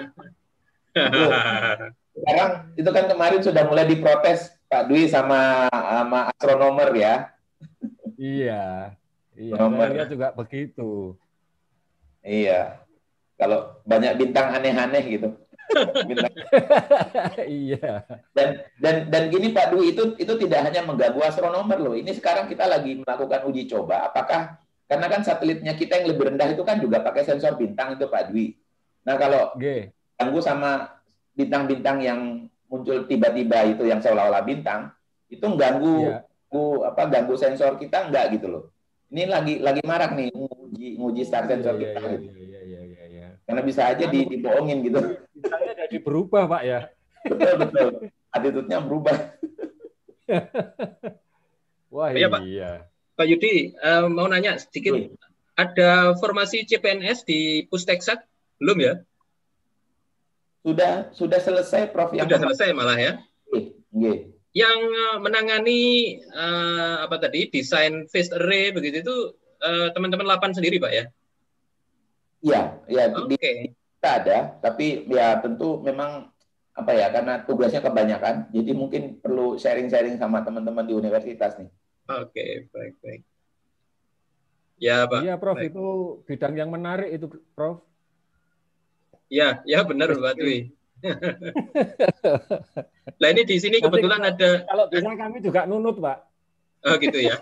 Sekarang itu kan kemarin sudah mulai diprotes Pak Dwi sama sama astronomer ya. Iya. Iya, saya lihat juga begitu. Iya. Kalau banyak bintang aneh-aneh gitu. Bintang. Iya. Dan dan dan gini Pak Dwi, itu itu tidak hanya mengganggu astronomer loh. Ini sekarang kita lagi melakukan uji coba apakah karena kan satelitnya kita yang lebih rendah itu kan juga pakai sensor bintang itu Pak Dwi. Nah, kalau G. ganggu sama bintang-bintang yang muncul tiba-tiba itu yang seolah-olah bintang, itu ganggu iya. ganggu apa ganggu sensor kita enggak gitu loh. Ini lagi lagi marak nih nguji nguji star sensor iya, kita. Iya, gitu. iya, iya, iya, iya. Karena bisa aja di, dibohongin gitu. Bintangnya jadi berubah Pak ya. Betul betul. Attitude-nya berubah. Wah iya, Pak. iya. Pak Yudi, uh, mau nanya sedikit. Hmm. Ada formasi C P N S di Pusteksat belum ya? Sudah sudah selesai Prof. Yang sudah selesai malah ya. Iya. Yang menangani uh, apa tadi desain phased array begitu itu teman-teman uh, delapan sendiri Pak ya? Iya, ya. Oke. Okay. Kita ada, tapi ya tentu memang apa ya karena tugasnya kebanyakan, jadi mungkin perlu sharing-sharing sama teman-teman di universitas nih. Oke, okay, baik baik. Ya Pak. Iya Prof, baik. Itu bidang yang menarik itu Prof. Ya, ya benar Pak Dwi. Nah ini di sini kebetulan nanti, ada. Kalau bisa kami juga nunut Pak. Oh gitu ya.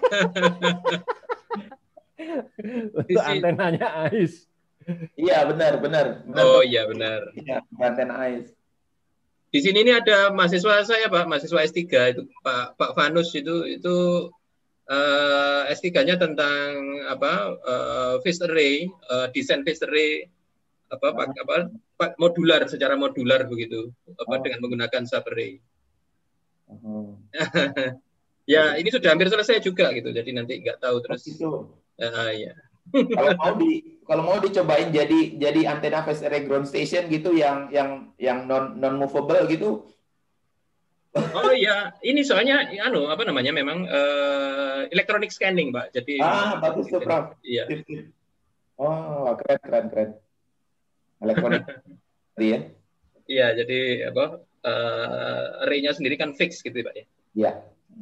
Untuk antenanya A I S. Iya benar benar. benar oh betul. iya benar. Iya, antena A I S. Di sini ini ada mahasiswa saya Pak, mahasiswa S tiga itu Pak Pak Vanus itu itu uh, S tiga-nya tentang apa uh, phased array, uh, desain phased array apa pak apa pak modular secara modular begitu apa oh. dengan menggunakan subarray. Oh. Ya ini sudah hampir selesai juga gitu, jadi nanti nggak tahu terus. Oh, uh, ya. Kalau mau di kalau mau dicobain jadi jadi antena phased array ground station gitu yang yang yang non non movable gitu Oh iya, ini soalnya anu apa namanya memang uh, electronic scanning, Pak. Jadi ah bagus tuh, Prof. Iya. Oh, keren keren keren. Elektronik ya. Iya, jadi apa uh, array-nya sendiri kan fix gitu, Pak ya. Iya.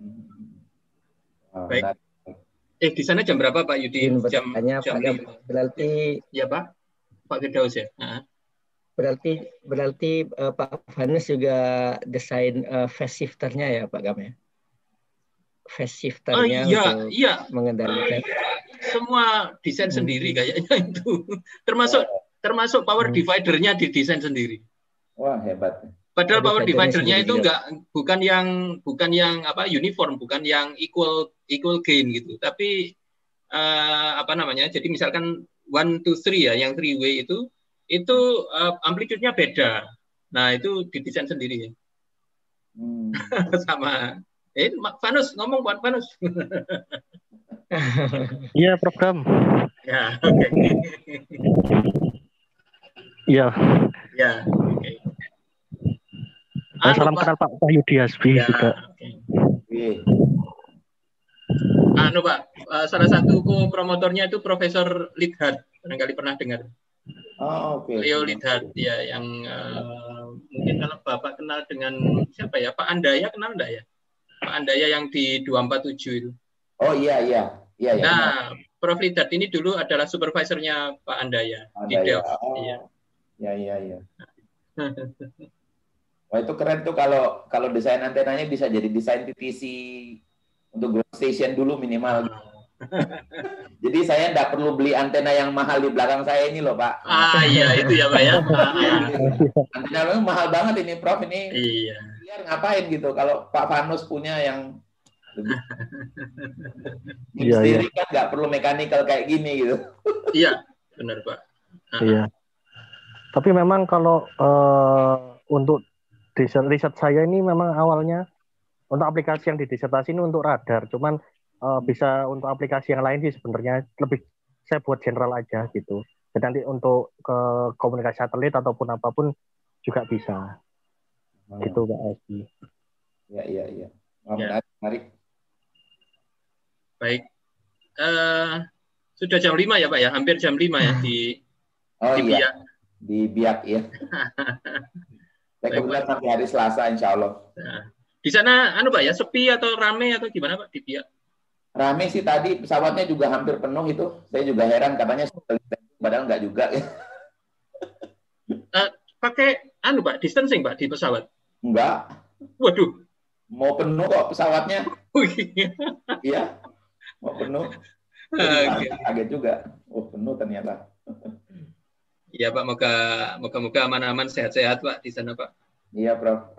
Oh, baik. Nah. Eh di sana jam berapa, Pak Yudi? Jam jam lima. Berarti ya, Pak. Pak Firdaus ya. Nah. Berarti berarti uh, Pak Vanus juga desain uh, phase shifternya ya Pak Gam ya? Phase shifternya oh, iya, untuk iya. mengendalikan. Semua desain hmm. sendiri kayaknya itu. Termasuk termasuk power hmm. dividernya didesain sendiri. Wah, hebat. Padahal power dividernya itu enggak bukan yang bukan yang apa uniform, bukan yang equal equal gain gitu. Tapi uh, apa namanya? Jadi misalkan one two three ya, yang three way itu itu uh, amplitude-nya beda. Nah, itu didesain sendiri. Hmm. Sama. Eh, Vanus, ngomong buat Vanus. Iya, program. Ya, oke. Okay. Iya. Ya, oke. Okay. Anu, salam Pak. Kenal Pak Pak Yudi Hasbi ya, juga. Okay. Anu Pak, uh, salah satu co-promotornya itu Profesor Lidhat. Barangkali pernah dengar. Oh, oke. Okay. Leo Lidhat ya, yang uh, mungkin kalau Bapak kenal dengan siapa ya? Pak Andaya, kenal enggak ya? Pak Andaya yang di dua empat tujuh itu. Oh iya iya. Iya, iya. Nah, Prof Lidhat ini dulu adalah supervisornya Pak Andaya, Andaya. di Delft. Oh. Iya. Iya iya iya. Wah, itu keren tuh kalau kalau desain antenanya bisa jadi desain T T C untuk ground station dulu minimal. Jadi saya nggak perlu beli antena yang mahal di belakang saya ini loh, Pak. Ah iya, itu ya, Pak ya. Antena itu mahal banget ini, Prof. Ini iya. Biar ngapain gitu kalau Pak Vanus punya yang lebih iya, sendiri iya. Kan nggak perlu mechanical kayak gini gitu. Iya, benar, Pak. Uh-huh. Iya. Tapi memang kalau uh, untuk riset, riset saya ini memang awalnya untuk aplikasi yang didisertasi ini untuk radar, cuman uh, bisa untuk aplikasi yang lain sih sebenarnya lebih saya buat general aja gitu. Jadi nanti untuk ke komunikasi satelit ataupun apapun juga bisa. Hmm. Gitu Pak Hasbi. Ya iya iya. Oh, ya. Menarik. Baik. Uh, sudah jam lima ya Pak ya, hampir jam lima ya di oh, di iya. Biak. Di Biak ya. Saya kebetulan sampai hari Selasa insya Allah. Nah, di sana anu Pak ya, sepi atau rame atau gimana Pak di Biak? Rame sih tadi, pesawatnya juga hampir penuh itu. Saya juga heran katanya padahal nggak juga ya. Uh, pakai anu Pak, distancing Pak di pesawat? Enggak. Waduh. Mau penuh kok pesawatnya. Iya. Mau penuh. Okay. Kaget juga. Oh, penuh ternyata. Iya Pak, moga moga-moga aman-aman, sehat-sehat Pak di sana Pak. Iya Prof.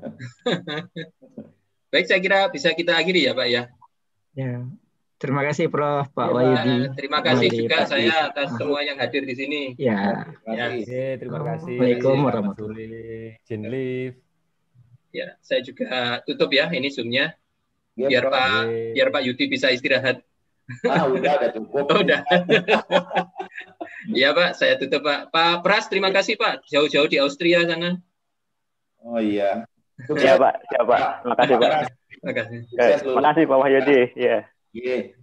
Baik, saya kira bisa kita akhiri ya Pak ya. Ya. Terima kasih Prof Pak ya, Wahyudi. Terima kasih Mari, juga Pak saya atas ah. semua yang hadir di sini. Ya. Ya. Ya. Terima kasih. Assalamualaikum warahmatullahi wabarakatuh. Ya, saya juga tutup ya ini Zoom-nya. Ya, biar Prof. Pak ya. biar Pak Yudi bisa istirahat. Ah, udah udah cukup. Oh, udah. Iya Pak, saya tutup Pak. Pak Pras, terima kasih Pak. Jauh-jauh di Austria sana. Oh iya. Iya Pak, siap Pak. Terima kasih Pak. Terima kasih. Terima kasih Pak Wahyudi. Iya. Yeah.